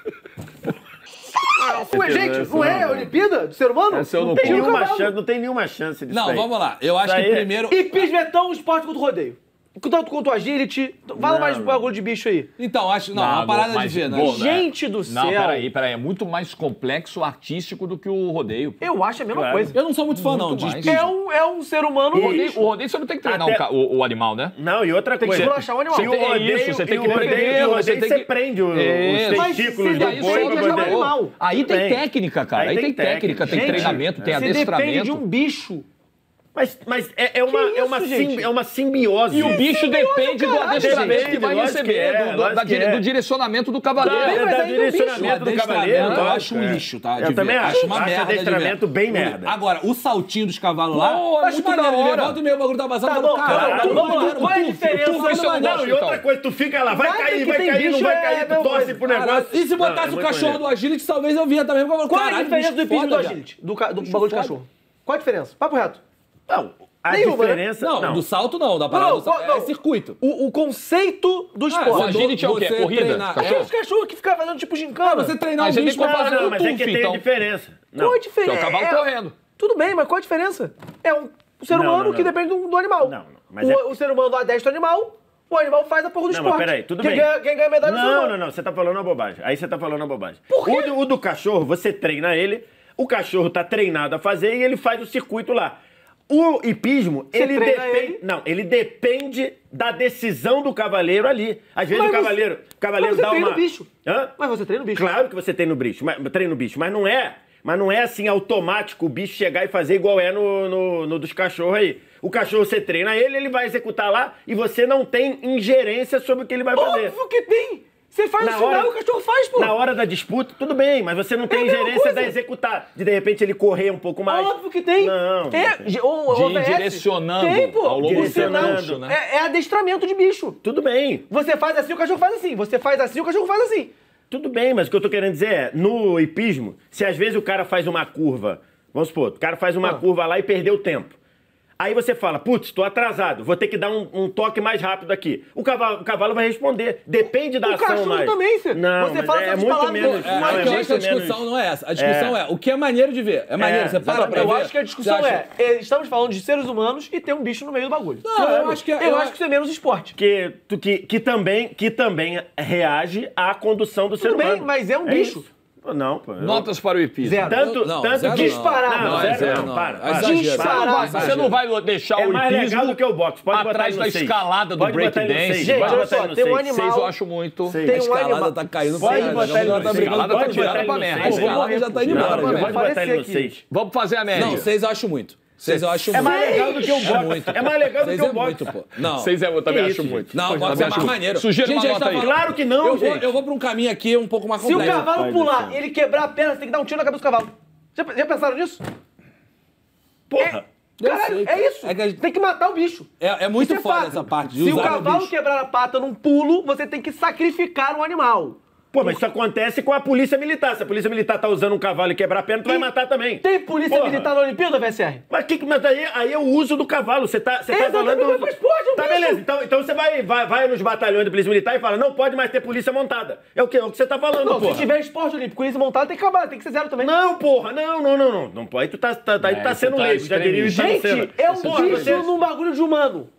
Speaker 2: Ué, gente, não é a Olimpíada do ser humano?
Speaker 1: Essa eu não
Speaker 3: Tem
Speaker 2: Tira o
Speaker 3: nenhuma
Speaker 2: cavalo.
Speaker 3: chance, não tem nenhuma chance disso
Speaker 4: Não,
Speaker 3: aí.
Speaker 4: vamos lá. Eu acho
Speaker 3: Isso
Speaker 4: que
Speaker 3: aí é-
Speaker 4: primeiro...
Speaker 2: Hipismo é tão esporte quanto rodeio. Tanto quanto agility. Fala
Speaker 3: Não,
Speaker 2: mais um
Speaker 3: não.
Speaker 2: bagulho de bicho aí.
Speaker 4: Então, acho... Não, é uma parada de ver, né?
Speaker 1: bom,
Speaker 2: Gente do
Speaker 1: Não,
Speaker 2: céu.
Speaker 1: peraí, peraí. É muito mais complexo artístico do que o rodeio. pô.
Speaker 2: Eu acho a mesma
Speaker 3: Claro.
Speaker 2: coisa.
Speaker 4: Eu não sou muito fã, não,
Speaker 1: Muito
Speaker 4: de
Speaker 1: mais.
Speaker 2: É um, é um ser humano
Speaker 1: O rodeio,
Speaker 2: bicho.
Speaker 1: o rodeio você não tem que treinar
Speaker 3: Até-
Speaker 1: o ca- o, o animal, né?
Speaker 3: Não, e outra
Speaker 2: Tem que
Speaker 3: coisa.
Speaker 2: esculachar o animal.
Speaker 3: E o
Speaker 1: Você tem
Speaker 3: rodeio,
Speaker 1: isso, você
Speaker 3: e
Speaker 1: tem
Speaker 3: o
Speaker 1: que
Speaker 3: rodeio,
Speaker 1: prender,
Speaker 3: o
Speaker 1: você
Speaker 3: rodeio,
Speaker 1: tem
Speaker 3: você
Speaker 1: que-
Speaker 3: prende o-
Speaker 1: Isso.
Speaker 3: os
Speaker 2: Mas
Speaker 3: testículos
Speaker 2: se
Speaker 3: do
Speaker 2: daí
Speaker 3: boi
Speaker 2: só
Speaker 3: pra
Speaker 2: já vai
Speaker 3: poder...
Speaker 2: animal.
Speaker 1: Aí tem
Speaker 3: Tem.
Speaker 1: técnica, cara. Aí,
Speaker 3: Aí
Speaker 1: tem
Speaker 3: tem
Speaker 1: técnica, tem
Speaker 2: Gente,
Speaker 1: treinamento, tem
Speaker 2: você
Speaker 1: adestramento.
Speaker 2: depende de um bicho.
Speaker 3: Mas, mas é, é uma,
Speaker 2: Que
Speaker 3: é, uma
Speaker 2: isso,
Speaker 3: sim-
Speaker 2: gente?
Speaker 3: é uma simbiose.
Speaker 1: E o bicho depende do
Speaker 2: caralho,
Speaker 1: adestramento
Speaker 3: gente.
Speaker 1: que vai
Speaker 3: Lógico
Speaker 1: receber,
Speaker 3: que é,
Speaker 1: do, do-
Speaker 3: lógico
Speaker 1: da
Speaker 3: que
Speaker 1: dire-
Speaker 3: é.
Speaker 1: do direcionamento do
Speaker 3: Dá,
Speaker 1: cavaleiro.
Speaker 2: Bem, mas
Speaker 3: dá
Speaker 2: ainda é um bicho.
Speaker 3: direcionamento do cavaleiro.
Speaker 4: eu
Speaker 3: lógico,
Speaker 4: acho um
Speaker 3: é.
Speaker 4: lixo, tá?
Speaker 3: Eu
Speaker 4: de
Speaker 3: também
Speaker 4: ver.
Speaker 3: acho.
Speaker 4: uma
Speaker 3: Acho
Speaker 4: merda de
Speaker 3: adestramento
Speaker 4: ver.
Speaker 3: bem merda.
Speaker 4: Agora, o saltinho dos cavalos lá,
Speaker 1: Pô, é
Speaker 4: acho
Speaker 1: muito da
Speaker 4: maneiro. Ele
Speaker 1: hora.
Speaker 4: volta e meio, o bagulho tá vazando.
Speaker 2: Tá
Speaker 4: eu falo,
Speaker 2: bom,
Speaker 4: caralho,
Speaker 2: cara,
Speaker 4: tudo
Speaker 2: vamos lá.
Speaker 4: maneiro,
Speaker 2: Qual é a
Speaker 4: tudo,
Speaker 2: diferença?
Speaker 4: tudo isso é
Speaker 1: Não,
Speaker 4: maneiro.
Speaker 3: Não, e
Speaker 1: então.
Speaker 3: outra coisa, tu fica lá, vai
Speaker 2: Nada
Speaker 3: cair,
Speaker 2: que
Speaker 3: vai
Speaker 2: tem
Speaker 3: cair, não
Speaker 2: bicho
Speaker 3: vai
Speaker 2: é
Speaker 3: cair,
Speaker 2: a
Speaker 3: tu
Speaker 2: mesma
Speaker 3: torce
Speaker 2: coisa.
Speaker 3: pro
Speaker 4: Caralho,
Speaker 3: negócio.
Speaker 4: e se
Speaker 3: Não,
Speaker 4: botasse
Speaker 3: é
Speaker 4: o
Speaker 3: muito
Speaker 4: cachorro
Speaker 3: maneiro.
Speaker 4: do Agility, talvez eu via também. Porque eu falo,
Speaker 2: Qual é a
Speaker 4: caralho,
Speaker 2: diferença do
Speaker 4: bicho
Speaker 2: hipismo do
Speaker 4: foda,
Speaker 2: agility? Do, ca- do
Speaker 4: Bicho
Speaker 2: bagulho de
Speaker 4: foda.
Speaker 2: cachorro? Qual a diferença? Papo reto.
Speaker 3: Não, a
Speaker 2: Nenhuma, né?
Speaker 3: diferença...
Speaker 4: Não,
Speaker 3: Não,
Speaker 4: do salto não, da parada
Speaker 2: Não,
Speaker 4: do salto.
Speaker 2: não.
Speaker 4: É circuito.
Speaker 2: O, o conceito do
Speaker 1: O
Speaker 2: esporte.
Speaker 1: agility é o quê?
Speaker 4: Você
Speaker 1: Corrida?
Speaker 4: treinar-
Speaker 1: Cachorro?
Speaker 2: Aqueles cachorros que ficam fazendo tipo gincana.
Speaker 4: Você treinar
Speaker 1: Aí
Speaker 4: o
Speaker 1: você tem
Speaker 4: bicho
Speaker 1: que
Speaker 4: pra
Speaker 1: comparar
Speaker 3: não,
Speaker 1: com
Speaker 3: mas
Speaker 1: o
Speaker 3: é que
Speaker 1: Tufi,
Speaker 3: tem
Speaker 1: então.
Speaker 3: diferença. Não.
Speaker 2: Qual a diferença?
Speaker 1: Que é o cavalo correndo.
Speaker 2: Tudo bem, mas qual a diferença? É um ser
Speaker 3: Não,
Speaker 2: humano
Speaker 3: não,
Speaker 2: que
Speaker 3: não.
Speaker 2: depende do, do animal.
Speaker 3: Não, não, mas
Speaker 2: o,
Speaker 3: é-
Speaker 2: o ser humano adestra o animal, o animal faz a porra do
Speaker 3: Não,
Speaker 2: esporte.
Speaker 3: mas peraí, tudo
Speaker 2: quem
Speaker 3: bem.
Speaker 2: Ganha, quem ganha medalha é o ser
Speaker 3: Não,
Speaker 2: humano.
Speaker 3: não, não, você tá falando uma bobagem. Aí você tá falando uma bobagem.
Speaker 2: Por quê?
Speaker 3: O do, o do cachorro, você treina ele, o cachorro tá treinado a fazer e ele faz o circuito lá. O hipismo,
Speaker 2: Você
Speaker 3: ele
Speaker 2: treina
Speaker 3: depende.
Speaker 2: ele?
Speaker 3: Não, ele depende da decisão do cavaleiro ali. Às vezes
Speaker 2: Mas
Speaker 3: o
Speaker 2: você-
Speaker 3: cavaleiro, o cavaleiro
Speaker 2: mas você
Speaker 3: dá
Speaker 2: treina
Speaker 3: uma.
Speaker 2: o bicho.
Speaker 3: Hã?
Speaker 2: Mas você treina o bicho.
Speaker 3: Claro que você treina o bicho, mas, treina o bicho, mas não é. Mas não é assim automático o bicho chegar e fazer igual é no, no, no dos cachorros aí. O cachorro você treina ele, ele vai executar lá e você não tem ingerência sobre o que ele vai fazer.
Speaker 2: Óbvio que tem! Você faz
Speaker 3: Na
Speaker 2: o sinal,
Speaker 3: hora-
Speaker 2: o cachorro faz, pô!
Speaker 3: Na hora da disputa, tudo bem, mas você não tem
Speaker 2: É a mesma
Speaker 3: ingerência
Speaker 2: coisa.
Speaker 3: da executar. De de repente ele correr um pouco mais.
Speaker 2: Óbvio que tem!
Speaker 3: Não.
Speaker 2: É, ge- o,
Speaker 1: De
Speaker 2: o
Speaker 1: ir
Speaker 2: O V S,
Speaker 1: direcionando
Speaker 2: tem, pô.
Speaker 1: ao longo
Speaker 3: do
Speaker 2: O sinal
Speaker 3: percurso,
Speaker 1: né?
Speaker 2: É, é adestramento de bicho.
Speaker 3: Tudo bem.
Speaker 2: Você faz assim, o cachorro faz assim. Você faz assim, o cachorro faz assim.
Speaker 3: Tudo bem, mas o que eu tô querendo dizer é, no hipismo, se às vezes o cara faz uma curva, vamos supor, o cara faz uma
Speaker 2: Ah.
Speaker 3: curva lá e perdeu tempo. Aí você fala, putz, tô atrasado, vou ter que dar um, um toque mais rápido aqui. O cavalo, o cavalo vai responder. Depende da
Speaker 2: O
Speaker 3: ação
Speaker 2: cachorro
Speaker 3: mais.
Speaker 2: também, você-
Speaker 3: Não,
Speaker 2: você
Speaker 3: mas
Speaker 2: fala
Speaker 3: é,
Speaker 2: essas
Speaker 3: muito
Speaker 2: palavras,
Speaker 3: menos.
Speaker 2: pô,
Speaker 4: É,
Speaker 3: não,
Speaker 4: é que eu
Speaker 3: muito
Speaker 4: acho que a
Speaker 3: menos.
Speaker 4: discussão não é essa. A discussão é, o que é maneiro de ver. É maneiro, você para pra
Speaker 2: Eu
Speaker 4: ver.
Speaker 2: acho que a discussão
Speaker 4: Você acha-
Speaker 2: é, é, estamos falando de seres humanos e tem um bicho no meio do bagulho.
Speaker 4: Não, eu acho que é-
Speaker 2: Eu
Speaker 4: eu
Speaker 2: acho
Speaker 4: acho-
Speaker 2: que isso é menos esporte.
Speaker 3: Que, tu- que, que, também, que também reage à condução do ser
Speaker 2: Tudo bem,
Speaker 3: humano.
Speaker 2: mas é um bicho.
Speaker 3: isso. Pô, Não, pô. eu-
Speaker 1: Notas para o hipismo.
Speaker 2: Zero.
Speaker 3: Tanto,
Speaker 4: Não,
Speaker 3: tanto
Speaker 4: zero
Speaker 3: que...
Speaker 4: não.
Speaker 2: Disparado.
Speaker 3: Não,
Speaker 1: Não,
Speaker 3: zero
Speaker 1: é zero
Speaker 3: não,
Speaker 1: não.
Speaker 3: para.
Speaker 4: É
Speaker 3: para.
Speaker 4: exagero.
Speaker 2: Disparado.
Speaker 1: Você não vai deixar
Speaker 3: É
Speaker 1: o
Speaker 3: mais
Speaker 1: hipismo
Speaker 3: legal do que o boxe. Pode botar
Speaker 1: atrás
Speaker 3: ele
Speaker 1: da
Speaker 3: no seis.
Speaker 1: escalada do
Speaker 3: Pode botar ele no
Speaker 1: breakdance.
Speaker 3: seis.
Speaker 2: Gente,
Speaker 3: Pode
Speaker 2: olha
Speaker 3: botar
Speaker 2: só,
Speaker 3: ele no
Speaker 2: tem um
Speaker 3: seis.
Speaker 2: animal-
Speaker 1: Seis eu acho muito.
Speaker 3: Seis.
Speaker 2: Tem
Speaker 4: A
Speaker 2: um
Speaker 4: escalada
Speaker 2: animal-
Speaker 4: tá caindo
Speaker 3: Pode
Speaker 4: pra
Speaker 3: botar
Speaker 4: caralho.
Speaker 3: ele no
Speaker 4: Tá
Speaker 3: seis.
Speaker 4: brigando
Speaker 1: Escalada tá
Speaker 3: Pode
Speaker 1: tirando
Speaker 3: botar ele
Speaker 1: pra
Speaker 3: no
Speaker 1: merda.
Speaker 3: seis.
Speaker 4: A escalada já tá indo
Speaker 3: Não,
Speaker 4: embora.
Speaker 3: pode
Speaker 4: já.
Speaker 3: botar ele
Speaker 2: aparecer
Speaker 3: no
Speaker 2: aqui.
Speaker 3: seis.
Speaker 1: Vamos fazer a média.
Speaker 4: Não, seis eu acho muito. Seis eu acho
Speaker 3: É
Speaker 4: muito.
Speaker 3: mais legal do que o
Speaker 4: É
Speaker 3: boxe.
Speaker 4: muito.
Speaker 3: É mais legal do
Speaker 4: Seis
Speaker 3: que o
Speaker 4: é
Speaker 3: boxe.
Speaker 4: muito, pô. Não.
Speaker 1: Seis é, eu também
Speaker 3: Que
Speaker 1: acho
Speaker 3: isso,
Speaker 1: muito.
Speaker 4: Não,
Speaker 1: Eu
Speaker 4: pode
Speaker 1: também
Speaker 4: ser
Speaker 1: acho
Speaker 4: mais
Speaker 1: muito.
Speaker 4: maneiro.
Speaker 1: Sugira
Speaker 4: Gente,
Speaker 1: uma
Speaker 4: a gente
Speaker 1: nota
Speaker 4: tá
Speaker 1: aí.
Speaker 4: falando-
Speaker 3: Claro que não,
Speaker 4: eu vou,
Speaker 3: gente.
Speaker 4: eu vou pra um caminho aqui um pouco mais
Speaker 2: Se o
Speaker 4: complexo.
Speaker 2: cavalo
Speaker 3: Pai do
Speaker 2: pular
Speaker 3: céu.
Speaker 2: e ele quebrar a perna, você tem que dar um tiro na cabeça do cavalo. Já, já pensaram nisso?
Speaker 3: Porra.
Speaker 4: Eu
Speaker 2: Caralho,
Speaker 4: sei,
Speaker 2: é isso.
Speaker 4: é que a gente-
Speaker 2: Tem que matar o bicho.
Speaker 4: É, é muito
Speaker 2: Isso é
Speaker 4: foda
Speaker 2: fato.
Speaker 4: essa parte de
Speaker 2: Se o
Speaker 4: usar
Speaker 2: cavalo
Speaker 4: bicho.
Speaker 2: quebrar a pata num pulo, você tem que sacrificar um animal.
Speaker 3: Pô, mas isso acontece com a polícia militar. Se a polícia militar tá usando um cavalo e quebrar a perna, tu vai
Speaker 2: E
Speaker 3: matar também.
Speaker 2: Tem polícia
Speaker 3: Porra.
Speaker 2: militar na Olimpíada, V S R?
Speaker 3: Mas, que, mas aí, aí é o uso do cavalo. Você tá, você tá
Speaker 2: Exatamente,
Speaker 3: falando...
Speaker 2: mas esporte é um
Speaker 3: Tá,
Speaker 2: bicho.
Speaker 3: beleza. Então, então você vai, vai, vai nos batalhões de polícia militar e fala, não pode mais ter polícia montada. É o que, é o que você tá falando,
Speaker 2: Não,
Speaker 3: porra.
Speaker 2: se tiver esporte olímpico e isso montado, tem que acabar, tem que ser zero também.
Speaker 3: Não, porra, não, não, não, não. Não pode. Aí tu tá, tá, aí tu tá
Speaker 1: É,
Speaker 3: sendo
Speaker 1: você tá
Speaker 3: leigo, já diria o Ítalo
Speaker 2: Gente,
Speaker 3: Senna.
Speaker 2: é um
Speaker 3: Porra,
Speaker 2: bicho
Speaker 3: você-
Speaker 2: num bagulho de humano.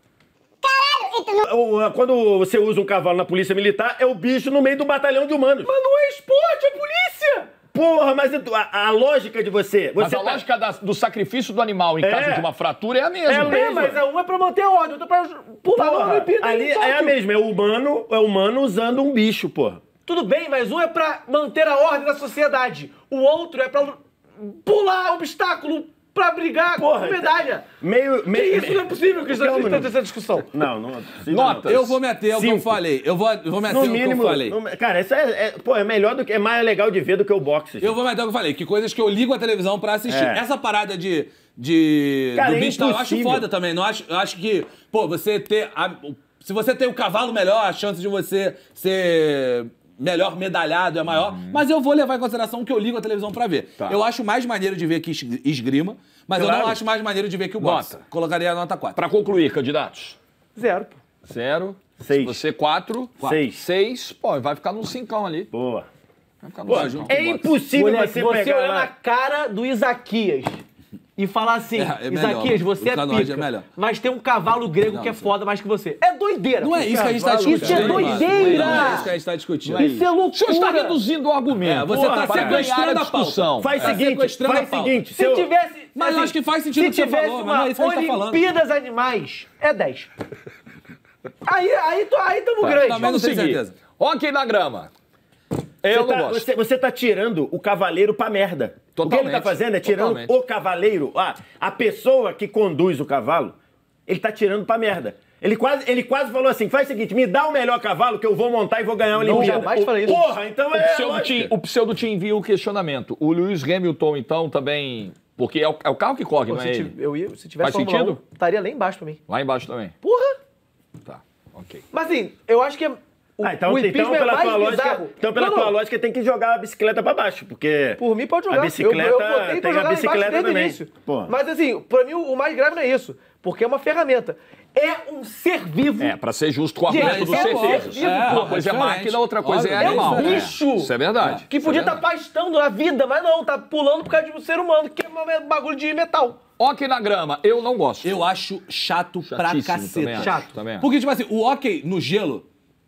Speaker 3: o- Quando você usa um cavalo na polícia militar, é o bicho no meio do batalhão de humanos.
Speaker 2: Mas não é esporte, é polícia!
Speaker 3: Porra, mas a, a lógica de você...
Speaker 1: Mas
Speaker 3: você
Speaker 1: a
Speaker 3: tá-
Speaker 1: lógica da- do sacrifício do animal em
Speaker 3: É.
Speaker 1: caso de uma fratura é a mesma.
Speaker 3: É a
Speaker 2: É,
Speaker 3: mesma.
Speaker 2: mas é um é pra manter a ordem, outro é pra pular na
Speaker 3: Porra,
Speaker 2: Olimpíada.
Speaker 3: ali
Speaker 2: e só
Speaker 3: é a
Speaker 2: que-
Speaker 3: mesma, é o humano, é o humano usando um bicho, porra.
Speaker 2: Tudo bem, mas um é pra manter a ordem da sociedade. O outro é pra pular obstáculo pra brigar
Speaker 3: Porra,
Speaker 2: com medalha.
Speaker 3: Meio,
Speaker 2: Que
Speaker 3: meio,
Speaker 2: isso não é possível que a gente
Speaker 3: Calma,
Speaker 2: esteja tendo essa discussão.
Speaker 3: Não, não é possível.
Speaker 1: Notas.
Speaker 4: Eu vou meter o que eu
Speaker 3: Cinco.
Speaker 4: falei. Eu vou, eu vou meter
Speaker 3: No
Speaker 4: o que
Speaker 3: mínimo,
Speaker 4: eu falei.
Speaker 3: no- cara, isso é, é- pô, é melhor do que, é mais legal de ver do que o boxe.
Speaker 4: Eu vou meter o que eu falei, que coisas que eu ligo a televisão pra assistir.
Speaker 3: É.
Speaker 4: Essa parada de. de
Speaker 3: Cara,
Speaker 4: do
Speaker 3: é
Speaker 4: bicho, tal, eu acho
Speaker 3: impossível.
Speaker 4: foda também. Não acho, eu acho que, pô, você ter. a- se você tem o cavalo melhor, a chance de você ser melhor medalhado é maior. Mas eu vou levar em consideração o que eu ligo a televisão pra ver.
Speaker 1: Tá.
Speaker 4: Eu acho mais maneiro de ver que es- esgrima, mas eu
Speaker 3: Claro.
Speaker 4: não acho mais maneiro de ver que o boxe.
Speaker 1: Nota.
Speaker 4: Colocaria a nota quatro.
Speaker 1: Para concluir, candidatos.
Speaker 2: Zero, pô.
Speaker 1: Zero.
Speaker 3: Seis.
Speaker 1: Você, quatro.
Speaker 3: Seis.
Speaker 1: Seis. Pô, vai ficar num cincão ali.
Speaker 3: Boa.
Speaker 1: Vai ficar
Speaker 3: Pô,
Speaker 1: num cincão.
Speaker 3: é impossível
Speaker 2: Moleque,
Speaker 3: você,
Speaker 2: você
Speaker 3: pegar
Speaker 2: olhar
Speaker 3: lá...
Speaker 2: na cara do Isaquias e falar assim,
Speaker 4: É, é melhor.
Speaker 2: Isaquias, você
Speaker 4: O
Speaker 2: é
Speaker 4: canoagem
Speaker 2: pica,
Speaker 4: é melhor.
Speaker 2: mas tem um cavalo grego
Speaker 4: Não,
Speaker 2: que é
Speaker 4: sim.
Speaker 2: foda mais que você. É doideira.
Speaker 4: Não é isso que a gente tá
Speaker 2: Isso
Speaker 4: discutindo.
Speaker 2: é doideira.
Speaker 4: Não é isso que a gente tá discutindo.
Speaker 2: Isso é
Speaker 1: O
Speaker 2: loucura.
Speaker 1: senhor está reduzindo o argumento.
Speaker 4: É, você
Speaker 1: Porra,
Speaker 4: tá
Speaker 1: para ganhar
Speaker 4: sequestrando
Speaker 1: a
Speaker 4: a pauta.
Speaker 1: discussão.
Speaker 3: Faz o
Speaker 4: Tá
Speaker 3: seguinte,
Speaker 4: sequestrando
Speaker 3: faz
Speaker 4: a
Speaker 3: o
Speaker 4: pauta.
Speaker 3: seguinte.
Speaker 2: Se
Speaker 3: eu-
Speaker 2: tivesse...
Speaker 4: Mas eu
Speaker 2: assim,
Speaker 4: acho que faz sentido o
Speaker 2: se
Speaker 4: que você
Speaker 2: tivesse
Speaker 4: falou, mas
Speaker 2: uma
Speaker 4: não é isso que a gente tá falando.
Speaker 2: Olimpíadas Animais, é dez. Aí, aí, tô- aí tamo grande.
Speaker 4: também não
Speaker 2: Vamos
Speaker 4: tenho
Speaker 2: seguir.
Speaker 4: certeza.
Speaker 1: Ok na grama. Eu
Speaker 3: Você
Speaker 1: não
Speaker 3: tá,
Speaker 1: gosto.
Speaker 3: você, você tá tirando o cavaleiro pra merda. O que ele tá
Speaker 1: Totalmente,
Speaker 3: fazendo é tirando
Speaker 1: totalmente.
Speaker 3: o cavaleiro, a, a pessoa que conduz o cavalo, ele tá tirando pra merda. Ele quase, ele quase falou assim, faz o seguinte, me dá o melhor cavalo que eu vou montar e vou ganhar a
Speaker 2: Não,
Speaker 3: Olimpíada.
Speaker 2: jamais falei isso.
Speaker 3: Porra, então
Speaker 1: O
Speaker 3: é
Speaker 1: pseudo,
Speaker 3: lógico.
Speaker 1: te, o pseudo te envia o questionamento. O Lewis Hamilton, então, também... Porque é o, é o carro que corre,
Speaker 2: Pô,
Speaker 1: não
Speaker 2: se,
Speaker 1: é
Speaker 2: ti-
Speaker 1: ele?
Speaker 2: eu ia, se tivesse
Speaker 1: Faz
Speaker 2: Fórmula
Speaker 1: sentido?
Speaker 2: um, estaria lá embaixo pra mim.
Speaker 1: Lá embaixo também.
Speaker 2: Porra!
Speaker 1: Tá, ok.
Speaker 2: Mas assim, eu acho que é- o,
Speaker 3: Ah, então,
Speaker 2: o
Speaker 3: então,
Speaker 2: hipismo é
Speaker 3: pela
Speaker 2: mais
Speaker 3: tua lógica,
Speaker 2: bizarro.
Speaker 3: então, pela
Speaker 2: Não,
Speaker 3: tua
Speaker 2: não.
Speaker 3: lógica, tem que jogar a bicicleta pra baixo, porque...
Speaker 2: Por mim pode jogar.
Speaker 3: A bicicleta,
Speaker 2: eu, eu botei pra
Speaker 3: tem a
Speaker 2: jogar lá embaixo
Speaker 3: bicicleta
Speaker 2: desde o
Speaker 3: também.
Speaker 2: início.
Speaker 3: Pô.
Speaker 2: Mas assim, pra mim o mais grave não é isso. Porque é uma ferramenta. É um ser vivo.
Speaker 1: É, pra ser justo com o
Speaker 2: Gente,
Speaker 1: argumento do
Speaker 2: é
Speaker 1: ser
Speaker 2: um
Speaker 1: vivo.
Speaker 2: ser vivo,
Speaker 1: Uma
Speaker 2: pô.
Speaker 1: coisa é
Speaker 4: diferente.
Speaker 1: máquina, outra coisa
Speaker 4: Óbvio,
Speaker 1: é
Speaker 4: é
Speaker 1: animal.
Speaker 2: um bicho.
Speaker 1: Isso é verdade.
Speaker 2: Que
Speaker 1: Isso
Speaker 2: podia
Speaker 1: é
Speaker 2: estar
Speaker 1: verdade.
Speaker 2: pastando na vida, mas não, tá pulando por causa de um ser humano, que é um bagulho de metal.
Speaker 1: Ok na grama, eu não gosto.
Speaker 4: Eu acho chato pra
Speaker 1: Chatíssimo,
Speaker 4: caceta.
Speaker 1: também acho,
Speaker 2: Chato.
Speaker 1: também acho.
Speaker 4: Porque, tipo assim, o hockey no gelo,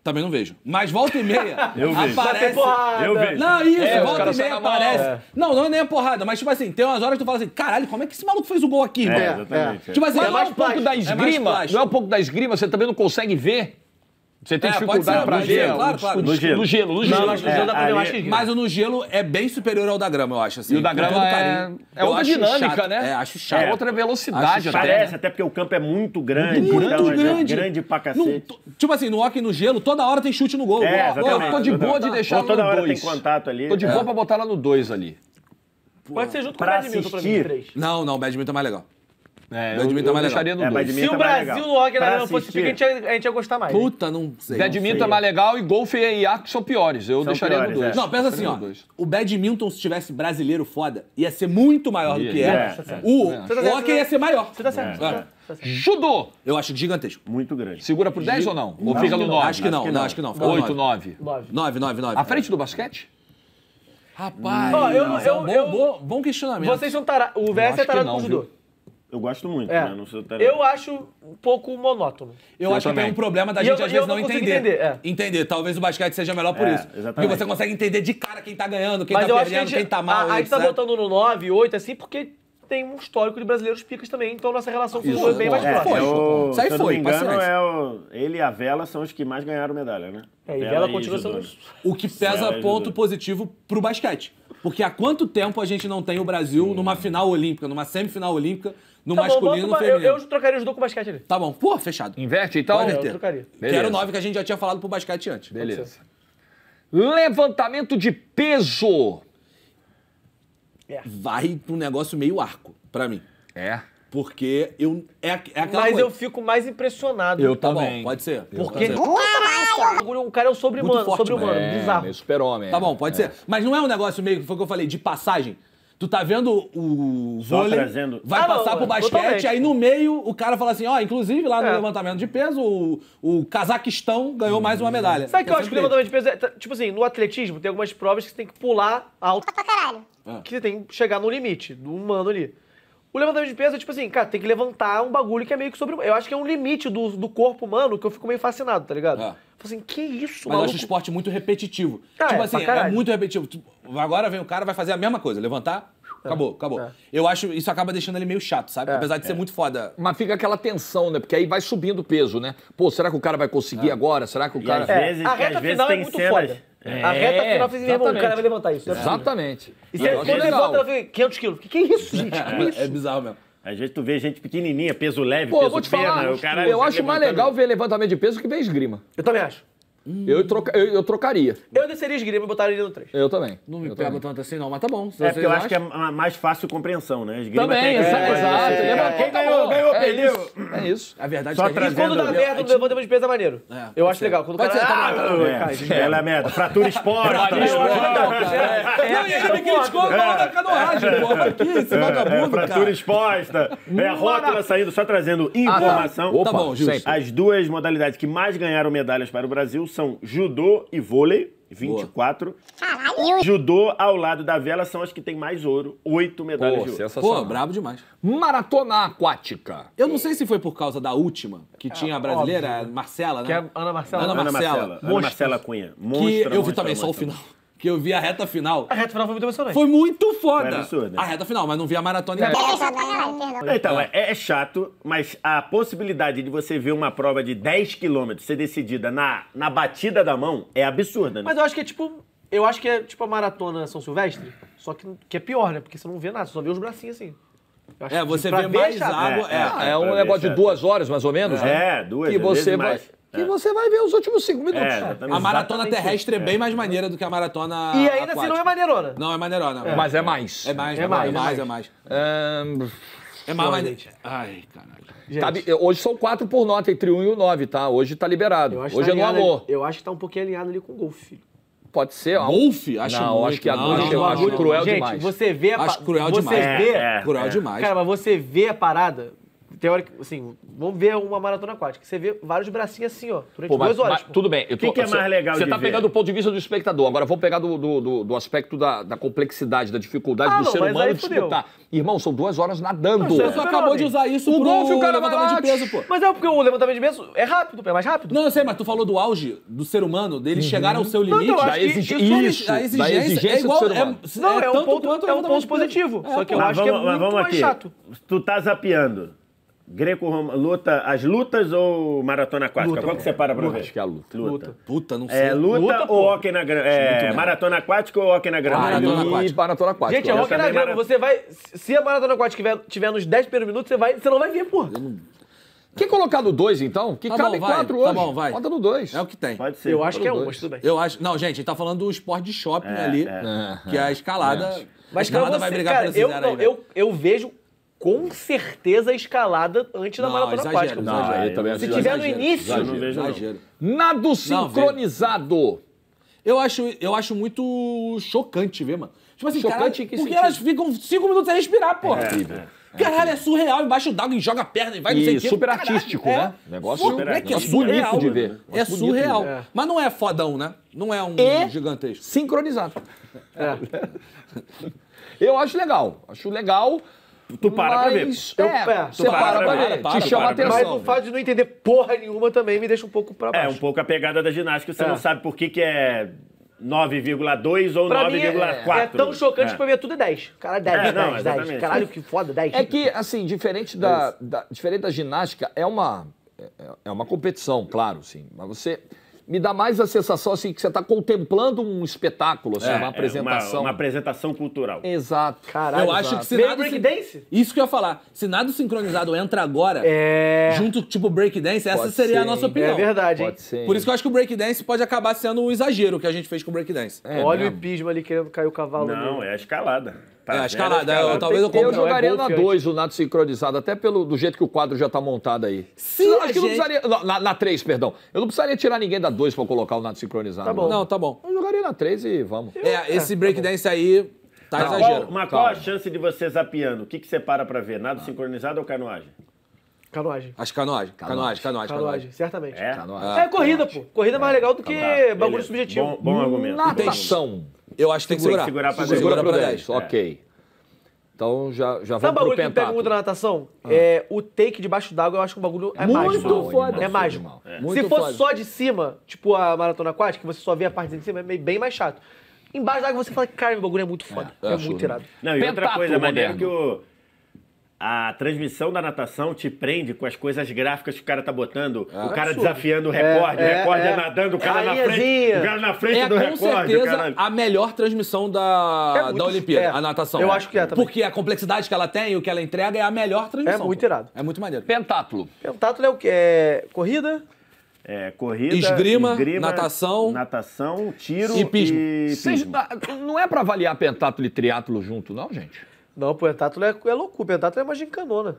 Speaker 4: Também não vejo. Mas volta e meia
Speaker 3: Eu vejo.
Speaker 4: aparece...
Speaker 2: Porrada.
Speaker 3: Eu vejo.
Speaker 4: Não, isso,
Speaker 1: É, os
Speaker 4: volta
Speaker 1: caras
Speaker 4: e meia
Speaker 1: saem na mão.
Speaker 4: aparece.
Speaker 1: É.
Speaker 4: Não, não é nem a porrada, mas tipo assim, tem umas horas que tu fala assim, caralho, como é que esse maluco fez o gol aqui,
Speaker 3: É,
Speaker 4: irmão?
Speaker 3: exatamente. é.
Speaker 4: Tipo assim,
Speaker 1: Mas
Speaker 4: é
Speaker 1: não é
Speaker 4: mais
Speaker 1: um pouco
Speaker 4: plástico,
Speaker 1: da
Speaker 4: é mais
Speaker 1: esgrima?
Speaker 4: plástico.
Speaker 1: Não é um pouco da esgrima? Você também não consegue ver? Você tem
Speaker 4: É, pode
Speaker 1: dificuldade
Speaker 4: ser,
Speaker 1: pra
Speaker 4: no
Speaker 1: ver?
Speaker 4: gelo, claro,
Speaker 1: os-
Speaker 4: claro.
Speaker 1: os-
Speaker 3: No gelo.
Speaker 1: No gelo, no
Speaker 2: Não,
Speaker 1: gelo.
Speaker 2: mas no gelo dá pra ver
Speaker 3: ali-
Speaker 2: mais que esgrima.
Speaker 4: Mas o no gelo é bem superior ao da grama, eu acho. Assim,
Speaker 1: E o da
Speaker 4: com
Speaker 1: grama
Speaker 4: todo
Speaker 1: é,
Speaker 4: carinho.
Speaker 1: é
Speaker 4: Eu
Speaker 1: outra
Speaker 4: acho
Speaker 1: dinâmica,
Speaker 4: chato.
Speaker 1: né?
Speaker 4: É, acho chato.
Speaker 1: É outra velocidade
Speaker 4: Acho
Speaker 1: até.
Speaker 3: Parece,
Speaker 1: né?
Speaker 3: até porque o campo é muito grande.
Speaker 4: Muito
Speaker 3: então, é
Speaker 4: grande.
Speaker 3: grande pra
Speaker 4: Não,
Speaker 3: cacete.
Speaker 4: to- tipo assim, no hockey no gelo, toda hora tem chute no gol.
Speaker 3: É,
Speaker 4: Gol,
Speaker 3: exatamente.
Speaker 1: Eu tô de
Speaker 3: Toda-
Speaker 1: boa de deixar
Speaker 3: Ou toda
Speaker 1: no
Speaker 3: hora
Speaker 1: dois.
Speaker 3: tem contato ali.
Speaker 1: Tô de
Speaker 3: É.
Speaker 1: boa pra botar lá no dois ali.
Speaker 2: Pode ser junto com o
Speaker 3: Pra
Speaker 2: badminton pra mim,
Speaker 3: assistir.
Speaker 2: três.
Speaker 4: Não, não, o badminton é mais legal.
Speaker 1: É, eu,
Speaker 4: Badminton
Speaker 1: eu
Speaker 4: é mais
Speaker 1: deixaria no
Speaker 3: É,
Speaker 1: dois.
Speaker 3: badminton
Speaker 2: Se o
Speaker 3: é mais
Speaker 2: Brasil
Speaker 3: legal.
Speaker 2: no hockey
Speaker 3: Pra
Speaker 2: na não fosse
Speaker 3: assistir.
Speaker 2: pique, a gente, ia- a gente ia gostar mais.
Speaker 4: Puta, não sei.
Speaker 1: Badminton
Speaker 3: sei.
Speaker 1: é mais legal e golfe e arco são piores. Eu
Speaker 3: São
Speaker 1: deixaria
Speaker 3: piores,
Speaker 1: no dois.
Speaker 3: é.
Speaker 4: Não, pensa assim,
Speaker 1: Deixaria
Speaker 4: ó.
Speaker 1: no dois.
Speaker 4: O badminton, se tivesse brasileiro foda, ia ser muito maior do que é.
Speaker 3: É,
Speaker 2: tá certo.
Speaker 4: O
Speaker 1: Você
Speaker 2: tá certo,
Speaker 4: hockey ia ser maior.
Speaker 2: Você tá certo.
Speaker 3: É.
Speaker 2: você tá- tá certo.
Speaker 1: Judô.
Speaker 4: Eu acho gigantesco.
Speaker 3: Muito grande.
Speaker 1: Segura por dez ou não? Ou fica no
Speaker 2: que não.
Speaker 1: nove?
Speaker 4: Acho que não, não, acho que não. Fica no
Speaker 1: oito,
Speaker 4: nove.
Speaker 1: nove.
Speaker 2: Nove.
Speaker 4: nove, nove, nove.
Speaker 1: À frente do basquete?
Speaker 4: Rapaz,
Speaker 2: Ó, eu-
Speaker 4: mas é um
Speaker 2: eu-
Speaker 4: bom,
Speaker 2: eu-
Speaker 4: bom, bom questionamento.
Speaker 2: Vocês são tarados. O V S
Speaker 1: acho
Speaker 2: é
Speaker 1: que
Speaker 2: tarado
Speaker 1: não,
Speaker 2: com judô.
Speaker 1: viu?
Speaker 3: Eu gosto muito,
Speaker 2: É.
Speaker 3: né? Não sou tarado.
Speaker 2: Eu acho um pouco monótono.
Speaker 4: Eu,
Speaker 1: Eu
Speaker 4: acho que
Speaker 1: também.
Speaker 4: tem um problema da
Speaker 2: E
Speaker 4: gente
Speaker 2: eu-
Speaker 4: às
Speaker 2: e
Speaker 4: vezes
Speaker 2: eu
Speaker 4: não
Speaker 2: não consigo
Speaker 4: entender.
Speaker 2: entender, é.
Speaker 4: Entender. Talvez o basquete seja melhor por
Speaker 3: É,
Speaker 4: isso.
Speaker 3: exatamente.
Speaker 4: Porque você consegue entender de cara quem tá ganhando, quem
Speaker 2: Mas
Speaker 4: tá
Speaker 2: eu acho que a
Speaker 4: perdendo,
Speaker 2: gente,
Speaker 4: quem tá mal.
Speaker 2: a, a gente tá
Speaker 4: etcétera.
Speaker 2: botando no nove, oito, assim, porque tem um histórico de brasileiros picas também, então nossa relação com os
Speaker 4: Isso,
Speaker 2: dois é bem mais
Speaker 4: é,
Speaker 2: próxima.
Speaker 3: É, o,
Speaker 4: Isso aí
Speaker 3: se eu não
Speaker 4: foi,
Speaker 3: me engano,
Speaker 4: paciência.
Speaker 3: é o, ele e a Vela são os que mais ganharam medalha, né?
Speaker 2: É, e Vela continua
Speaker 3: judô,
Speaker 2: sendo...
Speaker 3: né?
Speaker 4: O que pesa
Speaker 3: Sim,
Speaker 4: ponto
Speaker 3: judô.
Speaker 4: positivo pro basquete. Porque há quanto tempo a gente não tem o Brasil numa final olímpica, numa semifinal olímpica, no
Speaker 2: Tá bom,
Speaker 4: masculino e no
Speaker 2: bota uma- eu,
Speaker 4: feminino?
Speaker 2: eu trocaria o judô com basquete ali.
Speaker 4: Tá bom. Pô, fechado.
Speaker 1: Inverte, então?
Speaker 4: Pode
Speaker 2: eu
Speaker 4: inverter.
Speaker 2: trocaria.
Speaker 1: Beleza.
Speaker 4: Quero nove que a gente já tinha falado pro basquete antes.
Speaker 1: Beleza. Levantamento de peso.
Speaker 4: Vai pro negócio meio arco, pra mim.
Speaker 1: É.
Speaker 4: Porque eu. É, é aquela
Speaker 2: Mas
Speaker 4: coisa.
Speaker 2: eu fico mais impressionado.
Speaker 1: Eu
Speaker 4: Tá
Speaker 1: também.
Speaker 4: bom, pode ser.
Speaker 2: Porque
Speaker 4: Pode ser.
Speaker 2: o bagulho- o cara é o sobre-humano,
Speaker 4: Muito forte,
Speaker 2: sobre-humano,
Speaker 1: É,
Speaker 2: bizarro.
Speaker 1: meio super-homem.
Speaker 4: Tá bom, pode ser. Mas não é um negócio meio que foi o que eu falei, de passagem. Tu tá vendo o
Speaker 3: Só
Speaker 4: vôlei,
Speaker 3: trazendo-
Speaker 4: vai
Speaker 2: Ah, não,
Speaker 4: passar pro
Speaker 2: é,
Speaker 4: basquete,
Speaker 2: totalmente.
Speaker 4: aí no meio o cara fala assim, ó, inclusive lá no
Speaker 2: É.
Speaker 4: levantamento de peso, o, o Cazaquistão ganhou mais uma medalha.
Speaker 2: Sabe o que eu
Speaker 4: É
Speaker 2: acho que o
Speaker 4: sempre
Speaker 2: levantamento de peso é... tá- Tipo assim, no atletismo tem algumas provas que você tem que pular alto,
Speaker 5: Pra caralho.
Speaker 2: que você tem que chegar no limite, do humano ali. O levantamento de peso é tipo assim, cara, tem que levantar um bagulho que é meio que sobre... Eu acho que é um limite do, do corpo humano que eu fico meio fascinado, tá ligado?
Speaker 4: É.
Speaker 2: Falo assim, que isso,
Speaker 4: Mas eu
Speaker 2: maluco?
Speaker 4: acho o esporte muito repetitivo.
Speaker 2: Ah,
Speaker 4: tipo
Speaker 2: é,
Speaker 4: assim,
Speaker 2: pra
Speaker 4: é
Speaker 2: caralho.
Speaker 4: muito repetitivo. Tipo, agora vem o cara, vai fazer a mesma coisa, levantar, acabou, acabou.
Speaker 2: é.
Speaker 4: Eu acho isso acaba deixando ele meio chato, sabe? Apesar de ser muito foda.
Speaker 1: Mas fica aquela tensão, né? Porque aí vai subindo o peso, né? Pô, será que o cara vai conseguir agora? Será que o
Speaker 3: E
Speaker 1: cara...
Speaker 3: às
Speaker 2: É,
Speaker 3: vezes-
Speaker 2: a
Speaker 3: às
Speaker 2: reta
Speaker 3: vezes
Speaker 2: final é
Speaker 3: tem
Speaker 2: muito
Speaker 3: cenas-
Speaker 2: foda. A reta final, você diz, meu irmão, o cara
Speaker 1: exatamente.
Speaker 2: vai levantar isso. não é possível.
Speaker 1: Exatamente.
Speaker 2: E
Speaker 1: Eu
Speaker 2: você,
Speaker 1: acho
Speaker 2: quando
Speaker 1: legal.
Speaker 2: levanta, ela fica quinhentos quilos. Que que é isso, gente? Que isso?
Speaker 4: É, é bizarro mesmo.
Speaker 3: Às vezes tu vê gente pequenininha, peso leve,
Speaker 1: Pô, eu
Speaker 3: peso
Speaker 1: vou te
Speaker 3: pena,
Speaker 1: falar,
Speaker 3: o cara...
Speaker 1: eu acho mais
Speaker 3: levantando-
Speaker 1: legal ver levantamento de peso que ver esgrima.
Speaker 2: Eu também acho.
Speaker 1: Eu, troca, eu, eu trocaria.
Speaker 2: Eu desceria esgrima e botaria ele no três.
Speaker 1: Eu também.
Speaker 4: Não me
Speaker 1: eu
Speaker 4: pega
Speaker 1: também.
Speaker 4: tanto assim não, mas tá bom. Se
Speaker 3: É,
Speaker 4: vocês
Speaker 3: porque eu acho que é
Speaker 4: acham.
Speaker 3: ma- mais fácil compreensão, né? Esgrima
Speaker 1: Também,
Speaker 3: tem-
Speaker 1: exa-
Speaker 3: é,
Speaker 1: exato.
Speaker 3: é,
Speaker 1: Lembra?
Speaker 3: Quem
Speaker 1: Tá
Speaker 3: ganhou,
Speaker 1: bom.
Speaker 3: ganhou,
Speaker 1: É
Speaker 3: perdeu.
Speaker 1: isso. É isso.
Speaker 4: A verdade
Speaker 3: Só
Speaker 4: é que a gente-
Speaker 2: E quando dá
Speaker 3: Trazendo-
Speaker 2: merda no levantamento de peso é maneiro.
Speaker 4: É,
Speaker 2: Eu
Speaker 4: pode
Speaker 2: acho
Speaker 4: ser.
Speaker 2: legal. Quando o
Speaker 4: Pode
Speaker 2: cara...
Speaker 4: ser, tá bom, tá bom.
Speaker 2: Ah, cai, gente.
Speaker 3: É, ela é merda. Fratura exposta.
Speaker 1: Fratura exposta.
Speaker 2: É,
Speaker 4: Não, e ele me criticou na hora da canoagem, porra. Aqui, esse
Speaker 3: É,
Speaker 4: vagabundo,
Speaker 3: fratura
Speaker 4: cara.
Speaker 3: exposta. É, rótula saindo, só trazendo informação.
Speaker 1: Opa,
Speaker 4: Tá bom, Gilson.
Speaker 1: sempre.
Speaker 3: As duas modalidades que mais ganharam medalhas para o Brasil são judô e vôlei, vinte e quatro.
Speaker 5: Caralho.
Speaker 3: Judô, ao lado da vela, são as que têm mais ouro, oito medalhas
Speaker 1: Pô,
Speaker 3: de ouro.
Speaker 1: sensacional.
Speaker 4: Pô, brabo demais.
Speaker 1: Maratona aquática.
Speaker 4: Eu não sei se foi por causa da última, que tinha a brasileira, a Marcela, né?
Speaker 2: Que é a Ana Marcela.
Speaker 4: Ana
Speaker 3: Ana
Speaker 4: Marcela.
Speaker 3: Marcela, Ana
Speaker 4: Monstro.
Speaker 3: Marcela Cunha.
Speaker 4: Que
Speaker 3: Monstra,
Speaker 4: eu vi
Speaker 3: monstra,
Speaker 4: também só o
Speaker 3: monstra.
Speaker 4: final. Que eu vi a reta final.
Speaker 2: A reta final foi muito emocionante.
Speaker 4: Foi muito foda.
Speaker 3: Foi absurdo.
Speaker 4: A reta final, mas não vi a maratona inteira.
Speaker 5: É chato pra caralho, perdão.
Speaker 3: Então, é, é chato, mas a possibilidade de você ver uma prova de dez quilômetros ser decidida na, na batida da mão é absurda, né?
Speaker 2: Mas eu acho que é tipo... Eu acho que é tipo a maratona São Silvestre, só que, que é pior, né? Porque você não vê nada, você só vê os bracinhos assim. Eu acho
Speaker 4: É,
Speaker 2: que
Speaker 4: você
Speaker 2: pra
Speaker 4: vê
Speaker 2: ver é
Speaker 4: mais
Speaker 2: chato.
Speaker 4: água.
Speaker 3: É,
Speaker 4: É,
Speaker 1: Ah, é um
Speaker 3: pra
Speaker 1: negócio
Speaker 3: ver,
Speaker 1: de
Speaker 3: é.
Speaker 1: duas horas, mais ou menos, né?
Speaker 3: É, duas
Speaker 1: Que
Speaker 3: às vezes
Speaker 1: você vai,
Speaker 3: mais.
Speaker 1: que
Speaker 3: É.
Speaker 1: você vai ver os últimos cinco minutos.
Speaker 3: É, exatamente.
Speaker 4: A maratona
Speaker 3: Exatamente
Speaker 4: terrestre é
Speaker 3: isso.
Speaker 4: bem mais maneira do que a maratona
Speaker 2: E ainda assim não é
Speaker 4: aquática.
Speaker 2: maneirona.
Speaker 4: Não, é maneirona.
Speaker 1: Mas é mais.
Speaker 4: É mais,
Speaker 2: É
Speaker 4: é
Speaker 2: mais,
Speaker 4: mais,
Speaker 2: é
Speaker 4: é mais.
Speaker 1: Ahn,
Speaker 4: É mais,
Speaker 2: Pô,
Speaker 4: mas...
Speaker 2: gente.
Speaker 4: Ai, caralho.
Speaker 2: Gente,
Speaker 1: cabe- hoje são quatro por nota, entre um e o nove, tá? Hoje tá liberado.
Speaker 2: eu acho que
Speaker 1: Hoje
Speaker 2: tá
Speaker 1: é no
Speaker 2: alinhado
Speaker 1: amor.
Speaker 2: ali- Eu acho que tá um pouquinho alinhado ali com o golfe, filho.
Speaker 1: Pode ser. ó.
Speaker 4: Golfe? Acho
Speaker 1: Não,
Speaker 4: muito.
Speaker 1: acho que a-
Speaker 4: não,
Speaker 1: acho-
Speaker 4: não,
Speaker 1: eu
Speaker 4: não,
Speaker 1: acho
Speaker 4: não.
Speaker 1: cruel
Speaker 2: Gente,
Speaker 1: demais.
Speaker 2: você vê a
Speaker 4: Acho
Speaker 2: pa-
Speaker 4: cruel
Speaker 2: você
Speaker 4: demais.
Speaker 2: Vê,
Speaker 3: É, é.
Speaker 4: Cruel demais.
Speaker 2: Cara, mas você vê a parada, teórico, assim, vamos ver uma maratona aquática. Você vê vários bracinhos assim, ó, durante
Speaker 1: Pô, mas,
Speaker 2: duas horas.
Speaker 1: mas
Speaker 2: pô.
Speaker 1: tudo bem. eu tô-
Speaker 3: que é
Speaker 1: você-
Speaker 3: mais legal
Speaker 1: Você
Speaker 3: de
Speaker 1: tá
Speaker 3: ver?
Speaker 1: pegando do ponto de vista do espectador. Agora vamos pegar do, do, do- do aspecto da, da complexidade, da dificuldade
Speaker 2: Ah,
Speaker 1: do
Speaker 2: não,
Speaker 1: ser
Speaker 2: mas
Speaker 1: humano
Speaker 2: aí
Speaker 1: disputar. Irmão, são duas horas nadando.
Speaker 2: Não,
Speaker 4: Você só acabou de usar isso
Speaker 1: O
Speaker 4: pro
Speaker 1: golfe, o cara vai
Speaker 4: levantamento
Speaker 1: lá,
Speaker 4: de peso, pô.
Speaker 2: Mas é porque o levantamento de peso é rápido, é mais rápido.
Speaker 4: Não, eu sei, mas tu falou do auge do ser humano, dele chegar ao seu
Speaker 2: Não,
Speaker 4: limite.
Speaker 2: então, eu
Speaker 1: Da
Speaker 2: acho que
Speaker 1: exigi-
Speaker 2: isso-
Speaker 1: isso,
Speaker 4: a
Speaker 1: da
Speaker 4: exigência,
Speaker 1: exigência
Speaker 4: é igual,
Speaker 1: do ser humano.
Speaker 4: É,
Speaker 2: Não, é, um
Speaker 4: tanto
Speaker 2: ponto,
Speaker 4: quanto o
Speaker 2: é um
Speaker 4: levantamento
Speaker 2: ponto
Speaker 4: de peso.
Speaker 2: positivo.
Speaker 4: É,
Speaker 2: só que eu
Speaker 4: pô.
Speaker 3: Mas
Speaker 2: acho que é
Speaker 3: vamos- mas
Speaker 2: muito
Speaker 3: vamos
Speaker 2: mais
Speaker 3: aqui.
Speaker 2: chato.
Speaker 3: Tu tá zapeando. Greco, Roma- luta, as lutas ou maratona aquática?
Speaker 2: Luta,
Speaker 3: Qual que você para pra
Speaker 1: Luta,
Speaker 3: ver?
Speaker 1: acho que é a luta.
Speaker 3: Luta.
Speaker 4: Puta, não sei.
Speaker 3: É, luta,
Speaker 2: Luta,
Speaker 3: ou
Speaker 2: pô.
Speaker 3: hóquei na grama? É, maratona aquática ou hóquei na grama?
Speaker 4: Maratona
Speaker 1: E
Speaker 4: aquática.
Speaker 1: maratona aquática.
Speaker 2: Gente, é
Speaker 1: Eu
Speaker 2: rock na
Speaker 3: também
Speaker 2: grama.
Speaker 3: mara-
Speaker 2: Você vai. Se a maratona aquática tiver, tiver nos dez primeiros minutos, você, vai, você não vai ver, porra.
Speaker 1: Quer colocar no dois, então? Que
Speaker 4: Tá
Speaker 1: cabe
Speaker 4: bom, vai.
Speaker 1: quatro
Speaker 4: Tá
Speaker 1: hoje.
Speaker 4: bom, vai.
Speaker 1: Bota no dois.
Speaker 4: É o que tem.
Speaker 3: Pode ser.
Speaker 2: Eu acho que é um,
Speaker 1: dois.
Speaker 2: mas tudo bem.
Speaker 4: Eu acho. Não, gente, a gente tá falando do esporte de shopping
Speaker 3: É,
Speaker 4: ali,
Speaker 3: é.
Speaker 4: que a escalada.
Speaker 1: É.
Speaker 4: A
Speaker 2: Mas pra
Speaker 4: escalada
Speaker 2: você,
Speaker 4: vai brigar
Speaker 2: cara,
Speaker 4: pelo
Speaker 2: eu,
Speaker 4: zero aí,
Speaker 2: não,
Speaker 4: velho.
Speaker 2: eu, eu vejo com certeza a escalada antes da
Speaker 4: Não,
Speaker 2: maratona
Speaker 4: exagero,
Speaker 2: aquática.
Speaker 4: exagero.
Speaker 1: Não, aí também
Speaker 2: Se
Speaker 1: acho
Speaker 2: tiver no
Speaker 1: exagero.
Speaker 2: início,
Speaker 3: Eu não vejo, não.
Speaker 4: Exagero.
Speaker 1: Nado sincronizado.
Speaker 4: Eu acho, eu acho muito chocante ver, mano. Tipo assim,
Speaker 1: Chocante
Speaker 4: caralho,
Speaker 1: em que
Speaker 4: porque
Speaker 1: sentido?
Speaker 4: elas ficam cinco minutos sem respirar, porra.
Speaker 3: É,
Speaker 4: Caralho, é surreal. Embaixo d'água e joga a perna e vai não sei
Speaker 1: E
Speaker 4: o quê.
Speaker 1: super
Speaker 4: Caralho,
Speaker 1: artístico,
Speaker 4: é.
Speaker 1: né? Negócio,
Speaker 4: Super
Speaker 1: negócio
Speaker 4: é que é
Speaker 1: bonito
Speaker 4: surreal,
Speaker 1: de
Speaker 4: né?
Speaker 1: ver.
Speaker 4: É
Speaker 1: Negócio bonito de
Speaker 4: surreal.
Speaker 1: ver.
Speaker 2: É.
Speaker 4: Mas não é fodão, né? Não é um
Speaker 1: E-
Speaker 4: gigantesco.
Speaker 1: Sincronizado.
Speaker 2: É.
Speaker 1: Eu acho legal. Acho legal.
Speaker 3: Tu para pra ver.
Speaker 1: mas,
Speaker 2: Eu-
Speaker 1: É,
Speaker 2: é,
Speaker 1: você
Speaker 2: tu
Speaker 1: para,
Speaker 3: para
Speaker 1: pra
Speaker 3: pra
Speaker 1: ver.
Speaker 3: ver.
Speaker 1: Te
Speaker 4: Para,
Speaker 1: chama a
Speaker 3: para pra ver.
Speaker 2: Mas
Speaker 1: atenção.
Speaker 2: o fato de não entender porra nenhuma também me deixa um pouco pra
Speaker 3: É,
Speaker 2: baixo.
Speaker 3: um pouco a pegada da ginástica. Você
Speaker 2: É.
Speaker 3: não sabe por que, que é nove vírgula dois ou
Speaker 2: Pra mim
Speaker 3: nove vírgula
Speaker 2: é,
Speaker 3: quatro.
Speaker 2: é tão chocante
Speaker 3: É.
Speaker 2: que pra mim é tudo dez. Caralho, dez,
Speaker 3: É,
Speaker 2: dez,
Speaker 3: não,
Speaker 2: dez.
Speaker 3: exatamente.
Speaker 2: Caralho, que foda, dez.
Speaker 1: É que, assim, diferente da, da- diferente da ginástica, é uma, é, é uma competição, claro, sim. Mas você me dá mais a sensação, assim, que você está contemplando um espetáculo, assim,
Speaker 3: É,
Speaker 1: uma
Speaker 3: é,
Speaker 1: apresentação.
Speaker 3: uma, uma apresentação cultural.
Speaker 1: Exato.
Speaker 2: Caralho,
Speaker 4: Eu acho que se
Speaker 2: Meio
Speaker 4: nada...
Speaker 2: breakdance?
Speaker 4: Isso que eu ia falar. Se nada sincronizado entra agora,
Speaker 2: É.
Speaker 4: junto, tipo, breakdance, essa
Speaker 1: Pode
Speaker 4: seria
Speaker 1: ser,
Speaker 4: a nossa
Speaker 1: hein?
Speaker 4: opinião.
Speaker 2: É verdade, hein?
Speaker 1: Pode ser.
Speaker 4: Por isso que eu acho que o breakdance pode acabar sendo um exagero que a gente fez com o breakdance.
Speaker 1: É
Speaker 2: Olha o
Speaker 1: mesmo.
Speaker 2: hipismo ali querendo cair o cavalo.
Speaker 3: Não,
Speaker 2: no-
Speaker 3: é a escalada. Tá
Speaker 4: É, a
Speaker 3: vendo
Speaker 4: escalada, eu- talvez eu
Speaker 2: Tem-
Speaker 1: Eu
Speaker 2: Não, é
Speaker 1: jogaria na
Speaker 2: golfe
Speaker 1: dois o nado sincronizado, até pelo do jeito que o quadro já tá montado aí.
Speaker 4: Se
Speaker 1: Não,
Speaker 4: a
Speaker 1: acho que não
Speaker 4: gente-
Speaker 1: precisaria. não, Na, na três, perdão. Eu não precisaria tirar ninguém da dois pra colocar o nado sincronizado.
Speaker 2: Tá bom.
Speaker 4: Não, tá bom.
Speaker 1: Eu jogaria na três e vamos.
Speaker 4: É, esse breakdance aí tá
Speaker 3: Mas qual,
Speaker 4: exagero.
Speaker 3: mas qual a
Speaker 1: Calma.
Speaker 3: chance de você zapeando? O que, que você para pra ver? Nado sincronizado ou canoagem?
Speaker 2: Canoagem.
Speaker 4: As canoagem, canoagem, canoagem,
Speaker 2: Canoagem,
Speaker 4: canoagem.
Speaker 2: certamente.
Speaker 3: É?
Speaker 1: Canoagem.
Speaker 2: É corrida, pô. Corrida é mais legal do que
Speaker 3: Tá,
Speaker 2: bagulho
Speaker 3: beleza.
Speaker 2: subjetivo.
Speaker 3: Bom, bom argumento.
Speaker 1: Natação.
Speaker 4: Eu acho que tem que
Speaker 3: Segura-
Speaker 4: segurar.
Speaker 3: segurar pra
Speaker 1: Segura
Speaker 3: dez.
Speaker 1: pra
Speaker 4: pra
Speaker 1: dez.
Speaker 4: dez.
Speaker 1: Ok. Então já, já
Speaker 2: Sabe o
Speaker 1: vamos pro
Speaker 2: bagulho que me pega
Speaker 1: pentatlo.
Speaker 2: muito na natação? É o take debaixo d'água, eu acho que um bagulho é
Speaker 1: Muito
Speaker 2: mágico.
Speaker 1: foda.
Speaker 2: É mágico.
Speaker 1: Animal.
Speaker 2: Se
Speaker 4: Muito
Speaker 2: fosse
Speaker 4: foda.
Speaker 2: só de cima, tipo a maratona aquática, que você só vê a parte de cima, é meio- bem mais chato. Embaixo d'água você fala, cara, o bagulho é muito foda.
Speaker 1: É,
Speaker 2: É,
Speaker 1: eu acho,
Speaker 2: muito
Speaker 1: né?
Speaker 2: irado.
Speaker 3: Não, e outra
Speaker 1: Pentatlo
Speaker 3: coisa maneira
Speaker 1: moderno.
Speaker 3: que o, a transmissão da natação te prende com as coisas gráficas que o cara tá botando. o cara
Speaker 2: absurdo.
Speaker 3: desafiando o recorde,
Speaker 2: É,
Speaker 3: o recorde é,
Speaker 2: é, é.
Speaker 3: nadando, o cara na
Speaker 2: Rainhazinha.
Speaker 3: frente. O cara na frente
Speaker 4: É
Speaker 3: do
Speaker 4: com
Speaker 3: recorde. o
Speaker 4: certeza
Speaker 3: cara...
Speaker 4: a melhor transmissão da,
Speaker 2: É muito-
Speaker 4: da Olimpíada,
Speaker 2: é.
Speaker 4: a natação.
Speaker 2: Eu acho que é também.
Speaker 4: Porque a complexidade que ela tem e o que ela entrega é a melhor transmissão.
Speaker 2: É muito
Speaker 4: pô.
Speaker 2: irado.
Speaker 4: É muito maneiro.
Speaker 1: Pentatlo.
Speaker 2: Pentatlo é o quê? É corrida?
Speaker 3: É, corrida,
Speaker 4: Esgrima, natação,
Speaker 3: natação, tiro
Speaker 4: e pismo.
Speaker 3: e
Speaker 1: Vocês-
Speaker 3: pismo.
Speaker 1: não é pra avaliar pentatlo e triatlo junto, não, gente?
Speaker 2: Não, pô, pentatlo é, é loucura. Pentatlo é mais gincanona.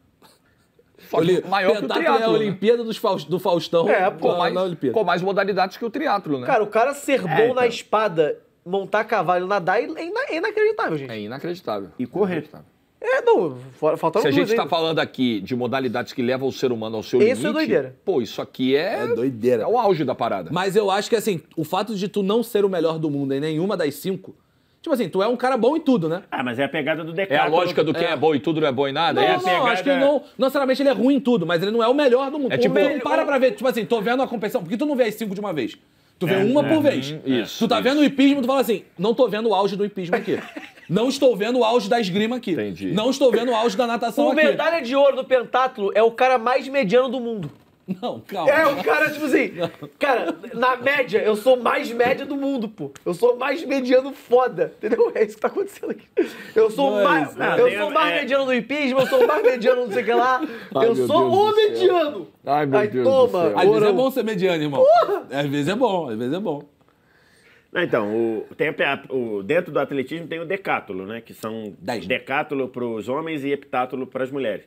Speaker 1: Só que
Speaker 4: Oli-
Speaker 1: maior que o
Speaker 4: Pentatlo
Speaker 1: triatlo.
Speaker 4: é a
Speaker 1: né?
Speaker 4: Olimpíada dos Faus- do Faustão
Speaker 2: É,
Speaker 4: na,
Speaker 2: pô,
Speaker 1: Com mais,
Speaker 4: na Olimpíada.
Speaker 1: com mais modalidades que o triatlo, né?
Speaker 2: Cara, o cara ser bom
Speaker 3: então.
Speaker 2: na espada, montar cavalo e nadar é ina- é inacreditável, gente.
Speaker 1: É inacreditável.
Speaker 3: E correr.
Speaker 1: Inacreditável.
Speaker 2: É, não, fora- faltaram
Speaker 1: Se a
Speaker 2: duas
Speaker 1: gente está
Speaker 2: ainda.
Speaker 1: falando aqui de modalidades que levam o ser humano ao seu
Speaker 2: Isso
Speaker 1: limite...
Speaker 2: é doideira.
Speaker 1: Pô, isso aqui é...
Speaker 4: É doideira.
Speaker 1: É o auge da parada.
Speaker 4: Mas eu acho que, assim, o fato de tu não ser o melhor do mundo em nenhuma das cinco... Tipo assim, tu é um cara bom em tudo, né?
Speaker 3: Ah, mas é a pegada do
Speaker 1: É
Speaker 3: decátulo.
Speaker 1: a lógica do que é.
Speaker 4: É.
Speaker 1: bom e tudo não é bom em nada?
Speaker 4: Não,
Speaker 1: é
Speaker 4: não,
Speaker 1: essa?
Speaker 3: pegada-
Speaker 4: acho que não, não necessariamente ele é ruim em tudo, mas ele não é o melhor do mundo.
Speaker 1: É tipo-
Speaker 4: O melhor- para pra ver, tipo assim, tô vendo a competição, por que tu não vê as cinco de uma vez? Tu vê
Speaker 3: É,
Speaker 4: uma
Speaker 3: é,
Speaker 4: por vez.
Speaker 1: isso,
Speaker 4: Tu tá
Speaker 1: isso.
Speaker 4: vendo o hipismo, tu fala assim, não tô vendo o auge do hipismo aqui. Não estou vendo o auge da esgrima aqui.
Speaker 1: Entendi.
Speaker 4: Não estou vendo o auge da natação
Speaker 2: O
Speaker 4: aqui.
Speaker 2: medalha de ouro do pentatlo é o cara mais mediano do mundo.
Speaker 4: Não, calma.
Speaker 2: É o cara, tipo assim, cara, na média, eu sou mais média do mundo, pô. Eu sou mais mediano foda, entendeu? É isso que tá acontecendo aqui. Eu sou
Speaker 4: Mas,
Speaker 2: mais,
Speaker 3: não,
Speaker 2: eu
Speaker 3: tem-
Speaker 2: sou mais
Speaker 3: é-
Speaker 2: mediano do hipismo, eu sou mais mediano não sei o que lá.
Speaker 1: Ai,
Speaker 2: eu
Speaker 1: meu
Speaker 2: sou
Speaker 1: Deus
Speaker 2: o
Speaker 1: do céu.
Speaker 2: mediano.
Speaker 1: Ai, meu
Speaker 2: Aí,
Speaker 1: Deus do
Speaker 2: toma,
Speaker 1: céu.
Speaker 4: Às vezes é
Speaker 2: ourão.
Speaker 4: bom ser mediano, irmão. Às vezes é bom, às vezes é bom.
Speaker 3: Não, então, o, tem a- o, dentro do atletismo tem o decátulo, né? Que são
Speaker 4: Dez.
Speaker 3: decátulo para os homens e heptátulo para as mulheres.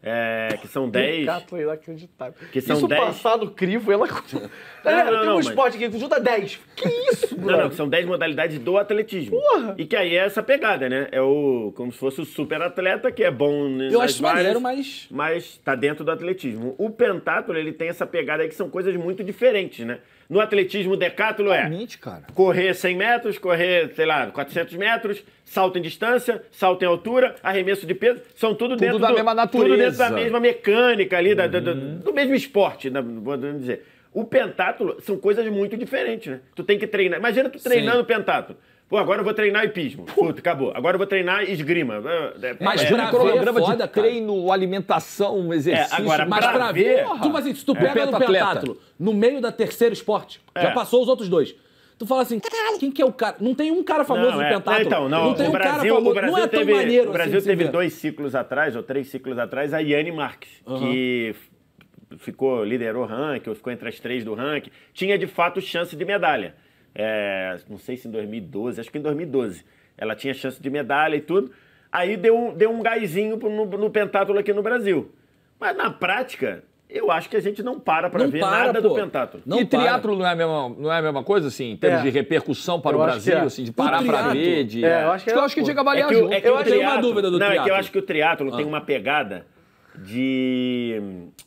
Speaker 3: é, que são dez.
Speaker 2: Cato é inacreditável.
Speaker 3: Que são
Speaker 2: isso
Speaker 3: dez.
Speaker 2: passar no crivo, ela... Galera,
Speaker 3: não,
Speaker 2: tem
Speaker 3: não,
Speaker 2: um
Speaker 3: mas-
Speaker 2: esporte aqui que junta dez. Que isso,
Speaker 3: Não,
Speaker 2: mano?
Speaker 3: não, que são dez modalidades do atletismo.
Speaker 2: Porra!
Speaker 3: E que aí é essa pegada, né? É o como se fosse o super atleta, que é bom nas
Speaker 4: Eu acho isso
Speaker 3: várias,
Speaker 4: maneiro, mas...
Speaker 3: mas tá dentro do atletismo. O pentátulo, ele tem essa pegada aí que são coisas muito diferentes, né? No atletismo, o decátulo é
Speaker 1: Realmente, cara.
Speaker 3: correr cem metros, correr, sei lá, quatrocentos metros, salto em distância, salto em altura, arremesso de peso, são tudo, dentro
Speaker 1: da
Speaker 3: do,
Speaker 1: mesma
Speaker 3: Tudo dentro da
Speaker 1: natureza.
Speaker 3: mesma mecânica ali, da- da- da- do mesmo esporte, né, podemos dizer. O pentátulo são coisas muito diferentes, né? Tu tem que treinar. Imagina tu treinando pentátulo. Pô, agora eu vou treinar hipismo. Puta, acabou. Agora eu vou treinar esgrima. É,
Speaker 1: Mas
Speaker 3: é,
Speaker 1: tem
Speaker 4: pra
Speaker 1: um cronograma
Speaker 4: ver é foda,
Speaker 1: de
Speaker 4: cara.
Speaker 1: treino, alimentação, exercício.
Speaker 3: agora,
Speaker 4: Mas
Speaker 3: pra
Speaker 4: pra
Speaker 3: ver,
Speaker 4: ver, tu, assim, se tu pega no
Speaker 1: pentatleta.
Speaker 4: pentátulo, no meio da terceira esporte, já
Speaker 3: É.
Speaker 4: passou os outros dois. Tu fala assim, caralho, quem que é o cara? Não tem um cara famoso
Speaker 3: Não,
Speaker 4: no
Speaker 3: é.
Speaker 4: pentátulo.
Speaker 3: Não, então, não,
Speaker 4: tem
Speaker 3: o
Speaker 4: um
Speaker 3: Brasil,
Speaker 4: cara famoso.
Speaker 3: o Brasil
Speaker 4: não é tão
Speaker 3: teve,
Speaker 4: maneiro
Speaker 3: o Brasil
Speaker 4: assim de se
Speaker 3: teve
Speaker 4: ver.
Speaker 3: dois ciclos atrás, ou três ciclos atrás, a Yane Marques, que f- ficou, liderou o ranking, ou ficou entre as três do ranking, tinha de fato chance de medalha. É, não sei se em dois mil e doze, acho que em dois mil e doze. Ela tinha chance de medalha e tudo. Aí deu um, deu um gásinho pro- no, no pentátulo aqui no Brasil. Mas na prática, eu acho que a gente não para pra
Speaker 4: Não
Speaker 3: ver
Speaker 4: para,
Speaker 3: nada
Speaker 4: pô.
Speaker 3: do pentátulo.
Speaker 4: Não
Speaker 1: e
Speaker 4: para.
Speaker 1: triatlo não é, a mesma, não é a mesma coisa, assim, em termos
Speaker 2: É.
Speaker 1: de repercussão para
Speaker 2: Eu
Speaker 1: o
Speaker 2: acho que
Speaker 1: Brasil,
Speaker 2: é.
Speaker 1: assim, de parar
Speaker 4: O
Speaker 1: pra
Speaker 4: triatlo-
Speaker 1: ver, de...
Speaker 2: É, eu acho que é,
Speaker 1: eu acho que
Speaker 2: pô.
Speaker 1: tinha que avaliar
Speaker 3: É que, o-
Speaker 1: junto.
Speaker 3: é que
Speaker 4: Eu
Speaker 3: o
Speaker 4: tenho uma
Speaker 3: triatlo-
Speaker 4: dúvida do
Speaker 3: não, é que eu
Speaker 4: triatlo.
Speaker 3: acho que o triatlo
Speaker 4: Ah.
Speaker 3: tem uma pegada de,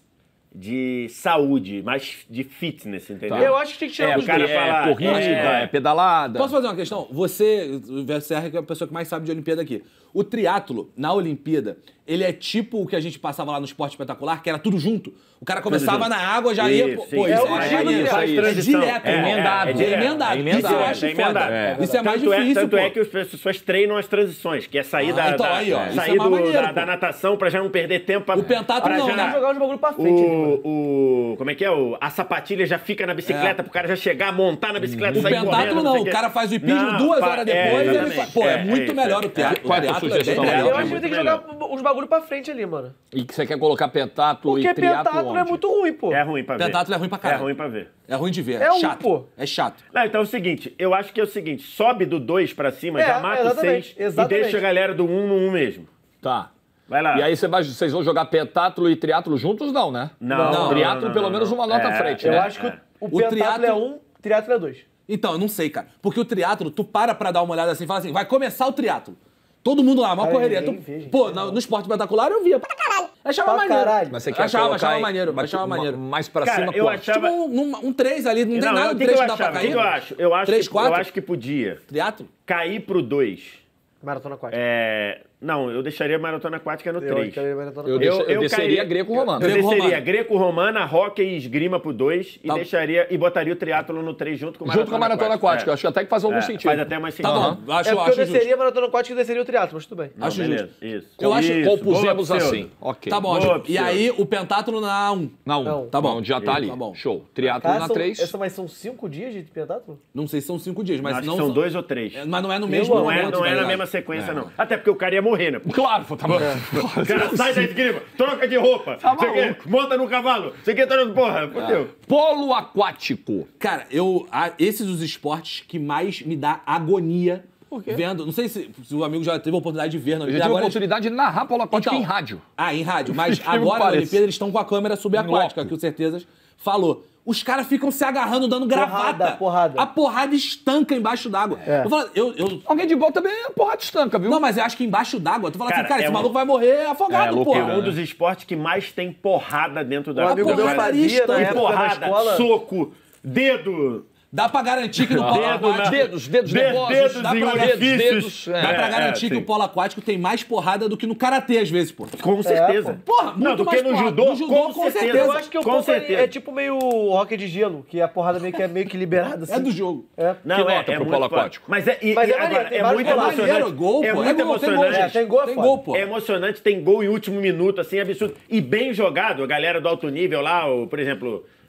Speaker 3: de saúde, mais de fitness, entendeu?
Speaker 2: Eu acho que tinha que tirar
Speaker 3: É,
Speaker 2: os
Speaker 3: o cara
Speaker 2: dois.
Speaker 1: é
Speaker 3: falar,
Speaker 1: corrida,
Speaker 3: é-
Speaker 1: é, pedalada.
Speaker 4: Posso fazer uma questão? Você, o Verserra, que é a pessoa que mais sabe de Olimpíada aqui. O triatlo, na Olimpíada, ele é tipo o que a gente passava lá no Esporte Espetacular, que era tudo junto. O cara começava
Speaker 3: junto.
Speaker 4: na água, já ia...
Speaker 3: Isso,
Speaker 4: Pô,
Speaker 3: sim.
Speaker 4: pô,
Speaker 3: É
Speaker 4: isso
Speaker 3: o
Speaker 4: é,
Speaker 3: estilo
Speaker 4: maneiro.
Speaker 3: que faz
Speaker 4: É
Speaker 3: transição.
Speaker 4: direto,
Speaker 3: É,
Speaker 4: é,
Speaker 3: é,
Speaker 4: emendado.
Speaker 3: é
Speaker 4: É
Speaker 3: direto.
Speaker 4: emendado.
Speaker 3: É
Speaker 4: Isso eu
Speaker 3: emendado,
Speaker 4: acho
Speaker 3: é
Speaker 4: foda.
Speaker 3: emendado.
Speaker 4: É. Isso é mais
Speaker 3: Tanto
Speaker 4: difícil,
Speaker 3: Tanto
Speaker 4: pô.
Speaker 3: é que as pessoas treinam as transições, que é sair
Speaker 4: Ah,
Speaker 3: da,
Speaker 4: então
Speaker 3: da-
Speaker 4: aí, ó, isso
Speaker 3: sair
Speaker 4: é mais
Speaker 3: do-
Speaker 4: maneiro,
Speaker 3: da,
Speaker 4: pô.
Speaker 3: da natação pra já não perder tempo. Pra,
Speaker 4: O pentatlo
Speaker 3: pra
Speaker 4: não,
Speaker 3: já-
Speaker 4: né?
Speaker 2: Jogar os bagulho pra frente. ali, mano.
Speaker 3: O, o. Como é que é? O, a sapatilha já fica na bicicleta
Speaker 4: É.
Speaker 3: pro cara já chegar, montar na bicicleta e
Speaker 4: O
Speaker 3: sair correndo.
Speaker 4: pentatlo não,
Speaker 3: sei
Speaker 4: o
Speaker 3: quê.
Speaker 4: cara faz o hipismo
Speaker 3: Não,
Speaker 4: duas
Speaker 3: fa-
Speaker 4: horas
Speaker 3: é,
Speaker 4: depois, ele
Speaker 3: exatamente.
Speaker 4: faz... Pô, é,
Speaker 3: É,
Speaker 4: muito
Speaker 3: é isso,
Speaker 4: melhor
Speaker 3: é.
Speaker 4: o teatro.
Speaker 1: Qual é a
Speaker 4: o
Speaker 1: tua
Speaker 4: triatlo é bem
Speaker 1: sugestão?
Speaker 4: melhor.
Speaker 2: Eu
Speaker 3: É
Speaker 2: acho que
Speaker 3: muito
Speaker 2: tem que
Speaker 3: melhor.
Speaker 2: jogar os bagulho pra frente ali, mano.
Speaker 1: E que você quer colocar pentatlo
Speaker 2: Porque
Speaker 1: e triatlo
Speaker 2: pentatlo é
Speaker 1: onde?
Speaker 2: muito ruim, pô.
Speaker 3: É ruim pra ver.
Speaker 4: Pentatlo é ruim pra
Speaker 3: É
Speaker 4: caralho.
Speaker 3: ruim pra ver.
Speaker 4: É ruim de ver,
Speaker 2: É
Speaker 4: é,
Speaker 2: um,
Speaker 4: chato.
Speaker 2: pô.
Speaker 4: É chato.
Speaker 3: Não, então é o seguinte, eu acho que é o seguinte, sobe do dois pra cima,
Speaker 2: É,
Speaker 3: já mata o
Speaker 2: exatamente,
Speaker 3: seis
Speaker 2: exatamente.
Speaker 3: e deixa a galera do um no um mesmo.
Speaker 1: Tá.
Speaker 3: Vai lá.
Speaker 1: E aí você vai- vocês vão jogar pentatlo e triatlo juntos? Não, né?
Speaker 3: Não,
Speaker 4: não,
Speaker 1: triatlo
Speaker 3: não,
Speaker 1: pelo
Speaker 3: não,
Speaker 1: menos
Speaker 3: não.
Speaker 1: uma nota
Speaker 3: É,
Speaker 1: à frente,
Speaker 2: Eu
Speaker 1: né?
Speaker 2: acho que o, o
Speaker 4: O
Speaker 2: pentatlo
Speaker 4: triatlo-
Speaker 2: é um, triatlo é dois.
Speaker 4: Então, eu não sei, cara. Porque o triatlo, tu para pra dar uma olhada assim e fala assim, vai começar o triatlo. Todo mundo lá, uma
Speaker 2: Cara,
Speaker 4: correria.
Speaker 2: ninguém
Speaker 4: Tu-
Speaker 2: vê, gente.
Speaker 4: pô, no, no esporte espetacular eu via pra caralho. Achava
Speaker 2: Pra
Speaker 4: maneiro.
Speaker 2: caralho.
Speaker 1: Mas você quer
Speaker 4: achava,
Speaker 1: colocar
Speaker 4: achava
Speaker 1: em-
Speaker 4: maneiro,
Speaker 1: mas
Speaker 4: achava
Speaker 1: ma-
Speaker 4: maneiro.
Speaker 1: mais pra
Speaker 3: Cara,
Speaker 1: cima
Speaker 3: eu
Speaker 1: quanto?
Speaker 3: achava-
Speaker 4: Tipo um, um, um três ali, não tem
Speaker 3: Não,
Speaker 4: nada
Speaker 3: o
Speaker 4: de
Speaker 3: que, que
Speaker 4: três
Speaker 3: eu
Speaker 4: que dá pra
Speaker 3: achava? O
Speaker 4: cair.
Speaker 3: que, que eu acho? Eu acho,
Speaker 4: três,
Speaker 3: que,
Speaker 4: quatro?
Speaker 3: eu acho que podia
Speaker 4: Triatlo?
Speaker 3: cair pro dois.
Speaker 2: Maratona aquática.
Speaker 3: É... Não, eu deixaria a maratona aquática no
Speaker 2: Eu
Speaker 3: três.
Speaker 2: acho que é maratona
Speaker 1: Eu,
Speaker 2: aquática.
Speaker 1: deixa- eu desceria
Speaker 3: cairia-
Speaker 1: greco-romano.
Speaker 3: Eu desceria
Speaker 4: Greco-romana.
Speaker 3: greco-romana, hockey e esgrima pro dois e
Speaker 4: Tá.
Speaker 3: deixaria e botaria o triatlo no três junto com o
Speaker 1: Junto com a maratona aquática.
Speaker 3: É.
Speaker 1: Acho até que faz algum
Speaker 3: É,
Speaker 1: sentido.
Speaker 3: Faz até mais sentido.
Speaker 4: Tá bom,
Speaker 1: Aham.
Speaker 4: acho,
Speaker 2: É porque
Speaker 4: acho
Speaker 2: eu desceria
Speaker 4: justo.
Speaker 2: a maratona aquática e desceria o triatlo, mas tudo bem.
Speaker 3: Não,
Speaker 4: Acho
Speaker 3: beleza,
Speaker 4: justo.
Speaker 3: Isso.
Speaker 4: Eu acho-
Speaker 3: Isso,
Speaker 1: Compusemos
Speaker 3: boa,
Speaker 1: assim.
Speaker 3: Pseudo.
Speaker 1: Ok.
Speaker 4: Tá bom,
Speaker 3: Boa,
Speaker 4: Ju. E
Speaker 3: Pseudo.
Speaker 4: aí o pentatlo na um.
Speaker 1: Não,
Speaker 2: Não.
Speaker 4: Tá bom.
Speaker 1: Onde já tá ali.
Speaker 4: Tá bom.
Speaker 1: Show. Triatlo
Speaker 2: Cara,
Speaker 1: na
Speaker 2: são,
Speaker 1: três.
Speaker 2: essa, mas são cinco dias de pentatlo?
Speaker 4: Não sei se são cinco dias, mas
Speaker 3: Acho
Speaker 4: não
Speaker 3: que são dois ou três.
Speaker 4: É, Mas não é no
Speaker 2: Meu
Speaker 4: mesmo
Speaker 2: amor,
Speaker 3: Não é,
Speaker 4: momento,
Speaker 3: não
Speaker 4: tá
Speaker 3: é na
Speaker 4: ligado?
Speaker 3: mesma sequência, não. Até porque o cara ia morrer, né?
Speaker 1: Claro, pô, tá bom.
Speaker 3: O cara sai da esgrima, troca de roupa,
Speaker 1: Tá
Speaker 3: você quer, monta no cavalo, você quer, porra, fodeu.
Speaker 1: Polo aquático.
Speaker 4: Cara, eu. a- esses os esportes que mais me dá agonia vendo. Não sei se, se o amigo já teve a oportunidade de ver na
Speaker 1: Eu já tive a
Speaker 4: Agora-
Speaker 1: oportunidade de narrar polo aquático
Speaker 4: Então,
Speaker 1: em rádio.
Speaker 4: Ah, em rádio. Mas
Speaker 1: Incrível que
Speaker 4: agora na
Speaker 1: pareça.
Speaker 4: Olimpíada eles estão com a câmera subaquática,
Speaker 1: Loco.
Speaker 4: que o Certezas falou. Os caras ficam se agarrando, dando gravata.
Speaker 2: porrada.
Speaker 4: A porrada estanca embaixo d'água.
Speaker 2: É.
Speaker 4: Eu, falo, eu, eu-
Speaker 1: Alguém de bola também é porra de estanca, viu?
Speaker 4: Não, mas eu acho que embaixo d'água, tu fala
Speaker 3: Cara,
Speaker 4: assim, cara,
Speaker 3: é
Speaker 4: esse
Speaker 3: um-
Speaker 4: maluco vai morrer afogado,
Speaker 1: É, loucura,
Speaker 4: porra.
Speaker 3: É um dos esportes que mais tem porrada dentro da
Speaker 2: Um amigo meu
Speaker 4: porrada
Speaker 2: fazia na
Speaker 4: E
Speaker 3: E
Speaker 2: época
Speaker 3: porrada,
Speaker 2: na escola.
Speaker 3: soco, dedo.
Speaker 4: Dá pra garantir que no polo
Speaker 3: Dedo
Speaker 4: aquático...
Speaker 3: na-
Speaker 1: Dedos, dedos
Speaker 3: De-
Speaker 1: nervosos.
Speaker 3: dedos
Speaker 1: dá
Speaker 3: em
Speaker 1: pra
Speaker 3: orifícios.
Speaker 1: dedos, dedos. é.
Speaker 4: Dá pra
Speaker 3: É,
Speaker 4: garantir
Speaker 3: é,
Speaker 4: que
Speaker 3: sim.
Speaker 4: o polo aquático tem mais porrada do que no karatê, às vezes, pô.
Speaker 3: Com certeza.
Speaker 2: pô.
Speaker 4: Porra, muito
Speaker 3: Não, do
Speaker 4: mais
Speaker 3: que no
Speaker 4: porrada.
Speaker 3: judô,
Speaker 4: No judô,
Speaker 3: com,
Speaker 4: com
Speaker 3: certeza.
Speaker 4: certeza.
Speaker 2: Eu acho que o
Speaker 3: com
Speaker 2: pouco é,
Speaker 3: certeza.
Speaker 2: é tipo meio hockey de gelo, que a porrada meio que é meio que liberada assim.
Speaker 4: É do jogo.
Speaker 2: É.
Speaker 3: Não,
Speaker 1: Que
Speaker 3: é,
Speaker 1: nota
Speaker 3: é
Speaker 1: pro
Speaker 3: muito
Speaker 1: polo
Speaker 3: forte.
Speaker 1: aquático?
Speaker 3: Mas é, e,
Speaker 2: Mas
Speaker 3: e
Speaker 2: é maneiro,
Speaker 3: agora,
Speaker 2: tem
Speaker 3: é
Speaker 2: vários
Speaker 3: muito
Speaker 2: golaços.
Speaker 3: emocionante.
Speaker 4: Maneiro, gol, pô.
Speaker 3: É
Speaker 4: É
Speaker 3: muito
Speaker 4: gol, tem gol,
Speaker 3: emocionante.
Speaker 2: É, tem gol, é
Speaker 4: Tem
Speaker 2: foda.
Speaker 4: gol, pô.
Speaker 3: É emocionante, tem gol em último minuto, assim, absurdo. E bem jogado, a galera do alto nível lá, o, por exemplo,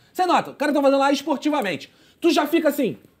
Speaker 4: Você nota, o cara tá fazendo lá esportivamente. Tu já fica assim,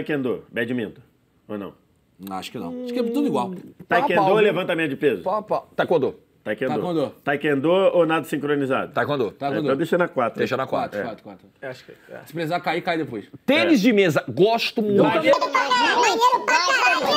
Speaker 3: taekwondo? Badminton? Ou não?
Speaker 4: Acho que não. Acho que é tudo igual.
Speaker 3: Taekwondo
Speaker 1: pau,
Speaker 3: ou
Speaker 1: viu?
Speaker 3: levantamento de peso?
Speaker 1: Pau a pau. Taekwondo.
Speaker 3: Taekwondo.
Speaker 4: Taekwondo.
Speaker 3: Taekwondo ou nada sincronizado?
Speaker 1: Taekwondo.
Speaker 3: É,
Speaker 4: Taekwondo.
Speaker 3: então deixa na quatro.
Speaker 1: Deixa na quatro.
Speaker 3: É.
Speaker 4: Quatro, quatro.
Speaker 2: Eu acho que é.
Speaker 4: Se precisar cair, cai depois.
Speaker 1: Tênis de mesa, gosto muito.
Speaker 5: Maneiro pra caralho.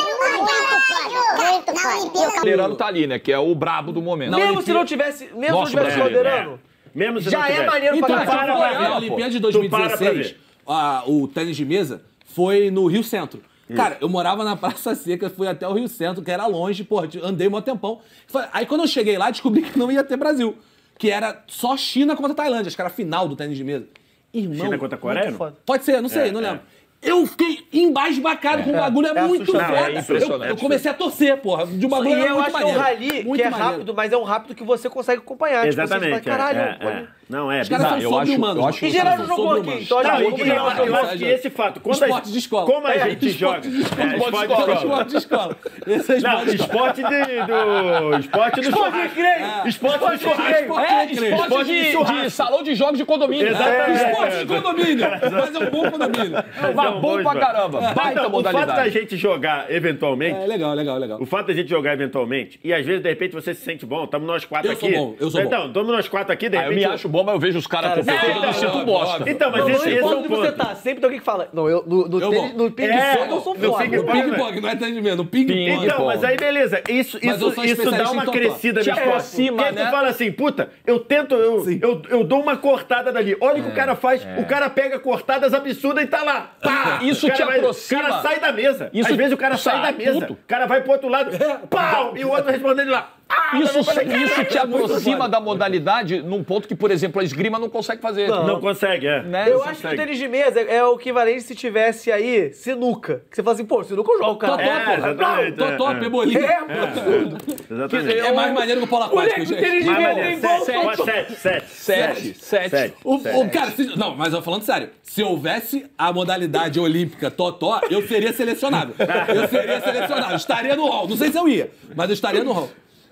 Speaker 5: Muito foda.
Speaker 1: O Caldeirano tá ali, né? Que é o brabo do momento.
Speaker 4: Não,
Speaker 2: Mesmo
Speaker 4: ele
Speaker 2: se não tivesse, mesmo
Speaker 1: Nossa,
Speaker 2: se não tivesse
Speaker 1: brasileiro,
Speaker 2: Caldeirano,
Speaker 3: Mesmo se
Speaker 2: já
Speaker 3: não
Speaker 2: é
Speaker 3: tiver.
Speaker 2: maneiro
Speaker 4: Então,
Speaker 2: pra
Speaker 4: mas
Speaker 2: caralho.
Speaker 3: para
Speaker 4: foi,
Speaker 3: pra ver,
Speaker 4: a
Speaker 3: pô.
Speaker 4: Olimpíada de
Speaker 3: Tu
Speaker 4: dois mil e
Speaker 3: para pra
Speaker 4: dezesseis,
Speaker 3: ver.
Speaker 4: a- o tênis de mesa, foi no Rio Centro. Cara, eu morava na Praça Seca, fui até o Rio Centro, que era longe, porra, andei um tempão. Foi- Aí quando eu cheguei lá, descobri que não ia ter Brasil. Que era só China contra Tailândia, acho que era a final do tênis de mesa. Irmão,
Speaker 3: China contra a Coreia?
Speaker 2: Muito foda.
Speaker 4: pode ser, não sei,
Speaker 3: É,
Speaker 4: não
Speaker 3: é.
Speaker 4: lembro. Eu fiquei embasbacado com o bagulho, é,
Speaker 2: é
Speaker 4: muito
Speaker 2: assustador.
Speaker 4: foda.
Speaker 3: Não, é
Speaker 4: eu,
Speaker 1: impressionante.
Speaker 4: eu comecei a torcer, porra, de um bagulho
Speaker 2: E
Speaker 4: era
Speaker 2: eu
Speaker 4: muito
Speaker 2: acho que é
Speaker 4: maneiro.
Speaker 2: um rally
Speaker 4: Muito
Speaker 2: que é
Speaker 4: maneiro.
Speaker 2: rápido, mas é um rápido que você consegue acompanhar. Tipo,
Speaker 3: Exatamente.
Speaker 2: você fala, caralho,
Speaker 3: é, é,
Speaker 2: olha.
Speaker 3: é. Não, é
Speaker 4: Os caras
Speaker 3: bizarro.
Speaker 4: são
Speaker 1: eu acho-
Speaker 4: sobre-humanos.
Speaker 1: eu acho
Speaker 2: E
Speaker 4: Os
Speaker 2: geral
Speaker 4: caras
Speaker 2: não
Speaker 4: são
Speaker 2: jogou aqui,
Speaker 4: sobre-humanos.
Speaker 2: então
Speaker 3: Não,
Speaker 2: já
Speaker 3: e
Speaker 2: vamos
Speaker 3: que
Speaker 2: virar
Speaker 3: eu,
Speaker 2: uma
Speaker 3: eu acho
Speaker 2: coisa.
Speaker 3: que esse fato, quando
Speaker 4: Esporte
Speaker 3: a gente,
Speaker 4: de escola.
Speaker 3: como a
Speaker 4: É,
Speaker 3: gente
Speaker 4: esporte-
Speaker 3: joga... É,
Speaker 4: Esporte de
Speaker 3: esporte de
Speaker 4: escola,
Speaker 3: escola.
Speaker 4: esporte de escola. Esse é
Speaker 3: Não,
Speaker 4: esporte de escola.
Speaker 3: esporte de, do... Esporte do
Speaker 2: Esporte de
Speaker 3: churrasco.
Speaker 2: recreio.
Speaker 3: Esporte do churrasco.
Speaker 4: Esporte
Speaker 1: É,
Speaker 4: de recreio.
Speaker 1: esporte
Speaker 3: Esporte
Speaker 1: de,
Speaker 3: de churrasco.
Speaker 1: de salão de jogos de condomínio.
Speaker 3: Exatamente.
Speaker 1: É,
Speaker 4: Esporte de condomínio. Mas é um bom condomínio.
Speaker 1: é, mas
Speaker 3: Não,
Speaker 1: bom
Speaker 3: dois,
Speaker 1: pra
Speaker 3: mano.
Speaker 1: caramba. Baita
Speaker 3: Então, o fato da
Speaker 1: modalidade.
Speaker 3: gente jogar eventualmente,
Speaker 4: É legal, legal, legal.
Speaker 3: o fato da gente jogar eventualmente, e às vezes, de repente, você se sente bom, estamos nós quatro
Speaker 4: Eu sou
Speaker 3: aqui.
Speaker 4: bom, eu sou
Speaker 3: então, estamos nós quatro aqui, de
Speaker 1: Ah, eu
Speaker 3: repente...
Speaker 1: me acho bom, mas eu vejo os caras
Speaker 2: Cara,
Speaker 1: competindo e
Speaker 3: não,
Speaker 1: me sinto
Speaker 4: não,
Speaker 1: bosta.
Speaker 3: Então, mas
Speaker 2: Não,
Speaker 3: esse,
Speaker 2: não
Speaker 3: esse é
Speaker 2: importa
Speaker 3: o
Speaker 2: onde
Speaker 3: ponto.
Speaker 2: você tá, sempre tem alguém que fala, não, eu no, no,
Speaker 4: Eu
Speaker 2: tênis-
Speaker 4: bom.
Speaker 2: no ping-pong
Speaker 3: É,
Speaker 2: eu sou
Speaker 3: no
Speaker 2: foda.
Speaker 3: ping-pong.
Speaker 4: No ping-pong, não é atendimento, no ping-pong.
Speaker 3: Então,
Speaker 1: Ping-pong.
Speaker 3: mas aí beleza, isso,
Speaker 4: Mas eu
Speaker 3: isso,
Speaker 4: sou
Speaker 3: isso dá
Speaker 4: especialista
Speaker 3: uma
Speaker 4: em totó.
Speaker 3: crescida
Speaker 1: Te
Speaker 3: na escola.
Speaker 1: aproxima,
Speaker 3: Porque
Speaker 1: né?
Speaker 3: tu fala assim, puta, eu tento, eu, eu, eu dou uma cortada dali. Olha o que o cara faz, o cara pega cortadas absurdas e tá lá. Pá!
Speaker 1: Isso
Speaker 3: O cara
Speaker 1: te
Speaker 3: vai-
Speaker 1: aproxima.
Speaker 3: O cara sai da mesa.
Speaker 1: Isso-
Speaker 3: Às vezes o cara sai
Speaker 1: sai
Speaker 3: da mesa.
Speaker 1: puto.
Speaker 3: O cara vai pro outro lado, pau! E o outro respondendo lá. Ah,
Speaker 1: Isso,
Speaker 3: eu falei,
Speaker 1: isso te
Speaker 3: "Caralho, muito
Speaker 1: aproxima
Speaker 3: foda."
Speaker 1: da modalidade num ponto que, por exemplo, a esgrima não consegue fazer.
Speaker 3: Não consegue, é.
Speaker 1: Né?
Speaker 2: Eu
Speaker 3: Não
Speaker 2: acho que o
Speaker 3: consegue.
Speaker 2: tênis de mesa é o equivalente se tivesse aí sinuca. Que você fala assim, pô, sinuca eu jogo, cara.
Speaker 4: Totó,
Speaker 3: É,
Speaker 4: porra.
Speaker 3: exatamente,
Speaker 4: Totó,
Speaker 3: é, é.
Speaker 4: pebolim.
Speaker 2: É,
Speaker 3: Exatamente.
Speaker 4: É mais maneiro que o polo aquático,
Speaker 2: Moleque, o
Speaker 4: gente.
Speaker 2: tênis de
Speaker 3: Mais
Speaker 2: mesa
Speaker 3: maneiro.
Speaker 2: é igual
Speaker 3: Sete,
Speaker 2: o
Speaker 3: pode sete, sete.
Speaker 1: Sete, sete.
Speaker 3: Sete.
Speaker 4: O, o- cara, se- não, mas eu falando sério, se houvesse a modalidade olímpica totó, eu seria selecionado. Eu seria selecionado. Estaria no hall. Não sei se eu ia, mas eu estaria no hall.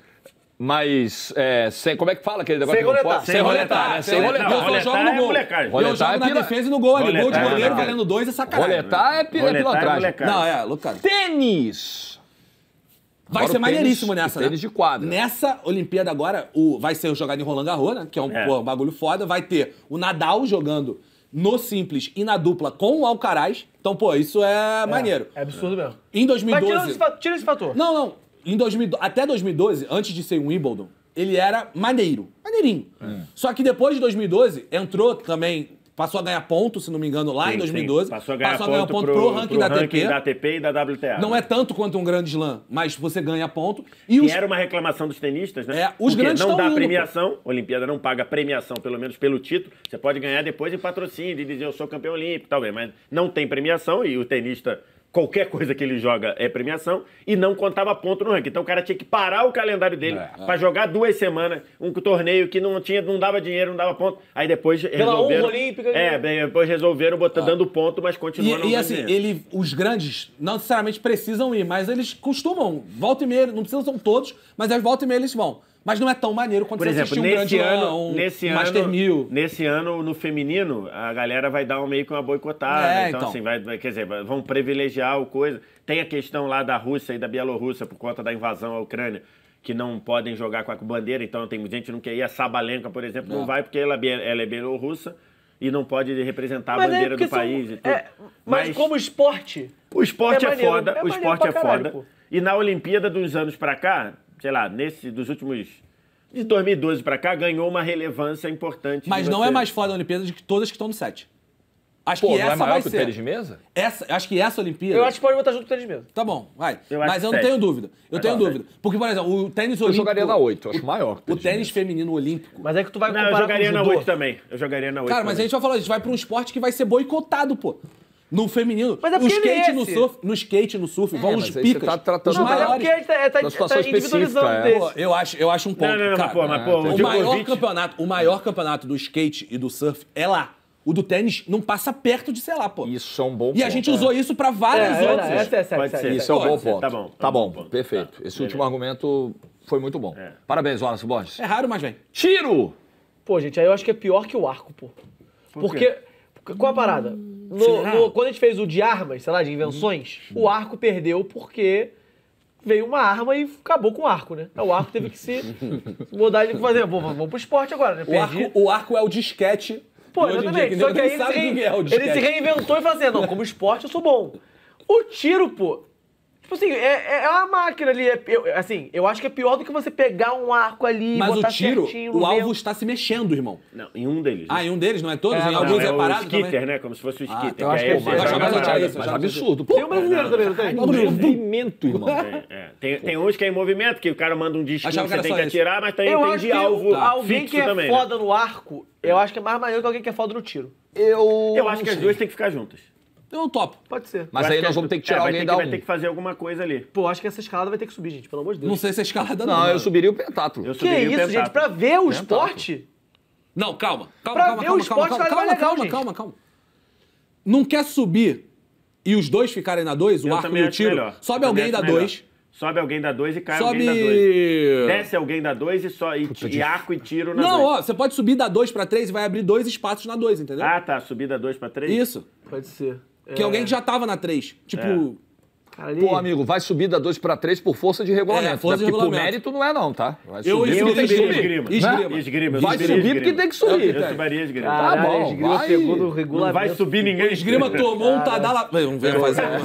Speaker 1: Mas, é, sem, como é que fala aquele negócio?
Speaker 2: Sem
Speaker 1: que não
Speaker 2: roletar.
Speaker 1: pode? Sem roletar, né? Sem
Speaker 4: Eu
Speaker 1: roletar.
Speaker 3: Não,
Speaker 4: só
Speaker 3: roletar
Speaker 4: jogo no
Speaker 3: é
Speaker 4: gol.
Speaker 3: molecagem.
Speaker 4: Eu
Speaker 1: Roletar
Speaker 4: jogo
Speaker 1: é
Speaker 4: na
Speaker 1: pila-
Speaker 4: defesa e no gol ali. Gol de
Speaker 3: Roletar é
Speaker 4: goleiro
Speaker 3: molecagem.
Speaker 4: valendo dois é sacanagem.
Speaker 1: Roletar é, pi- é
Speaker 3: Roletar é
Speaker 1: pilantragem.
Speaker 3: molecagem.
Speaker 4: Não, é, loucura.
Speaker 1: Tênis.
Speaker 4: Vai
Speaker 1: Agora
Speaker 4: ser
Speaker 1: o
Speaker 4: maneiríssimo
Speaker 1: tênis-
Speaker 4: nessa,
Speaker 1: o
Speaker 4: né?
Speaker 1: tênis de quadra.
Speaker 4: Nessa Olimpíada agora, o, vai ser jogado em Roland Garros, né? Que é um
Speaker 3: É.
Speaker 4: pô, um bagulho foda. Vai ter o Nadal jogando no simples e na dupla com o Alcaraz. Então, pô, isso é, maneiro.
Speaker 2: É absurdo mesmo.
Speaker 4: Em dois mil e
Speaker 2: Mas tira
Speaker 4: doze...
Speaker 2: esse, fa- tira esse fator.
Speaker 4: Não, não. Em dois mil, até dois mil e doze, antes de ser um Wimbledon, ele era maneiro. Maneirinho. Só que depois de dois mil e doze, entrou também... Passou a ganhar ponto, se não me engano, lá
Speaker 3: Sim,
Speaker 4: em dois mil e
Speaker 3: sim.
Speaker 4: doze.
Speaker 3: Passou a ganhar ponto,
Speaker 4: ponto
Speaker 3: pro,
Speaker 4: pro ranking
Speaker 3: pro
Speaker 4: da A T
Speaker 3: ranking
Speaker 4: P.
Speaker 3: da A T P e da W T A.
Speaker 4: Não é tanto quanto um grande slam, mas você ganha ponto. E
Speaker 3: E
Speaker 4: os...
Speaker 3: era uma reclamação dos tenistas, né?
Speaker 4: É, os
Speaker 3: Porque
Speaker 4: grandes
Speaker 3: não
Speaker 4: tão
Speaker 3: dá
Speaker 4: indo,
Speaker 3: premiação, a Olimpíada não paga premiação, pelo menos pelo título. Você pode ganhar depois em patrocínio, de dizer eu sou campeão olímpico, talvez, mas não tem premiação e o tenista, qualquer coisa que ele joga é premiação e não contava ponto no ranking. Então o cara tinha que parar o calendário dele
Speaker 1: É.
Speaker 3: pra jogar duas semanas, um torneio que não tinha, não dava dinheiro, não dava ponto. Aí depois
Speaker 2: Pela
Speaker 3: resolveram.
Speaker 2: honra olímpica,
Speaker 3: É,
Speaker 2: né?
Speaker 3: bem, depois resolveram botar dando ponto, mas continua não
Speaker 4: E, e
Speaker 3: dando
Speaker 4: assim,
Speaker 3: dinheiro.
Speaker 4: ele, os grandes não necessariamente precisam ir, mas eles costumam. Volta e meia, não precisam são todos, mas às volta e meia eles vão. Mas não é tão maneiro quanto
Speaker 3: Por
Speaker 4: você
Speaker 3: exemplo,
Speaker 4: assistir um
Speaker 3: nesse
Speaker 4: grande
Speaker 3: ano,
Speaker 4: Slam, um
Speaker 3: nesse
Speaker 4: Master
Speaker 3: ano,
Speaker 4: Mil.
Speaker 3: nesse ano no feminino, a galera vai dar um, meio que uma boicotada.
Speaker 4: É,
Speaker 3: então,
Speaker 4: então.
Speaker 3: assim, vai, vai- quer dizer, vai- vão privilegiar o coisa. Tem a questão lá da Rússia e da Bielorrússia por conta da invasão à Ucrânia, que não podem jogar com a bandeira. Então, tem gente que não quer ir. A Sabalenka, por exemplo, não,
Speaker 4: É.
Speaker 3: vai porque ela, é bie- ela é bielorrussa e não pode representar a
Speaker 2: Mas é
Speaker 3: bandeira
Speaker 2: porque
Speaker 3: do
Speaker 2: são-
Speaker 3: país e tudo.
Speaker 2: é, mas, como esporte,
Speaker 3: O esporte
Speaker 2: É
Speaker 3: é,
Speaker 2: maneiro,
Speaker 3: foda,
Speaker 2: é
Speaker 3: o
Speaker 2: maneiro
Speaker 3: esporte
Speaker 2: pra
Speaker 3: é
Speaker 2: caralho,
Speaker 3: foda.
Speaker 2: pô.
Speaker 3: E na Olimpíada dos anos pra cá, sei lá, nesse dos últimos de dois mil e doze pra cá ganhou uma relevância importante.
Speaker 4: Mas
Speaker 3: de
Speaker 4: não
Speaker 3: você-
Speaker 4: é mais foda a Olimpíada do que todas que estão no set. Acho
Speaker 1: Pô,
Speaker 4: que
Speaker 1: não
Speaker 4: essa
Speaker 1: é maior
Speaker 4: vai
Speaker 1: que o
Speaker 4: ser.
Speaker 1: tênis de mesa?
Speaker 4: Essa, acho que essa Olimpíada.
Speaker 2: eu acho que pode botar junto com o tênis mesmo.
Speaker 4: Tá bom, vai.
Speaker 3: Eu acho
Speaker 4: Mas eu
Speaker 3: que
Speaker 4: não
Speaker 3: sete.
Speaker 4: tenho dúvida. Eu
Speaker 3: Mas
Speaker 4: tenho
Speaker 3: não,
Speaker 4: dúvida. Porque, por exemplo, o tênis
Speaker 1: Eu
Speaker 4: olímpico.
Speaker 1: jogaria na oito, eu acho maior. que
Speaker 4: O
Speaker 1: tênis de
Speaker 4: tênis
Speaker 1: mesa.
Speaker 4: feminino olímpico.
Speaker 2: Mas é que tu vai
Speaker 3: Não,
Speaker 2: comparar
Speaker 3: eu jogaria
Speaker 2: com o
Speaker 3: na
Speaker 2: judô.
Speaker 3: oito também. Eu jogaria na oito.
Speaker 4: Cara, mas a
Speaker 3: também.
Speaker 4: gente vai falar, a gente vai pra um esporte que vai ser boicotado, pô. No feminino.
Speaker 2: Mas é
Speaker 4: no
Speaker 2: porque
Speaker 4: skate,
Speaker 2: é
Speaker 4: no
Speaker 2: esse.
Speaker 4: surf, no skate, no surf, vão
Speaker 1: mas
Speaker 4: os
Speaker 1: aí você
Speaker 4: picas.
Speaker 1: tá tratando
Speaker 4: os
Speaker 2: Não, mas é
Speaker 4: maiores.
Speaker 2: porque a gente tá, tá,
Speaker 1: Da situação
Speaker 2: tá individualizando
Speaker 1: específica, é.
Speaker 2: desse.
Speaker 4: Pô, eu acho, eu acho um ponto.
Speaker 3: Não, não, não,
Speaker 4: cara,
Speaker 3: mas, pô, mas, pô,
Speaker 4: o
Speaker 3: o
Speaker 4: maior
Speaker 3: Djokovic...
Speaker 4: campeonato, o maior campeonato do skate e do surf é lá. O do tênis não passa perto de, sei lá, pô.
Speaker 1: Isso é um bom ponto.
Speaker 4: E a gente usou isso pra várias
Speaker 2: É, é
Speaker 4: outras.
Speaker 2: verdade, essa é sério,
Speaker 3: Pode
Speaker 2: sério,
Speaker 3: ser.
Speaker 2: sério.
Speaker 1: Isso é um bom
Speaker 3: Pode ser,
Speaker 1: ponto.
Speaker 3: tá bom,
Speaker 1: Tá
Speaker 3: tá
Speaker 1: bom,
Speaker 3: bom.
Speaker 1: perfeito.
Speaker 3: Tá,
Speaker 1: Esse último argumento foi muito bom.
Speaker 3: É.
Speaker 1: Parabéns, Wallace Borges.
Speaker 4: É raro, mas vem.
Speaker 1: Tiro!
Speaker 2: Pô, gente, aí eu acho que é pior que o arco, pô. Porque, porque qual a parada? No-
Speaker 3: Será?
Speaker 2: no- quando a gente fez o de armas, sei lá, de invenções, o arco perdeu porque veio uma arma e acabou com o arco, né? O arco teve que se mudar de fazer. Pô, vamos pro esporte agora, né?
Speaker 4: O arco, o arco é o disquete.
Speaker 2: Pô,
Speaker 4: hoje em
Speaker 2: exatamente.
Speaker 4: dia,
Speaker 2: Só que aí
Speaker 4: ninguém
Speaker 2: ele se,
Speaker 4: sabe
Speaker 2: rein-
Speaker 4: o que é o
Speaker 2: ele se
Speaker 4: disquete.
Speaker 2: reinventou e falou assim, não, como esporte eu sou bom. O tiro, pô, tipo assim, é, é uma máquina ali, é, eu, assim, eu acho que é pior do que você pegar um arco ali e
Speaker 4: Mas
Speaker 2: botar
Speaker 4: o tiro,
Speaker 2: certinho no
Speaker 4: o alvo
Speaker 2: vento.
Speaker 4: está se mexendo, irmão.
Speaker 3: Não, em um deles.
Speaker 4: Ah, em um deles, não é todos?
Speaker 2: É,
Speaker 4: em
Speaker 2: não,
Speaker 4: alguns
Speaker 3: é,
Speaker 4: é
Speaker 3: o
Speaker 4: parado
Speaker 3: skitter,
Speaker 4: também?
Speaker 3: né? Como se fosse o skitter.
Speaker 2: eu acho que
Speaker 3: aí
Speaker 2: é
Speaker 3: você
Speaker 2: esse.
Speaker 3: joga
Speaker 2: Eu achava
Speaker 3: na
Speaker 2: que tinha
Speaker 3: parada.
Speaker 2: isso,
Speaker 1: Mas
Speaker 2: eu achava
Speaker 1: absurdo. Pô,
Speaker 2: Tem um brasileiro também, não tem?
Speaker 1: é um movimento, irmão.
Speaker 3: É, é. Tem, tem uns que é em movimento, que o cara manda um disco que
Speaker 4: Achava que
Speaker 3: você
Speaker 4: era
Speaker 3: tem
Speaker 4: só
Speaker 3: que
Speaker 4: esse.
Speaker 3: atirar, mas tem,
Speaker 2: Eu
Speaker 3: tem
Speaker 2: acho
Speaker 3: de
Speaker 2: que
Speaker 3: alvo
Speaker 2: o- alguém
Speaker 3: fixo
Speaker 2: que é
Speaker 3: também, né?
Speaker 2: foda no arco, eu acho que é mais maneiro que alguém que é foda no tiro.
Speaker 1: Eu,
Speaker 3: Eu acho que as duas têm que ficar juntas.
Speaker 4: Eu topo.
Speaker 2: Pode ser.
Speaker 1: Mas
Speaker 3: Eu
Speaker 1: aí
Speaker 3: acho
Speaker 1: nós
Speaker 3: que-
Speaker 1: vamos ter que
Speaker 3: é,
Speaker 1: tirar
Speaker 3: vai
Speaker 1: alguém
Speaker 3: ter
Speaker 1: da
Speaker 3: que, Vai
Speaker 1: um.
Speaker 3: ter que fazer alguma coisa ali.
Speaker 2: Pô, acho que essa escalada vai ter que subir, gente, pelo amor de Deus.
Speaker 4: Não sei se é escalada
Speaker 1: Não, eu subiria o pentátulo.
Speaker 3: Eu
Speaker 2: Que
Speaker 3: subiria o
Speaker 2: isso, gente,
Speaker 3: pentátulo.
Speaker 2: pra ver o
Speaker 1: Pentátulo.
Speaker 2: esporte...
Speaker 4: Não, calma. Calma,
Speaker 2: Pra
Speaker 4: calma,
Speaker 2: ver
Speaker 4: calma,
Speaker 2: o esporte,
Speaker 4: calma,
Speaker 2: cara,
Speaker 4: calma,
Speaker 2: é legal,
Speaker 4: calma,
Speaker 2: gente.
Speaker 4: calma, calma. Não quer subir e os dois ficarem na dois, o
Speaker 3: Eu
Speaker 4: arco
Speaker 3: também
Speaker 4: e o
Speaker 3: acho
Speaker 4: tiro?
Speaker 3: melhor.
Speaker 4: Sobe
Speaker 3: Eu
Speaker 4: alguém
Speaker 3: também
Speaker 4: da
Speaker 3: acho melhor.
Speaker 4: dois.
Speaker 3: Sobe alguém da dois e cai
Speaker 4: Sobe...
Speaker 3: alguém da dois. Desce alguém da dois e, só, e, e arco e tiro na
Speaker 4: Não,
Speaker 3: dois.
Speaker 4: ó, você pode subir da dois pra três e vai abrir dois espaços na dois, entendeu?
Speaker 3: Ah, tá. Subida dois pra três?
Speaker 4: Isso.
Speaker 2: Pode ser.
Speaker 4: Que é alguém que já tava na três. Tipo...
Speaker 2: Cara, ali...
Speaker 1: Pô, amigo, vai subir da dois pra três por força de regulamento.
Speaker 4: É, força de
Speaker 1: Porque por
Speaker 4: regulamento.
Speaker 1: mérito não é não, tá? Vai
Speaker 4: Eu
Speaker 1: subir
Speaker 3: Eu
Speaker 1: porque tem que
Speaker 3: subiria
Speaker 1: subir.
Speaker 3: esgrima.
Speaker 4: Esgrima.
Speaker 3: Esgrima. eu
Speaker 1: Vai
Speaker 3: subiria
Speaker 1: subir
Speaker 3: esgrima.
Speaker 1: porque tem que subir.
Speaker 3: Eu subiria esgrima.
Speaker 2: Caralho,
Speaker 1: Tá bom,
Speaker 2: a esgrima
Speaker 1: vai.
Speaker 2: pegou no
Speaker 3: Não
Speaker 2: regulamento.
Speaker 3: vai subir ninguém.
Speaker 4: O esgrima tomou um tadala... Vamos ver fazer uma...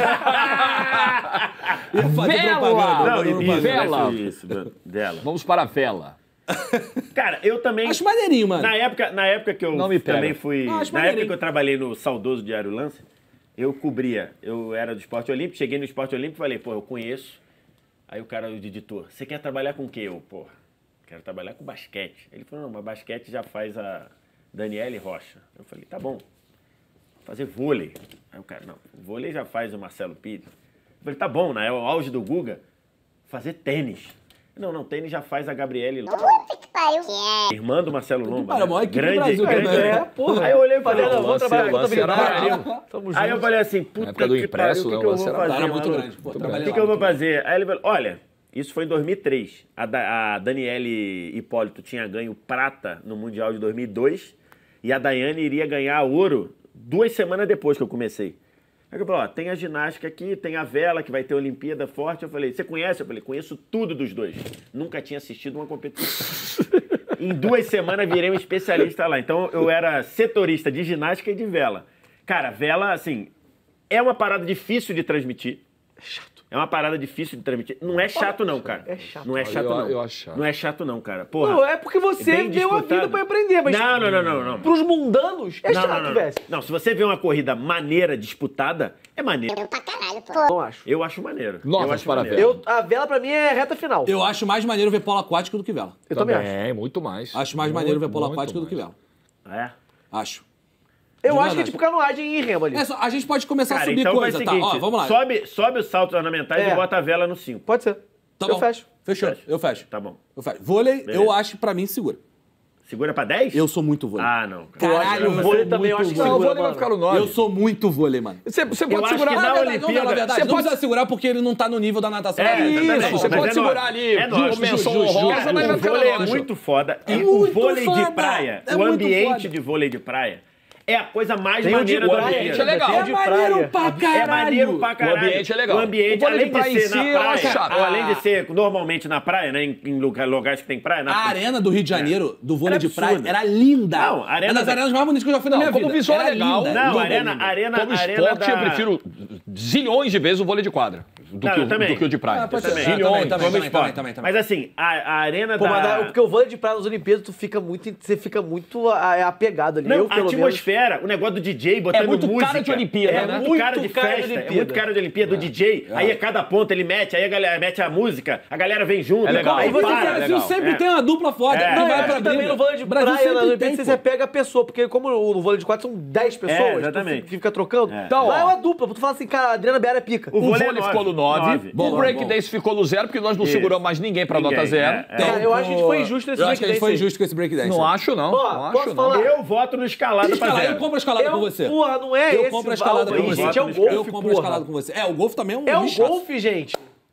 Speaker 4: Ia fazer
Speaker 1: Vela!
Speaker 4: propaganda.
Speaker 3: Não,
Speaker 4: fazer
Speaker 3: isso,
Speaker 4: propaganda.
Speaker 1: Vela.
Speaker 3: isso, isso, dela.
Speaker 1: Vamos para a vela.
Speaker 3: Cara, eu também...
Speaker 4: Acho maneirinho, mano.
Speaker 3: Na época, na época que eu
Speaker 1: Não me pega.
Speaker 3: também fui...
Speaker 4: Não, acho
Speaker 3: na
Speaker 4: maneirinho.
Speaker 3: época que eu trabalhei no saudoso Diário Lance, eu cobria. Eu era do Esporte Olímpico, cheguei no Esporte Olímpico e falei, pô, eu conheço. Aí o cara, o editor, você quer trabalhar com o quê? Eu, pô, quero trabalhar com basquete. Ele falou, não, mas basquete já faz a Daniele Rocha. Eu falei, tá bom. Fazer vôlei. Aí o cara, não, vôlei já faz o Marcelo Pires. Eu falei, tá bom, né? É o auge do Guga. Fazer tênis. Não, não, tênis já faz a Gabriele Lomba.
Speaker 5: Puta que pariu. Que é.
Speaker 3: Irmã do Marcelo Lomba.
Speaker 4: pariu, a maior equipe do
Speaker 3: grande,
Speaker 4: Brasil
Speaker 3: grande.
Speaker 4: também.
Speaker 2: É, porra.
Speaker 3: Aí eu olhei e falei,
Speaker 2: Falei,
Speaker 3: não,
Speaker 2: não, vamos
Speaker 1: Lance-
Speaker 2: trabalhar com
Speaker 1: Lance era
Speaker 2: contabilidade.
Speaker 1: brabo.
Speaker 2: Tamo
Speaker 3: Aí eu
Speaker 2: junto.
Speaker 3: falei assim, puta
Speaker 1: Na época do
Speaker 3: que
Speaker 1: impresso,
Speaker 3: pariu, o
Speaker 1: né,
Speaker 3: que, que eu
Speaker 1: o
Speaker 3: vou
Speaker 1: lance era
Speaker 3: fazer,
Speaker 4: Cara, era muito
Speaker 3: maluco?
Speaker 4: grande. Pô,
Speaker 3: O
Speaker 4: trabalhei
Speaker 3: que,
Speaker 4: lá
Speaker 3: que eu vou
Speaker 4: muito.
Speaker 3: fazer? Aí ele falou, olha, isso foi em dois mil e três. A, da, a Daniele Hipólito tinha ganho prata no Mundial de dois mil e dois e a Daiane iria ganhar ouro duas semanas depois que eu comecei. Aí eu falei, ó, tem a ginástica aqui, tem a vela, que vai ter a Olimpíada Forte. Eu falei, você conhece? Eu falei, conheço tudo dos dois. Nunca tinha assistido uma competição. Em duas semanas virei um especialista lá. Então eu era setorista de ginástica e de vela. Cara, vela, assim, é uma parada difícil de transmitir.
Speaker 2: É chato.
Speaker 3: É uma parada difícil de transmitir. Não é chato, não, cara.
Speaker 2: É chato.
Speaker 3: Não é chato,
Speaker 1: Eu-
Speaker 3: não.
Speaker 1: eu acho chato.
Speaker 3: Não é chato, não, cara. Porra.
Speaker 2: Não, é porque você
Speaker 3: bem
Speaker 2: deu a
Speaker 3: disputado.
Speaker 2: vida pra aprender, mas
Speaker 3: Não, não, não, não, não.
Speaker 2: pros mundanos é
Speaker 3: Não,
Speaker 2: chato,
Speaker 3: não, não,
Speaker 2: velho.
Speaker 3: não. Não, se você vê uma corrida maneira, disputada, é maneiro.
Speaker 5: Pra caralho, pô.
Speaker 2: Não acho.
Speaker 3: Eu acho maneiro.
Speaker 1: Notas
Speaker 3: eu acho
Speaker 1: para a
Speaker 3: maneiro.
Speaker 1: vela.
Speaker 2: Eu, a vela pra mim é reta final.
Speaker 4: Eu acho mais maneiro ver polo aquático do que vela.
Speaker 2: Eu também acho.
Speaker 1: É, muito mais.
Speaker 4: Acho mais
Speaker 1: Muito,
Speaker 4: maneiro ver polo
Speaker 1: muito
Speaker 4: aquático do que
Speaker 1: mais.
Speaker 4: vela.
Speaker 3: É.
Speaker 4: Acho.
Speaker 2: Eu
Speaker 4: De
Speaker 2: acho que é
Speaker 4: verdade.
Speaker 2: tipo canoagem e remo ali.
Speaker 4: É só, a gente pode começar
Speaker 3: Cara,
Speaker 4: a subir
Speaker 3: então
Speaker 4: coisa,
Speaker 3: faz o
Speaker 4: tá?
Speaker 3: seguinte,
Speaker 4: Ó, vamos lá.
Speaker 3: Sobe, sobe os saltos ornamentais
Speaker 2: É.
Speaker 3: e bota a vela no cinco.
Speaker 2: Pode ser.
Speaker 4: Tá
Speaker 2: eu
Speaker 4: bom.
Speaker 2: fecho.
Speaker 4: Fechou,
Speaker 3: Fecha.
Speaker 4: eu fecho.
Speaker 3: Tá bom.
Speaker 4: Eu fecho. Vôlei,
Speaker 3: Beleza.
Speaker 4: eu acho pra mim segura.
Speaker 3: Segura pra dez?
Speaker 4: Eu sou muito vôlei.
Speaker 3: Ah, não.
Speaker 4: Caralho,
Speaker 2: eu acho que o vôlei também eu acho que
Speaker 1: Não, o
Speaker 2: segura,
Speaker 1: vôlei vai
Speaker 2: mano.
Speaker 1: ficar no nove.
Speaker 4: Eu sou muito vôlei, mano.
Speaker 1: Você, você
Speaker 3: Eu
Speaker 1: pode
Speaker 3: acho
Speaker 1: segurar
Speaker 3: que na
Speaker 1: na verdade,
Speaker 4: Não,
Speaker 3: Olimpíada-
Speaker 4: na verdade,
Speaker 1: Você
Speaker 4: não
Speaker 1: pode-
Speaker 4: precisa segurar porque ele não tá no nível da natação.
Speaker 3: É,
Speaker 4: olímpica.
Speaker 3: exatamente.
Speaker 1: Isso, você
Speaker 3: Mas
Speaker 1: pode
Speaker 3: é
Speaker 1: segurar
Speaker 3: nóis.
Speaker 1: ali,
Speaker 3: É nóis.
Speaker 1: menção
Speaker 4: Justo, justo,
Speaker 1: honrosa,
Speaker 4: justo.
Speaker 1: mas vai
Speaker 3: O
Speaker 1: ficar
Speaker 3: vôlei é
Speaker 1: longe.
Speaker 3: muito foda.
Speaker 4: É
Speaker 3: E o
Speaker 4: muito
Speaker 3: vôlei de
Speaker 4: foda.
Speaker 3: praia,
Speaker 4: É
Speaker 3: o
Speaker 4: muito
Speaker 3: ambiente
Speaker 4: foda.
Speaker 3: de vôlei de praia, é a coisa mais
Speaker 2: Tem o de
Speaker 3: maneira da
Speaker 2: praia,
Speaker 3: Olimpíada.
Speaker 1: é legal.
Speaker 2: tem o
Speaker 4: É
Speaker 2: de
Speaker 4: maneiro
Speaker 2: praia.
Speaker 4: pra caralho.
Speaker 3: É maneiro pra caralho.
Speaker 1: O ambiente é legal.
Speaker 3: O ambiente,
Speaker 1: O vôlei
Speaker 3: além
Speaker 1: de praia
Speaker 3: de
Speaker 1: em
Speaker 3: ser
Speaker 1: si,
Speaker 3: na
Speaker 1: eu
Speaker 3: praia,
Speaker 1: acho chato.
Speaker 3: ou além
Speaker 4: Ah.
Speaker 3: de ser normalmente na praia, né, em, em lugar- lugares que tem praia, na
Speaker 4: A arena do Rio de Janeiro, do vôlei
Speaker 3: Era
Speaker 4: de praia,
Speaker 3: absurda.
Speaker 4: era linda.
Speaker 3: Não, a arena
Speaker 4: é das
Speaker 3: da-
Speaker 4: arenas mais bonitas que eu já fui na
Speaker 1: Não,
Speaker 4: minha
Speaker 1: como
Speaker 4: vida.
Speaker 1: visual
Speaker 4: Era
Speaker 1: é legal.
Speaker 4: linda,
Speaker 3: Não,
Speaker 4: linda,
Speaker 3: a arena,
Speaker 4: linda.
Speaker 3: a arena,
Speaker 1: Como
Speaker 3: a arena
Speaker 1: esporte,
Speaker 3: da...
Speaker 1: eu prefiro zilhões de vezes o vôlei de quadra do,
Speaker 3: Não,
Speaker 1: que,
Speaker 3: eu
Speaker 1: o,
Speaker 3: também.
Speaker 1: do que o de praia.
Speaker 4: Ah, pode
Speaker 3: Eu
Speaker 4: ser.
Speaker 3: também,
Speaker 4: Ah,
Speaker 3: também,
Speaker 4: também, também,
Speaker 3: como
Speaker 4: também,
Speaker 3: esporte.
Speaker 4: também, também, também.
Speaker 3: Mas assim, a, a arena
Speaker 2: Pô,
Speaker 3: da...
Speaker 2: mas dá- porque o vôlei de praia nas Olimpíadas, tu fica muito, você fica muito a- é apegado ali.
Speaker 3: Não,
Speaker 2: eu,
Speaker 3: a
Speaker 2: pelo menos.
Speaker 3: atmosfera, o negócio do D J botando
Speaker 1: É muito
Speaker 3: música.
Speaker 1: cara de Olimpíada,
Speaker 3: é
Speaker 1: né?
Speaker 3: muito
Speaker 2: Muito
Speaker 3: cara de
Speaker 2: cara de
Speaker 3: festa, é
Speaker 2: Olimpíada.
Speaker 3: muito cara de Olimpíada, do D J. Aí a cada ponto ele mete, aí a galera mete a música, a galera vem junto.
Speaker 1: É legal.
Speaker 3: Aí
Speaker 4: Aí você
Speaker 3: para,
Speaker 4: o Brasil
Speaker 1: legal.
Speaker 4: sempre
Speaker 3: É.
Speaker 4: tem uma dupla foda.
Speaker 3: É.
Speaker 4: Não
Speaker 3: Não,
Speaker 4: vai
Speaker 2: eu
Speaker 4: pra
Speaker 2: acho que também
Speaker 4: briga.
Speaker 2: no vôlei de
Speaker 4: O Brasil
Speaker 2: praia, nas
Speaker 4: sempre
Speaker 2: Olimpíadas,
Speaker 4: tem,
Speaker 2: você
Speaker 4: pô.
Speaker 2: pega a pessoa, porque como no vôlei de quatro são dez pessoas,
Speaker 3: É,
Speaker 2: tu
Speaker 3: exatamente.
Speaker 2: fica- fica trocando.
Speaker 3: É.
Speaker 1: Então,
Speaker 2: Lá é
Speaker 1: ó.
Speaker 2: uma dupla, tu fala assim, cara, a Adriana Beara é pica.
Speaker 3: O
Speaker 1: O
Speaker 3: vôlei
Speaker 1: vôlei
Speaker 3: é
Speaker 1: ficou no
Speaker 3: nove.
Speaker 1: nove.
Speaker 4: Bom,
Speaker 1: O
Speaker 4: bom,
Speaker 1: breakdance ficou no zero, porque nós não
Speaker 3: Isso.
Speaker 1: seguramos mais ninguém pra nota
Speaker 3: Ninguém,
Speaker 1: zero.
Speaker 3: é, é.
Speaker 2: Cara, eu acho que a gente foi injusto nesse
Speaker 4: Eu acho que a gente foi
Speaker 2: breakdance aí.
Speaker 4: injusto com esse breakdance.
Speaker 1: Não acho, não.
Speaker 2: Ó,
Speaker 1: não
Speaker 2: posso
Speaker 1: acho,
Speaker 2: falar?
Speaker 1: não.
Speaker 3: Eu voto no escalada pra
Speaker 4: Escalada, eu
Speaker 3: zero.
Speaker 4: compro a escalada
Speaker 2: Eu,
Speaker 4: com você.
Speaker 2: Porra, não é
Speaker 4: Eu
Speaker 2: esse
Speaker 4: compro a
Speaker 2: o
Speaker 4: escalada
Speaker 2: valor,
Speaker 4: com você.
Speaker 2: gente, é o
Speaker 3: Eu
Speaker 2: golfe,
Speaker 4: Eu compro a
Speaker 2: porra.
Speaker 4: escalada com você. É, o golfe também é um
Speaker 2: É o
Speaker 4: bicho chato.
Speaker 2: golfe, gente.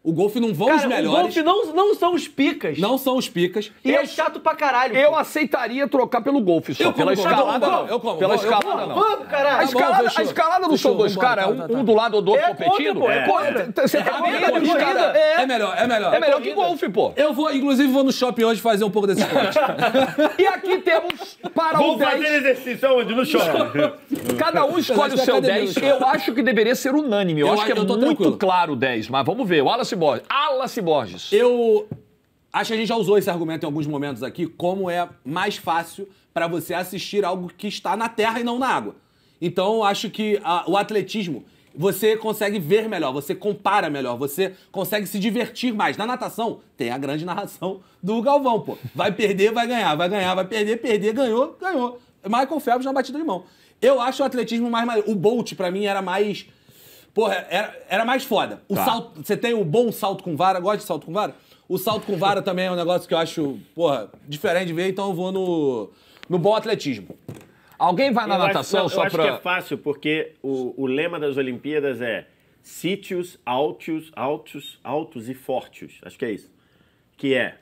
Speaker 4: O golfe não vão
Speaker 2: Cara,
Speaker 4: os
Speaker 2: o
Speaker 4: melhores.
Speaker 2: golfe não, não são os picas.
Speaker 4: Não são os picas.
Speaker 2: E
Speaker 1: Eu-
Speaker 2: é chato pra caralho.
Speaker 1: Eu
Speaker 2: pô.
Speaker 1: aceitaria trocar pelo golfe só.
Speaker 4: Eu
Speaker 1: Pela
Speaker 4: como,
Speaker 1: escalada,
Speaker 4: eu como,
Speaker 1: não.
Speaker 4: eu como,
Speaker 1: Pela
Speaker 4: eu como.
Speaker 1: escalada, não.
Speaker 2: Vamos, caralho.
Speaker 1: A
Speaker 4: Tá bom,
Speaker 1: escalada,
Speaker 4: fechou.
Speaker 1: a escalada não
Speaker 4: Fechou,
Speaker 1: são dois
Speaker 4: vambora,
Speaker 1: caras,
Speaker 4: tá,
Speaker 1: um,
Speaker 4: tá, tá.
Speaker 1: um do lado do outro
Speaker 2: É
Speaker 1: competindo.
Speaker 2: contra, pô, é
Speaker 1: É,
Speaker 2: contra.
Speaker 1: Você
Speaker 2: É
Speaker 1: tá
Speaker 2: corrida,
Speaker 1: vendo,
Speaker 2: corrida.
Speaker 1: cara?
Speaker 2: É.
Speaker 4: É melhor, é melhor.
Speaker 1: É melhor que golfe, pô.
Speaker 4: Eu vou, inclusive, vou no shopping hoje fazer um pouco desse esporte.
Speaker 1: E aqui temos para o
Speaker 3: Vamos fazer
Speaker 1: dez.
Speaker 3: exercício aonde? No shopping.
Speaker 1: Cada um escolhe o
Speaker 4: acho que
Speaker 1: seu
Speaker 4: a academia
Speaker 1: dez.
Speaker 4: não
Speaker 1: Eu acho que deveria ser unânime. Eu,
Speaker 4: Eu
Speaker 1: acho que é
Speaker 4: acho- eu tô
Speaker 1: muito
Speaker 4: tranquilo.
Speaker 1: claro o dez, mas vamos ver. O Wallace Borges. Wallace Borges.
Speaker 4: Eu acho que a gente já usou esse argumento em alguns momentos aqui, como é mais fácil para você assistir algo que está na terra e não na água. Então, eu acho que a- o atletismo, você consegue ver melhor, você compara melhor, você consegue se divertir mais. Na natação, tem a grande narração do Galvão, pô. Vai perder, vai ganhar, vai ganhar, vai perder, perder, ganhou, ganhou. Michael Phelps na batida de mão. Eu acho o atletismo mais... maneiro. O Bolt, pra mim, era mais... Porra, era, era mais foda. O
Speaker 1: Tá.
Speaker 4: salto, você tem o bom salto com vara, gosta de salto com vara? O salto com vara também é um negócio que eu acho, porra, diferente de ver, então eu vou no, no bom atletismo.
Speaker 1: Alguém vai na
Speaker 3: Eu acho-
Speaker 1: natação
Speaker 3: não,
Speaker 1: só
Speaker 3: eu acho
Speaker 1: pra...
Speaker 3: que é fácil, porque o, o lema das Olimpíadas é sítios, altos, altos, altos e fortes. Acho que é isso. Que é,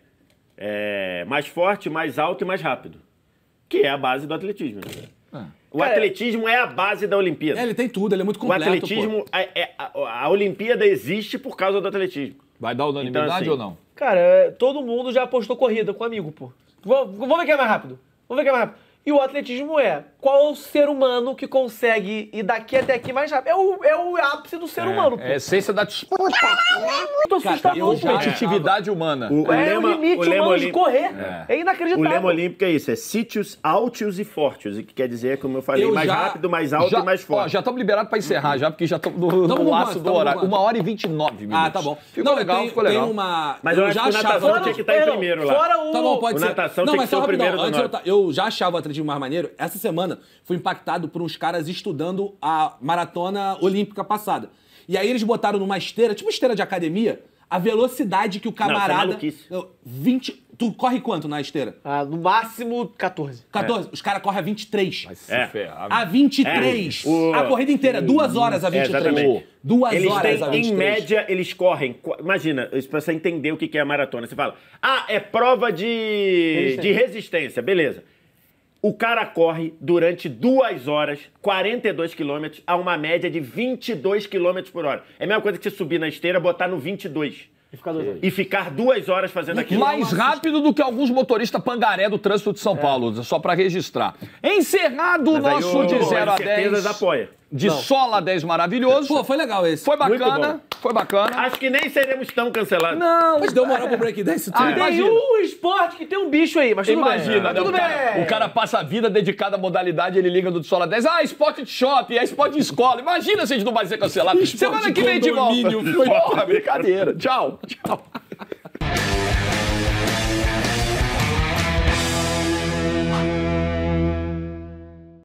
Speaker 3: é mais forte, mais alto e mais rápido. Que é a base do atletismo. né? O
Speaker 2: Cara,
Speaker 3: atletismo é a base da Olimpíada.
Speaker 4: É, ele tem tudo, ele é muito
Speaker 3: O
Speaker 4: completo, pô.
Speaker 3: atletismo, a, é- a, a Olimpíada existe por causa do atletismo.
Speaker 1: Vai dar unanimidade
Speaker 3: Então, assim,
Speaker 1: ou não?
Speaker 2: Cara, é, todo mundo já apostou corrida com amigo, pô. Vamos, vamos ver quem é mais rápido. Vamos ver quem é mais rápido. E o atletismo é, qual é o ser humano que consegue ir daqui até aqui mais rápido? É o, é o ápice do ser humano, pô.
Speaker 1: É a essência da disputa,
Speaker 2: Muito
Speaker 4: Cara,
Speaker 2: assustador,
Speaker 4: eu
Speaker 2: pô.
Speaker 4: já-
Speaker 1: competitividade humana.
Speaker 3: O,
Speaker 2: É o limite
Speaker 3: o lema
Speaker 2: humano de
Speaker 3: olímpico-
Speaker 2: correr. É,
Speaker 3: O
Speaker 2: inacreditável.
Speaker 3: lema olímpico é isso, é sítios, altos e fortes. O que quer dizer, como eu falei,
Speaker 4: Eu
Speaker 3: mais
Speaker 4: já-
Speaker 3: rápido, mais alto
Speaker 1: já,
Speaker 3: e mais
Speaker 1: ó,
Speaker 3: forte.
Speaker 1: já estamos liberados para encerrar, já, porque já estamos no,
Speaker 4: Tamo
Speaker 1: no
Speaker 4: com
Speaker 1: laço
Speaker 4: quanto?
Speaker 1: do
Speaker 4: Tamo com
Speaker 1: horário.
Speaker 4: quanto?
Speaker 1: Uma hora e vinte e nove minutos.
Speaker 4: Ah, tá bom.
Speaker 1: Ficou
Speaker 4: Não,
Speaker 1: legal,
Speaker 4: tem,
Speaker 1: ficou legal.
Speaker 4: Tem uma...
Speaker 3: Mas eu acho
Speaker 4: já
Speaker 3: que o
Speaker 4: achava...
Speaker 3: natação tinha que estar em
Speaker 2: Não,
Speaker 3: primeiro lá.
Speaker 2: Fora o...
Speaker 4: Tá bom, pode
Speaker 3: O
Speaker 4: ser.
Speaker 3: natação
Speaker 4: não,
Speaker 3: tem
Speaker 4: mas
Speaker 3: que ser
Speaker 4: só
Speaker 3: o
Speaker 4: rapidão,
Speaker 3: primeiro do
Speaker 4: antes eu,
Speaker 3: norte.
Speaker 4: ta- eu já achava o atletismo mais maneiro. Essa semana fui impactado por uns caras estudando a maratona olímpica passada. E aí eles botaram numa esteira, tipo esteira de academia, a velocidade que o
Speaker 3: isso é
Speaker 4: camarada...
Speaker 3: maluquice.
Speaker 4: Eu, vinte... Tu corre quanto na esteira?
Speaker 2: Ah, no máximo catorze.
Speaker 4: catorze. Os caras correm a vinte e três.
Speaker 1: Vai se
Speaker 3: É.
Speaker 1: ferrar.
Speaker 4: A vinte e três.
Speaker 3: É, o-
Speaker 4: A corrida inteira, duas horas a vinte e três.
Speaker 3: exatamente.
Speaker 4: Duas
Speaker 3: Eles
Speaker 4: horas
Speaker 3: têm,
Speaker 4: a vinte e
Speaker 3: em
Speaker 4: três.
Speaker 3: média, eles correm. qu- Imagina, isso pra você entender o que que é a maratona. Você fala, ah, é prova de
Speaker 2: Resistência.
Speaker 3: de resistência, beleza. O cara corre durante duas horas, quarenta e dois quilômetros, a uma média de vinte e dois quilômetros por hora. É a mesma coisa que você subir na esteira, botar no vinte e dois.
Speaker 2: E ficar dois anos.
Speaker 3: E ficar duas horas fazendo aquilo.
Speaker 1: Mais rápido do que alguns motoristas pangaré do trânsito de São Paulo, só para registrar. Encerrado o
Speaker 3: Mas aí
Speaker 1: nosso
Speaker 3: o-
Speaker 1: de
Speaker 3: o
Speaker 1: zero a
Speaker 3: Incertezas
Speaker 1: dez.
Speaker 3: apoia.
Speaker 1: De Sola a dez maravilhoso.
Speaker 4: Pô, foi legal esse.
Speaker 1: Foi
Speaker 3: muito
Speaker 1: bacana,
Speaker 3: bom.
Speaker 1: foi bacana.
Speaker 3: Acho que nem seremos tão cancelados.
Speaker 1: Não,
Speaker 4: Mas deu moral pro breakdance tudo.
Speaker 1: Ah,
Speaker 2: Tem
Speaker 1: imagina.
Speaker 2: um esporte que tem um bicho aí, mas tudo
Speaker 1: Imagina,
Speaker 2: bem.
Speaker 1: né?
Speaker 2: Tudo
Speaker 1: O cara,
Speaker 2: bem.
Speaker 1: o cara passa a vida dedicada à modalidade, ele liga do Sola dez. Ah, esporte de shopping, é esporte de escola. Imagina se a gente não vai ser cancelado. Semana que vem de volta.
Speaker 4: condomínio, foi-
Speaker 1: Porra, brincadeira. Tchau, tchau.